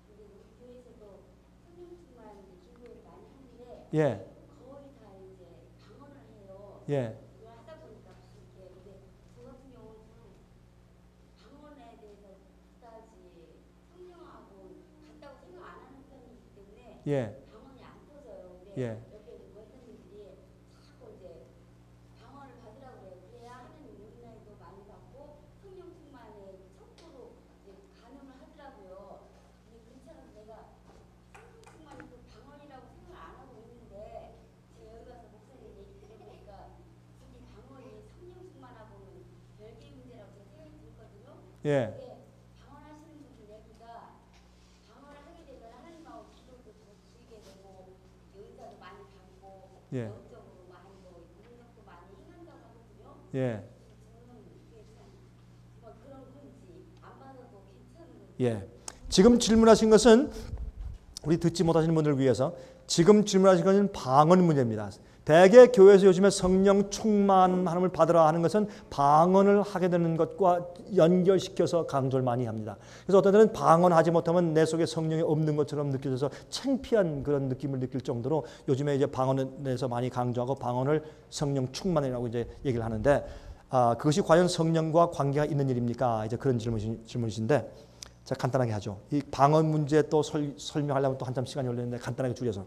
예. 예. 예. 방언이 안 터져요. 근데 예. 옆에 원장님들이 자꾸 이제 방언을 받으라고 그래요. 그래야 하나님 은혜도 많이 받고 성령 충만에 척도로 이제 간음을 하더라고요. 근데 그렇지 않아서 내가 성령 충만이 그 방언이라고 생각을 안 하고 있는데 제가 여기 가서 목사님 얘기 들어보니까 특히 방언이 성령 충만하고는 별개의 문제라고 제가 생각이 들거든요. 예. 그게 방언하시는 분들 얘기가 방언을 하게 되면 하나님하고 기도도 더 주게 되고 은사도 많이 받고 예. 영적으로 많이 뭐 능력도 많이 행한다고 하거든요. 예. 저는 이게 참 뭐 그런 건지 안 받아도 괜찮은 건지. 예. 지금 질문하신 것은 우리 듣지 못하시는 분들을 위해서 지금 질문하신 것은 방언 문제입니다. 대개 교회에서 요즘에 성령 충만함을 받으라 하는 것은 방언을 하게 되는 것과 연결시켜서 강조를 많이 합니다. 그래서 어떤 때는 방언하지 못하면 내 속에 성령이 없는 것처럼 느껴져서 창피한 그런 느낌을 느낄 정도로 요즘에 이제 방언에 대해서 많이 강조하고 방언을 성령 충만이라고 이제 얘기를 하는데 그것이 과연 성령과 관계가 있는 일입니까? 이제 그런 질문이신데 자 간단하게 하죠. 이 방언 문제 또 설명하려면 또 한참 시간이 걸리는데 간단하게 줄여서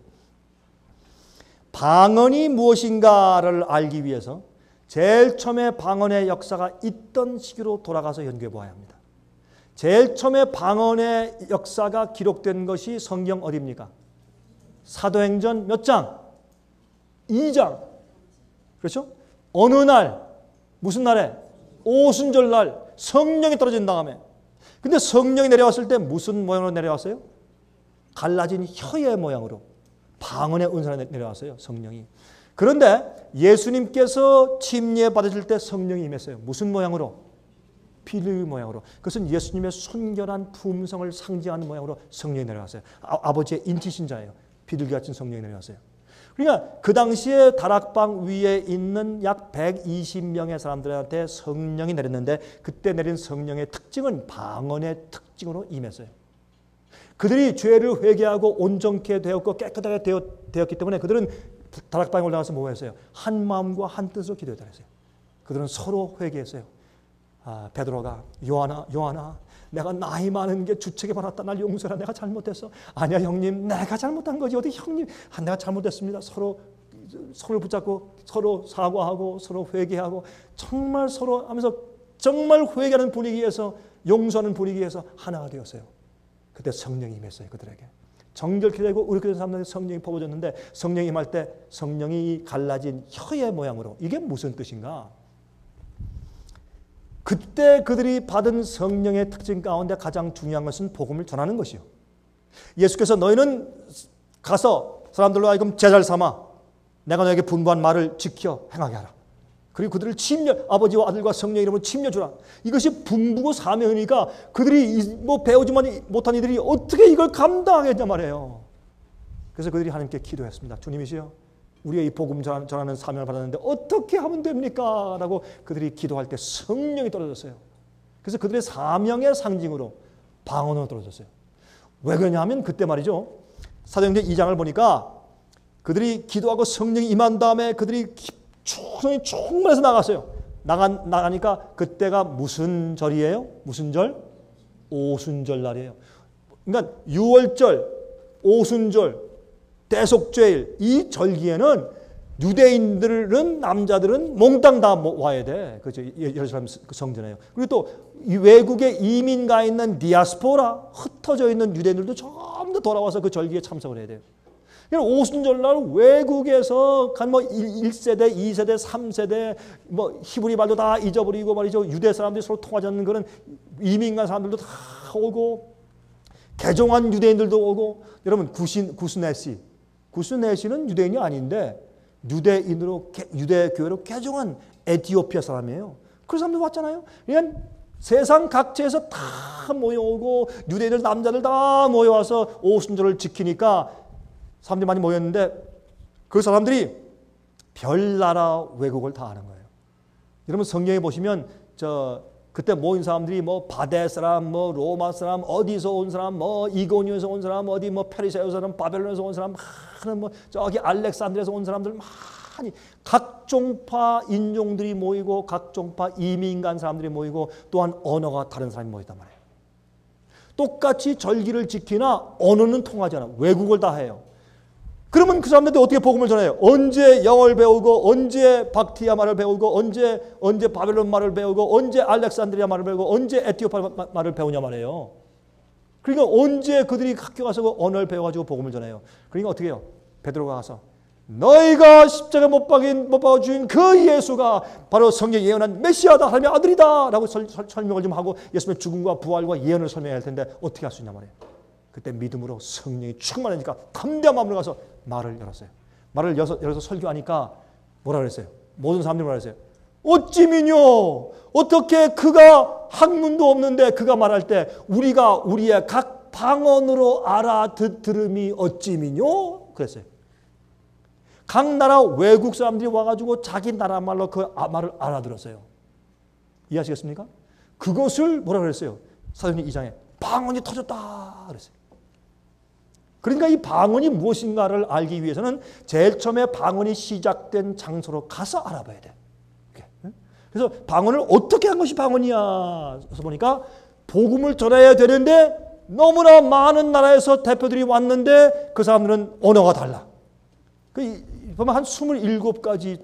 방언이 무엇인가를 알기 위해서 제일 처음에 방언의 역사가 있던 시기로 돌아가서 연구해 보아야 합니다. 제일 처음에 방언의 역사가 기록된 것이 성경 어디입니까? 사도행전 몇 장? 2장. 그렇죠? 어느 날, 무슨 날에? 오순절날 성령이 떨어진 다음에. 근데 성령이 내려왔을 때 무슨 모양으로 내려왔어요? 갈라진 혀의 모양으로. 방언의 은사가 내려왔어요. 성령이. 그런데 예수님께서 침례 받으실 때 성령이 임했어요. 무슨 모양으로? 비둘기 모양으로. 그것은 예수님의 순결한 품성을 상징하는 모양으로 성령이 내려왔어요. 아버지의 인치신자예요. 비둘기 같은 성령이 내려왔어요. 그러니까 그 당시에 다락방 위에 있는 약 120명의 사람들한테 성령이 내렸는데 그때 내린 성령의 특징은 방언의 특징으로 임했어요. 그들이 죄를 회개하고 온전케 되었고 깨끗하게 되었기 때문에 그들은 다락방에 올라가서 뭐 했어요? 한 마음과 한 뜻으로 기도했다 그랬어요. 그들은 서로 회개했어요. 베드로가 요한아 내가 나이 많은 게 주책에 받았다. 날 용서해라. 내가 잘못했어. 아니야 형님 내가 잘못한 거지. 어디 형님 내가 잘못했습니다. 서로 손을 붙잡고 서로 사과하고 서로 회개하고 정말 서로 하면서 정말 회개하는 분위기에서 용서하는 분위기에서 하나가 되었어요. 그때 성령이 임했어요. 그들에게. 정결케 되고 의롭게 된 사람들에게 성령이 퍼부어졌는데 성령이 임할 때 성령이 갈라진 혀의 모양으로 이게 무슨 뜻인가? 그때 그들이 받은 성령의 특징 가운데 가장 중요한 것은 복음을 전하는 것이요. 예수께서 너희는 가서 사람들로 하여금 제자를 삼아 내가 너에게 분부한 말을 지켜 행하게 하라. 그리고 그들을 아버지와 아들과 성령의 이름으로 침려주라. 이것이 분부고 사명이니까 그들이 뭐 배우지 못한 이들이 어떻게 이걸 감당하겠냐 말이에요. 그래서 그들이 하나님께 기도했습니다. 주님이시여 우리의 이 복음 전하는 사명을 받았는데 어떻게 하면 됩니까? 라고 그들이 기도할 때 성령이 떨어졌어요. 그래서 그들의 사명의 상징으로 방언으로 떨어졌어요. 왜 그러냐면 그때 말이죠. 사도행전 2장을 보니까 그들이 기도하고 성령이 임한 다음에 그들이 성령이 충만해서 나갔어요. 나가니까 그때가 무슨 절이에요? 무슨 절? 오순절 날이에요. 그러니까 유월절, 오순절, 대속죄일 이 절기에는 유대인들은 남자들은 몽땅 다 와야 돼. 그죠? 예루살렘 성전에요. 그리고 또 외국에 이민 가 있는 디아스포라 흩어져 있는 유대인들도 전부 다 돌아와서 그 절기에 참석을 해야 돼요. 오순절날 외국에서 뭐 1세대, 2세대, 3세대 뭐 히브리 말도 다 잊어버리고 말이죠. 유대 사람들이 서로 통하지 않는 그런 이민 간 사람들도 다 오고 개종한 유대인들도 오고 여러분 구스네시는 유대인이 아닌데 유대인으로 유대 교회로 개종한 에티오피아 사람이에요. 그 사람들 왔잖아요. 그냥 세상 각지에서 다 모여오고 유대인들 남자들 다 모여와서 오순절을 지키니까 사람들이 많이 모였는데 그 사람들이 별나라 왜곡을 다 하는 거예요. 여러분 성경에 보시면 그때 모인 사람들이 뭐 바데 사람, 뭐 로마 사람, 어디서 온 사람, 뭐 이고니에서 온 사람, 어디 뭐 페르시아에서 온 사람, 바벨론에서 온 사람, 많은 뭐 저기 알렉산드리아에서 온 사람들 많이 각종파 인종들이 모이고 각종파 이민 간 사람들이 모이고 또한 언어가 다른 사람이 모였단 말이에요. 똑같이 절기를 지키나 언어는 통하지 않아. 외국어를 다 해요. 그러면 그 사람들한테 어떻게 복음을 전해요? 언제 영어를 배우고, 언제 박티아 말을 배우고, 언제 바벨론 말을 배우고, 언제 알렉산드리아 말을 배우고, 언제 에티오피아 말을 배우냐 말이에요. 그러니까 언제 그들이 학교 가서 그 언어를 배워가지고 복음을 전해요. 그러니까 어떻게 해요? 베드로가 가서 너희가 십자가 못 박아 주인 그 예수가 바로 성경에 예언한 메시아다, 하나님의 아들이다 라고 설명을 좀 하고 예수님의 죽음과 부활과 예언을 설명해야 할 텐데 어떻게 할 수 있냐 말이에요. 그때 믿음으로 성령이 충만하니까 담대한 마음으로 가서 말을 열었어요. 말을 열어서 설교하니까 뭐라 그랬어요? 모든 사람들이 뭐라 그랬어요? 어찌 미뇨? 어떻게 그가 학문도 없는데 그가 말할 때 우리가 우리의 각 방언으로 알아들음이 어찌 미뇨? 그랬어요. 각 나라 외국 사람들이 와가지고 자기 나라 말로 그 말을 알아들었어요. 이해하시겠습니까? 그것을 뭐라 그랬어요? 사도행전 2장에 방언이 터졌다 그랬어요. 그러니까 이 방언이 무엇인가를 알기 위해서는 제일 처음에 방언이 시작된 장소로 가서 알아봐야 돼. 그래서 방언을 어떻게 한 것이 방언이야? 그래서 보니까 복음을 전해야 되는데 너무나 많은 나라에서 대표들이 왔는데 그 사람들은 언어가 달라. 보면 한 27가지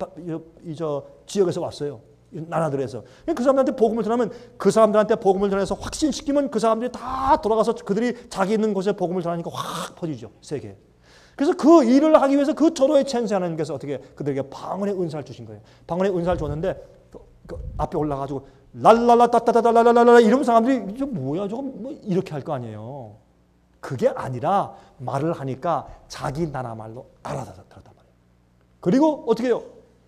지역에서 왔어요. 나라들에서. 그 사람들한테 복음을 전하면 그 사람들한테 복음을 전해서 확신시키면 그 사람들이 다 돌아가서 그들이 자기 있는 곳에 복음을 전하니까 확 퍼지죠. 세계에. 그래서 그 일을 하기 위해서 그 절호의 천사 하나님께서 어떻게 그들에게 방언의 은사를 주신 거예요. 방언의 은사를 줬는데 그 앞에 올라가지고 랄랄라 따따따따랄랄라 이런 사람들이 이게 뭐야 저거 뭐 이렇게 할 거 아니에요. 그게 아니라 말을 하니까 자기 나라 말로 알아들었단 말이에요. 그리고 어떻게 해요?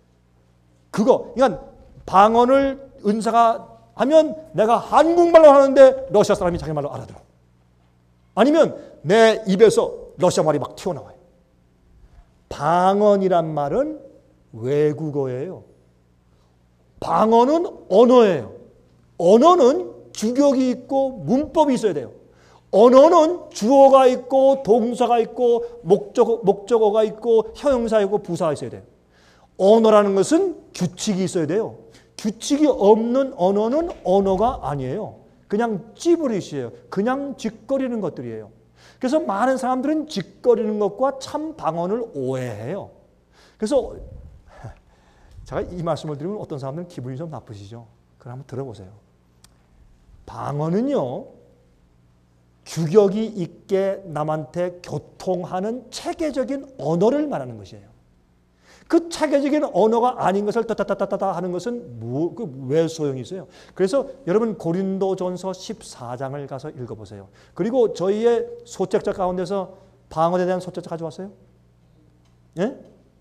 그러니까 방언을 은사가 하면 내가 한국말로 하는데 러시아 사람이 자기 말로 알아들어. 아니면 내 입에서 러시아 말이 막 튀어나와요. 방언이란 말은 외국어예요. 방언은 언어예요. 언어는 주격이 있고 문법이 있어야 돼요. 언어는 주어가 있고 동사가 있고 목적어가 있고 형용사가 있고 부사가 있어야 돼요. 언어라는 것은 규칙이 있어야 돼요. 규칙이 없는 언어는 언어가 아니에요. 그냥 찌부리시예요. 그냥 짓거리는 것들이에요. 그래서 많은 사람들은 짓거리는 것과 참 방언을 오해해요. 그래서 제가 이 말씀을 드리면 어떤 사람들은 기분이 좀 나쁘시죠. 그럼 한번 들어보세요. 방언은요, 규격이 있게 남한테 교통하는 체계적인 언어를 말하는 것이에요. 그 체계적인 언어가 아닌 것을 따따따따따 하는 것은 왜 소용이 있어요? 그래서 여러분 고린도전서 14장을 가서 읽어보세요. 그리고 저희의 소책자 가운데서 방언에 대한 소책자 가져왔어요? 예?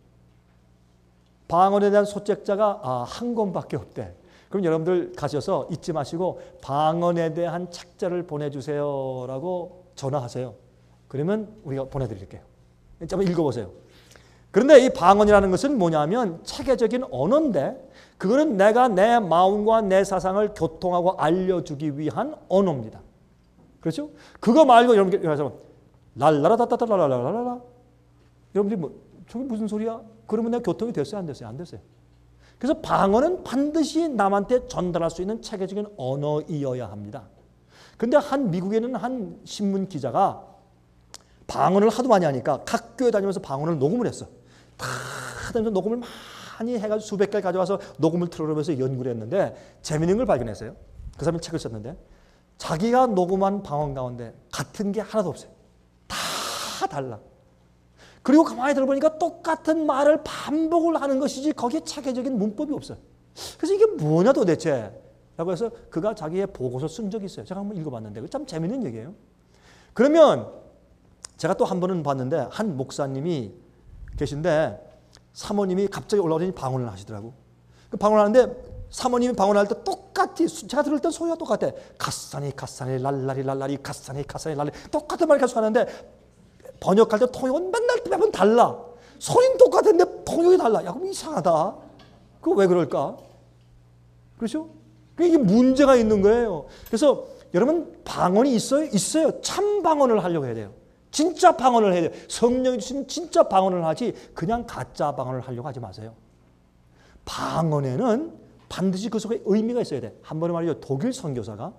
방언에 대한 소책자가 한 권밖에 없대. 그럼 여러분들 가셔서 잊지 마시고 방언에 대한 책자를 보내주세요 라고 전화하세요. 그러면 우리가 보내드릴게요. 한번 읽어보세요. 그런데 이 방언이라는 것은 뭐냐면 체계적인 언어인데 그거는 내가 내 마음과 내 사상을 교통하고 알려주기 위한 언어입니다. 그렇죠? 그거 말고 여러분들 그래서 랄라라따따라라라라라 여러분들이 뭐 저게 무슨 소리야? 그러면 내가 교통이 됐어요? 안 됐어요? 안 됐어요. 그래서 방언은 반드시 남한테 전달할 수 있는 체계적인 언어이어야 합니다. 근데 미국에는 한 신문 기자가 방언을 하도 많이 하니까 각 교회 다니면서 방언을 녹음을 했어. 다 하면서 녹음을 많이 해가지고 수백 개를 가져와서 녹음을 틀어놓으면서 연구를 했는데 재미있는 걸 발견했어요. 그 사람이 책을 썼는데 자기가 녹음한 방언 가운데 같은 게 하나도 없어요. 다 달라. 그리고 가만히 들어보니까 똑같은 말을 반복을 하는 것이지 거기에 체계적인 문법이 없어요. 그래서 이게 뭐냐 도대체? 라고 해서 그가 자기의 보고서 쓴 적이 있어요. 제가 한번 읽어봤는데 참 재미있는 얘기예요. 그러면 제가 또 한 번은 봤는데 한 목사님이 계신데 사모님이 갑자기 올라오더니 방언을 하시더라고. 그 방언을 하는데 사모님이 방언할 때 똑같이 제가 들을 때 소리가 똑같아. 가사니 가사니 랄라리 랄라리 가사니 가사니 랄라리 똑같은 말을 계속 하는데 번역할 때 통역은 맨날 매번 달라. 소리는 똑같은데 통역이 달라. 야, 그럼 이상하다. 그거 왜 그럴까? 그렇죠? 이게 문제가 있는 거예요. 그래서 여러분 방언이 있어요? 있어요. 참 방언을 하려고 해야 돼요. 진짜 방언을 해야 돼요. 성령이 주신 진짜 방언을 하지 그냥 가짜 방언을 하려고 하지 마세요. 방언에는 반드시 그 속에 의미가 있어야 돼. 한 번에 말이죠. 독일 선교사가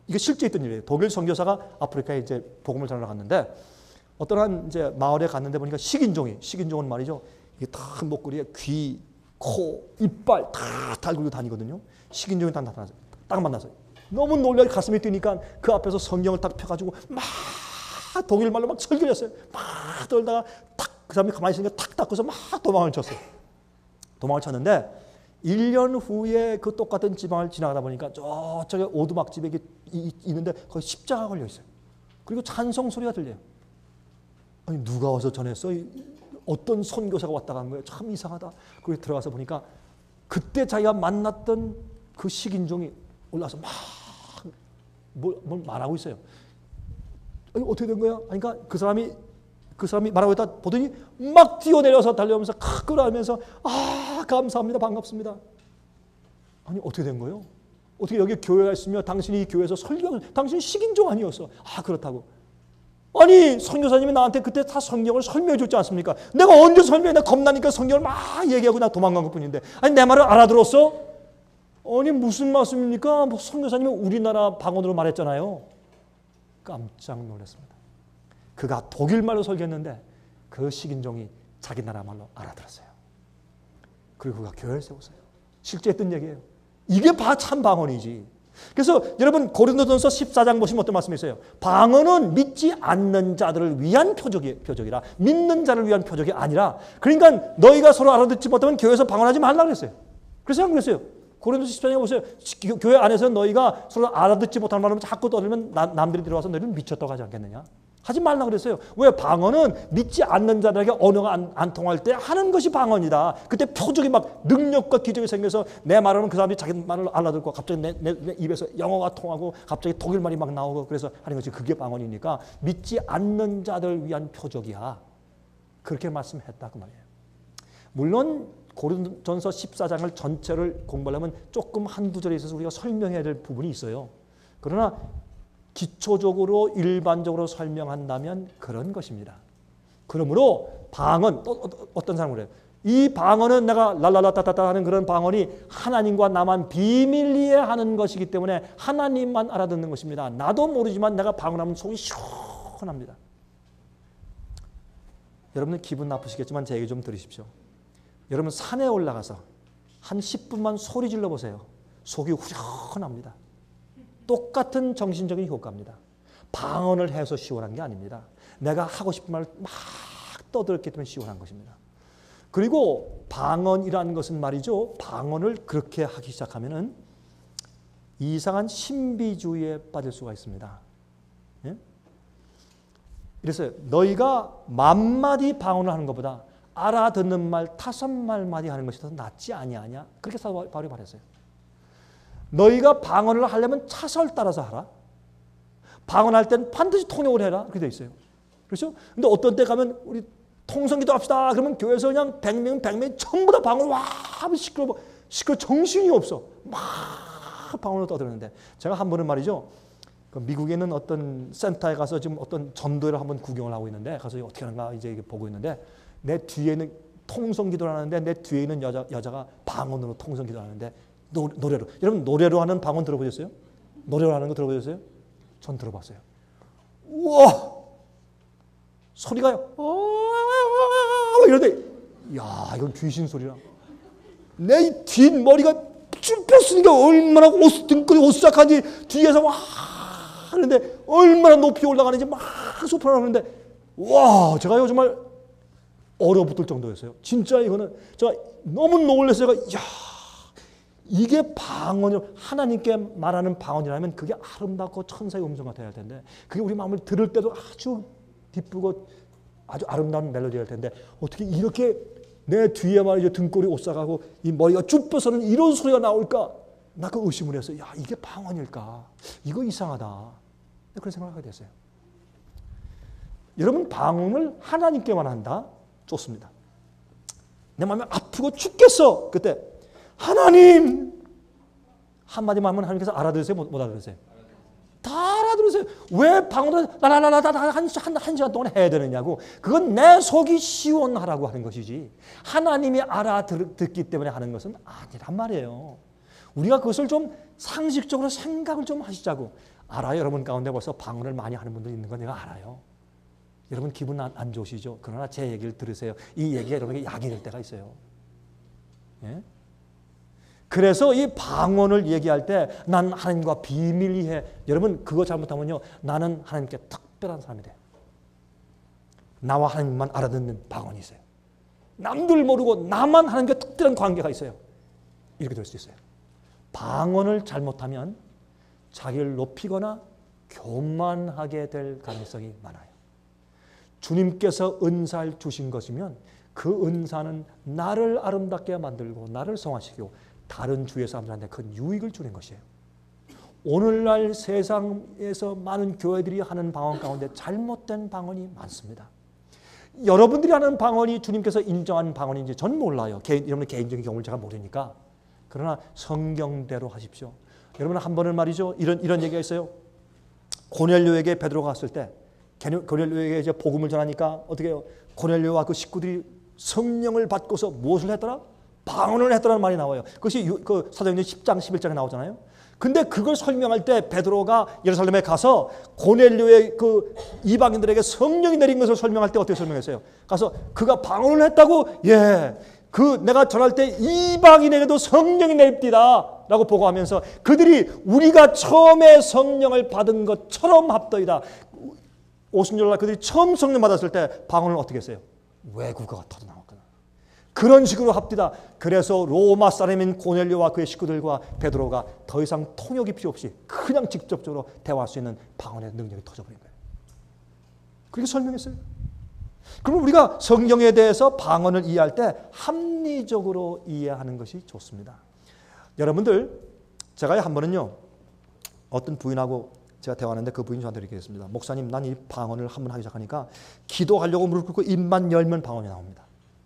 이게 실제 있던 일이에요. 독일 선교사가 아프리카에 이제 복음을 전하러 갔는데 어떤 한 이제 마을에 갔는데 보니까 식인종은 말이죠. 이게 다 목걸이에 귀, 코, 이빨 다 달고 다니거든요. 식인종이 딱 나타나서 딱 만나서 너무 놀라 가슴이 뛰니까 그 앞에서 성경을 딱 펴가지고 막 독일 말로 막 설교를 했어요. 막 떨다가 탁 그 사람이 가만히 있으니까 탁 닦고서 막 도망을 쳤어요. 도망을 쳤는데 1년 후에 그 똑같은 지방을 지나가다 보니까 저쪽에 오두막집에 있는데 거기 십자가가 걸려 있어요. 그리고 찬송 소리가 들려요. 아니 누가 와서 전했어? 어떤 선교사가 왔다 간 거예요. 참 이상하다. 그리고 들어가서 보니까 그때 자기가 만났던 그 식인종이 올라와서 막 뭘 말하고 있어요. 아니, 어떻게 된 거야? 그러니까 그 사람이 말하고 있다 보더니 막 뛰어내려서 달려오면서 끌어안으면서 감사합니다. 반갑습니다. 아니 어떻게 된 거예요? 어떻게 여기 교회가 있으며 당신이 이 교회에서 설교하는 당신이 식인종 아니었어. 그렇다고. 아니 선교사님이 나한테 그때 다 성경을 설명해 줬지 않습니까? 내가 언제 설명해? 나 겁나니까 성경을 막 얘기하고 나 도망간 것뿐인데 아니 내 말을 알아들었어? 아니 무슨 말씀입니까? 뭐 선교사님이 우리나라 방언으로 말했잖아요. 깜짝 놀랐습니다. 그가 독일말로 설교했는데 그 식인종이 자기 나라 말로 알아들었어요. 그리고 그가 교회를 세웠어요. 실제 했던 얘기예요. 이게 참 방언이지. 그래서 여러분 고린도전서 14장 보시면 어떤 말씀이 있어요? 방언은 믿지 않는 자들을 위한 표적이라 믿는 자를 위한 표적이 아니라 그러니까 너희가 서로 알아듣지 못하면 교회에서 방언하지 말라 그랬어요. 그래서 안 그랬어요. 고린도서 14장에 보세요. 교회 안에서 너희가 서로 알아듣지 못하는 말을 자꾸 떠들면 남들이 들어와서 너희는 미쳤다고 하지 않겠느냐? 하지 말라 그랬어요. 왜? 방언은 믿지 않는 자들에게 언어가 안 통할 때 하는 것이 방언이다. 그때 표적이 막 능력과 기적이 생겨서 내 말하면 그 사람이 자기 말을 알아듣고 갑자기 내 입에서 영어가 통하고 갑자기 독일 말이 막 나오고 그래서 하는 것이 그게 방언이니까 믿지 않는 자들 위한 표적이야. 그렇게 말씀했다 그 말이에요. 물론 고린도전서 14장을 전체를 공부하려면 조금 한두 절에 있어서 우리가 설명해야 될 부분이 있어요. 그러나 기초적으로 일반적으로 설명한다면 그런 것입니다. 그러므로 방언 어떤 사람은 그래요. 이 방언은 내가 랄랄라따따따 하는 그런 방언이 하나님과 나만 비밀리에 하는 것이기 때문에 하나님만 알아듣는 것입니다. 나도 모르지만 내가 방언하면 속이 시원합니다. 여러분은 기분 나쁘시겠지만 제 얘기 좀 들으십시오. 여러분 산에 올라가서 한 10분만 소리 질러 보세요. 속이 후련합니다. 똑같은 정신적인 효과입니다. 방언을 해서 시원한 게 아닙니다. 내가 하고 싶은 말을 막 떠들었기 때문에 시원한 것입니다. 그리고 방언이라는 것은 말이죠. 방언을 그렇게 하기 시작하면은 이상한 신비주의에 빠질 수가 있습니다. 예? 그래서 너희가 10,000마디 방언을 하는 것보다 알아듣는 말 5마디 하는 것이 더 낫지 아니하냐? 그렇게 사도 바울이 말했어요. 너희가 방언을 하려면 차설 따라서 하라. 방언할 때는 반드시 통역을 해라. 그렇게 되어 있어요. 그렇죠? 근데 어떤 때 가면 우리 통성기도 합시다. 그러면 교회에서 그냥 100명 전부 다 방언을 와 하면 시끄러워 정신이 없어. 막 방언을 떠드는데 제가 한 번은 말이죠. 그 미국에 있는 어떤 센터에 가서 지금 어떤 전도회를 한번 구경을 하고 있는데 가서 어떻게 하는가 이제 보고 있는데 내 뒤에는 통성기도를 하는데 내 뒤에 있는 여자가 방언으로 통성기도를 하는데 노래로. 여러분 노래로 하는 방언 들어보셨어요? 노래로 하는 거 들어보셨어요? 전 들어봤어요. 우와! 소리가요. 이러는데 야 이건 귀신 소리라. 내 뒷머리가 쭈뼛으니까 얼마나 등골이 오싹한지 뒤에서 와 하는데 얼마나 높이 올라가는지 막 소프라노 하는데 와 제가요 정말 얼어붙을 정도였어요. 진짜 이거는 제가 너무 놀랐어요. 야 이게 방언이요. 하나님께 말하는 방언이라면 그게 아름답고 천사의 음성 같아야 할 텐데 그게 우리 마음을 들을 때도 아주 기쁘고 아주 아름다운 멜로디가 될 텐데 어떻게 이렇게 내 뒤에 말이죠. 등골이 오싹하고 이 머리가 쭈뼛서는 이런 소리가 나올까? 나 그 의심을 했어요. 야 이게 방언일까? 이거 이상하다. 그런 생각을 하게 됐어요. 여러분 방언을 하나님께만 한다? 좋습니다. 내 마음이 아프고 죽겠어. 그때 하나님 한마디만 하면 하나님께서 알아들으세요? 못 알아들으세요? 다 알아들으세요. 왜 방언을 라라라라 한 시간 동안 해야 되느냐고. 그건 내 속이 시원하라고 하는 것이지 하나님이 알아듣기 때문에 하는 것은 아니란 말이에요. 우리가 그것을 좀 상식적으로 생각을 좀 하시자고. 알아요. 여러분 가운데 벌써 방언을 많이 하는 분들이 있는 건 내가 알아요. 여러분 기분 안 좋으시죠? 그러나 제 얘기를 들으세요. 이 얘기가 여러분에게 약이 될 때가 있어요. 예? 그래서 이 방언을 얘기할 때 난 하나님과 비밀리 해. 여러분 그거 잘못하면요. 나는 하나님께 특별한 사람이 돼. 나와 하나님만 알아듣는 방언이 있어요. 남들 모르고 나만 하나님과 특별한 관계가 있어요. 이렇게 될 수 있어요. 방언을 잘못하면 자기를 높이거나 교만하게 될 가능성이 많아요. 주님께서 은사를 주신 것이면 그 은사는 나를 아름답게 만들고 나를 성화시키고 다른 주의 사람들한테 큰 유익을 주는 것이에요. 오늘날 세상에서 많은 교회들이 하는 방언 가운데 잘못된 방언이 많습니다. 여러분들이 하는 방언이 주님께서 인정하는 방언인지 전 몰라요. 여러분의 개인적인 경험을 제가 모르니까. 그러나 성경대로 하십시오. 여러분 한 번은 말이죠. 이런 얘기가 있어요. 고넬료에게 베드로가 갔을 때 고넬료에게 이제 복음을 전하니까 어떻게 해요? 고넬료와 그 식구들이 성령을 받고서 무엇을 했더라? 방언을 했더라는 말이 나와요. 그것이 그 사도행전 10장 11장에 나오잖아요. 근데 그걸 설명할 때 베드로가 예루살렘에 가서 고넬료의 그 이방인들에게 성령이 내린 것을 설명할 때 어떻게 설명했어요? 가서 그가 방언을 했다고? 예. 그 내가 전할 때 이방인에게도 성령이 내립디다 라고 보고하면서 그들이 우리가 처음에 성령을 받은 것처럼 합더이다. 오순절날 그들이 처음 성령 받았을 때 방언을 어떻게 했어요? 외국어가 터져 나왔거든. 그런 식으로 합디다. 그래서 로마 사람인 고넬료와 그의 식구들과 베드로가 더 이상 통역이 필요 없이 그냥 직접적으로 대화할 수 있는 방언의 능력이 터져버린 거예요. 그렇게 설명했어요. 그럼 우리가 성경에 대해서 방언을 이해할 때 합리적으로 이해하는 것이 좋습니다. 여러분들 제가 한 번은요 어떤 부인하고 제가 대화하는데 그 부인이 저한테 이렇게 했습니다. 목사님 난 이 방언을 한 번 하기 시작하니까 기도하려고 무릎 꿇고 입만 열면 방언이 나옵니다.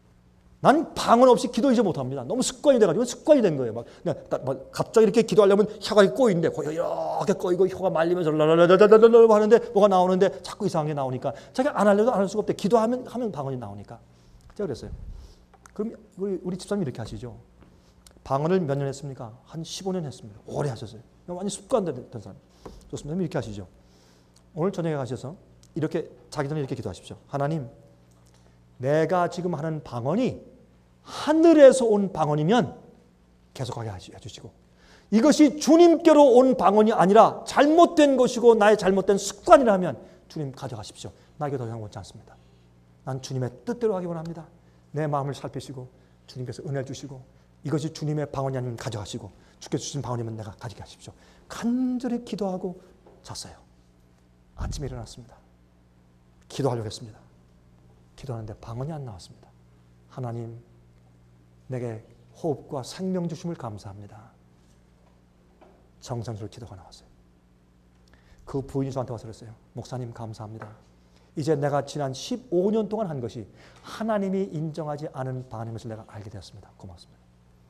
난 방언 없이 기도 이제 못합니다. 너무 습관이 돼가지고 습관이 된 거예요. 막 갑자기 이렇게 기도하려면 혀가 꼬이는데 이렇게 꼬이고 혀가 말리면서 랄랄랄랄랄랄 하는데 뭐가 나오는데 자꾸 이상한 게 나오니까 자기가 안 하려도 안 할 수가 없대. 기도하면 방언이 나오니까. 제가 그랬어요. 그럼 우리 집사님 이렇게 하시죠. 방언을 몇 년 했습니까? 한 15년 했습니다. 오래 하셨어요. 완전 습관된 사람. 좋습니다. 이렇게 하시죠. 오늘 저녁에 가셔서 이렇게 자기 전에 이렇게 기도하십시오. 하나님, 내가 지금 하는 방언이 하늘에서 온 방언이면 계속하게 해주시고 이것이 주님께로 온 방언이 아니라 잘못된 것이고 나의 잘못된 습관이라면 주님 가져가십시오. 나에게 더 이상 원치 않습니다. 난 주님의 뜻대로 하기 원합니다. 내 마음을 살피시고 주님께서 은혜 주시고 이것이 주님의 방언이 아니면 가져가시고 주께서 주신 방언이면 내가 가지게 하십시오. 간절히 기도하고 잤어요. 아침에 일어났습니다. 기도하려고 했습니다. 기도하는데 방언이 안 나왔습니다. 하나님, 내게 호흡과 생명 주심을 감사합니다. 정성스러운 기도가 나왔어요. 그 부인이 저한테 와서 그랬어요. 목사님 감사합니다. 이제 내가 지난 15년 동안 한 것이 하나님이 인정하지 않은 방언인 것을 내가 알게 되었습니다. 고맙습니다.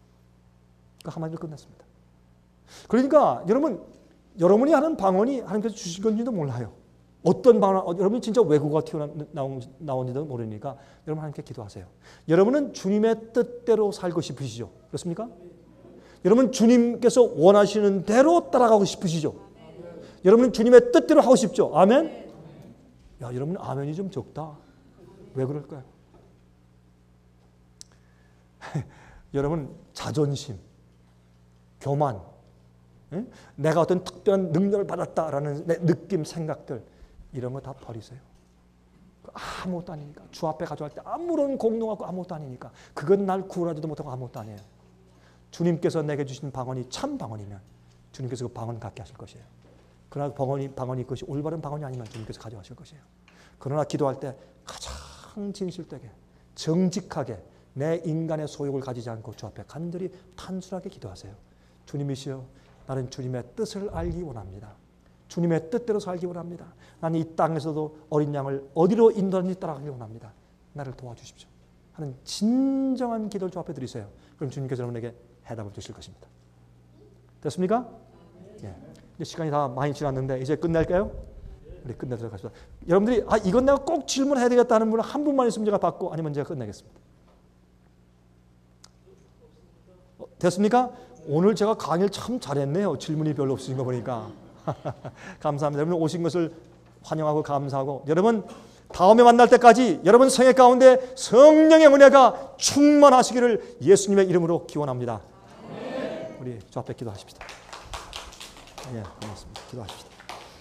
그 한마디로 끝냈습니다. 그러니까 여러분이 하는 방언이 하나님께서 주신 건지도 몰라요. 어떤 방언, 여러분이 진짜 외국어가 튀어나온지도 모르니까 여러분 하나님께 기도하세요. 여러분은 주님의 뜻대로 살고 싶으시죠? 그렇습니까? 여러분 주님께서 원하시는 대로 따라가고 싶으시죠? 여러분은 주님의 뜻대로 하고 싶죠? 아멘? 야, 여러분 아멘이 좀 적다. 왜 그럴까요? 여러분 자존심, 교만, 내가 어떤 특별한 능력을 받았다라는 느낌, 생각들 이런 거 다 버리세요. 아무것도 아니니까. 주 앞에 가져갈 때 아무런 공로가 없고 아무것도 아니니까. 그건 날 구원하지도 못하고 아무것도 아니에요. 주님께서 내게 주신 방언이 참 방언이면 주님께서 그 방언 갖게 하실 것이에요. 그러나 방언이 그것이 올바른 방언이 아니면 주님께서 가져가실 것이에요. 그러나 기도할 때 가장 진실되게 정직하게 내 인간의 소욕을 가지지 않고 주 앞에 간절히 단순하게 기도하세요. 주님이시여, 나는 주님의 뜻을 알기 원합니다. 주님의 뜻대로 살기 원합니다. 나는 이 땅에서도 어린 양을 어디로 인도하는지 따라가기 원합니다. 나를 도와주십시오. 하는 진정한 기도를 주 앞에 드리세요. 그럼 주님께서 여러분에게 해답을 주실 것입니다. 됐습니까? 예. 이제 시간이 다 많이 지났는데 이제 끝낼까요? 우리 끝내도록 하겠습니다. 여러분들이 이건 내가 꼭 질문해야 되겠다 하는 분은 한 분만 있으면 제가 받고 아니면 제가 끝내겠습니다. 됐습니까? 오늘 제가 강의를 참 잘했네요. 질문이 별로 없으신 거 보니까. 감사합니다. 여러분 오신 것을 환영하고 감사하고, 여러분 다음에 만날 때까지 여러분 생애 가운데 성령의 은혜가 충만하시기를 예수님의 이름으로 기원합니다. 우리 주 앞에 기도하십시다. 예, 고맙습니다. 기도하십시다.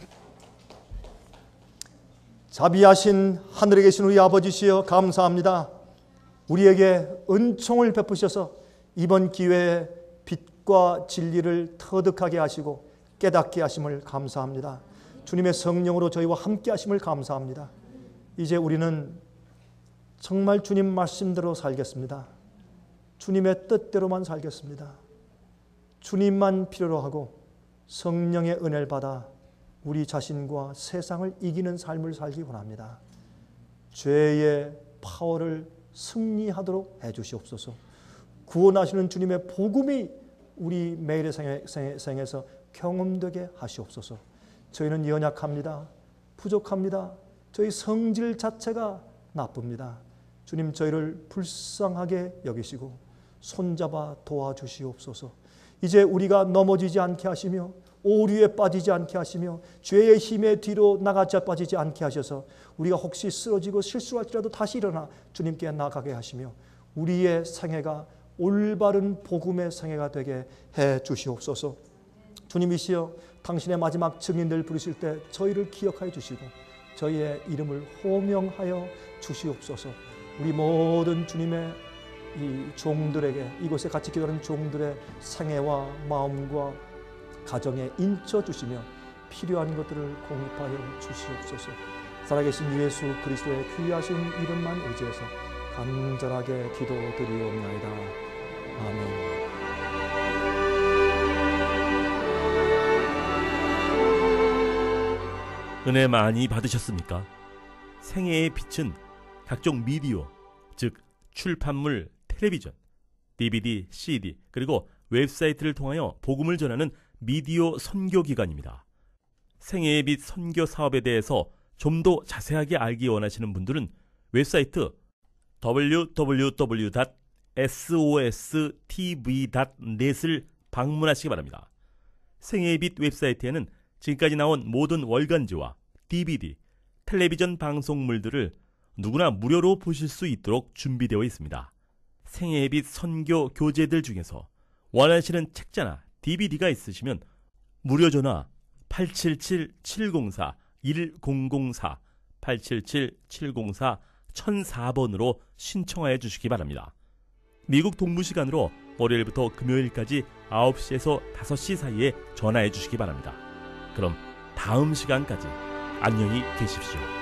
자비하신 하늘에 계신 우리 아버지시여, 감사합니다. 우리에게 은총을 베푸셔서 이번 기회에 빛과 진리를 터득하게 하시고 깨닫게 하심을 감사합니다. 주님의 성령으로 저희와 함께 하심을 감사합니다. 이제 우리는 정말 주님 말씀대로 살겠습니다. 주님의 뜻대로만 살겠습니다. 주님만 필요로 하고 성령의 은혜를 받아 우리 자신과 세상을 이기는 삶을 살기 원합니다. 죄의 파워를 승리하도록 해주시옵소서. 구원하시는 주님의 복음이 우리 매일의 생에서 경험되게 하시옵소서. 저희는 연약합니다. 부족합니다. 저희 성질 자체가 나쁩니다. 주님, 저희를 불쌍하게 여기시고 손잡아 도와주시옵소서. 이제 우리가 넘어지지 않게 하시며 오류에 빠지지 않게 하시며 죄의 힘에 뒤로 빠지지 않게 하셔서 우리가 혹시 쓰러지고 실수할지라도 다시 일어나 주님께 나가게 하시며 우리의 생애가 올바른 복음의 생애가 되게 해 주시옵소서. 주님이시여, 당신의 마지막 증인들 부르실 때 저희를 기억하여 주시고 저희의 이름을 호명하여 주시옵소서. 우리 모든 주님의 이 종들에게, 이곳에 같이 기도하는 종들의 생애와 마음과 가정에 인쳐 주시며 필요한 것들을 공급하여 주시옵소서. 살아계신 예수 그리스도의 귀하신 이름만 의지해서 간절하게 기도드리옵나이다. 아멘. 은혜 많이 받으셨습니까? 생애의 빛은 각종 미디어, 즉 출판물, 텔레비전, DVD, CD, 그리고 웹사이트를 통하여 복음을 전하는 미디어 선교기관입니다. 생애의 빛 선교 사업에 대해서 좀 더 자세하게 알기 원하시는 분들은 웹사이트 www.sostv.net을 방문하시기 바랍니다. 생애의 빛 웹사이트에는 지금까지 나온 모든 월간지와 DVD, 텔레비전 방송물들을 누구나 무료로 보실 수 있도록 준비되어 있습니다. 생애의 빛 선교 교재들 중에서 원하시는 책자나 DVD가 있으시면 무료 전화 877-704-1004, 877-704-1004번으로 신청하여 주시기 바랍니다. 미국 동부 시간으로 월요일부터 금요일까지 9시에서 5시 사이에 전화해 주시기 바랍니다. 그럼 다음 시간까지 안녕히 계십시오.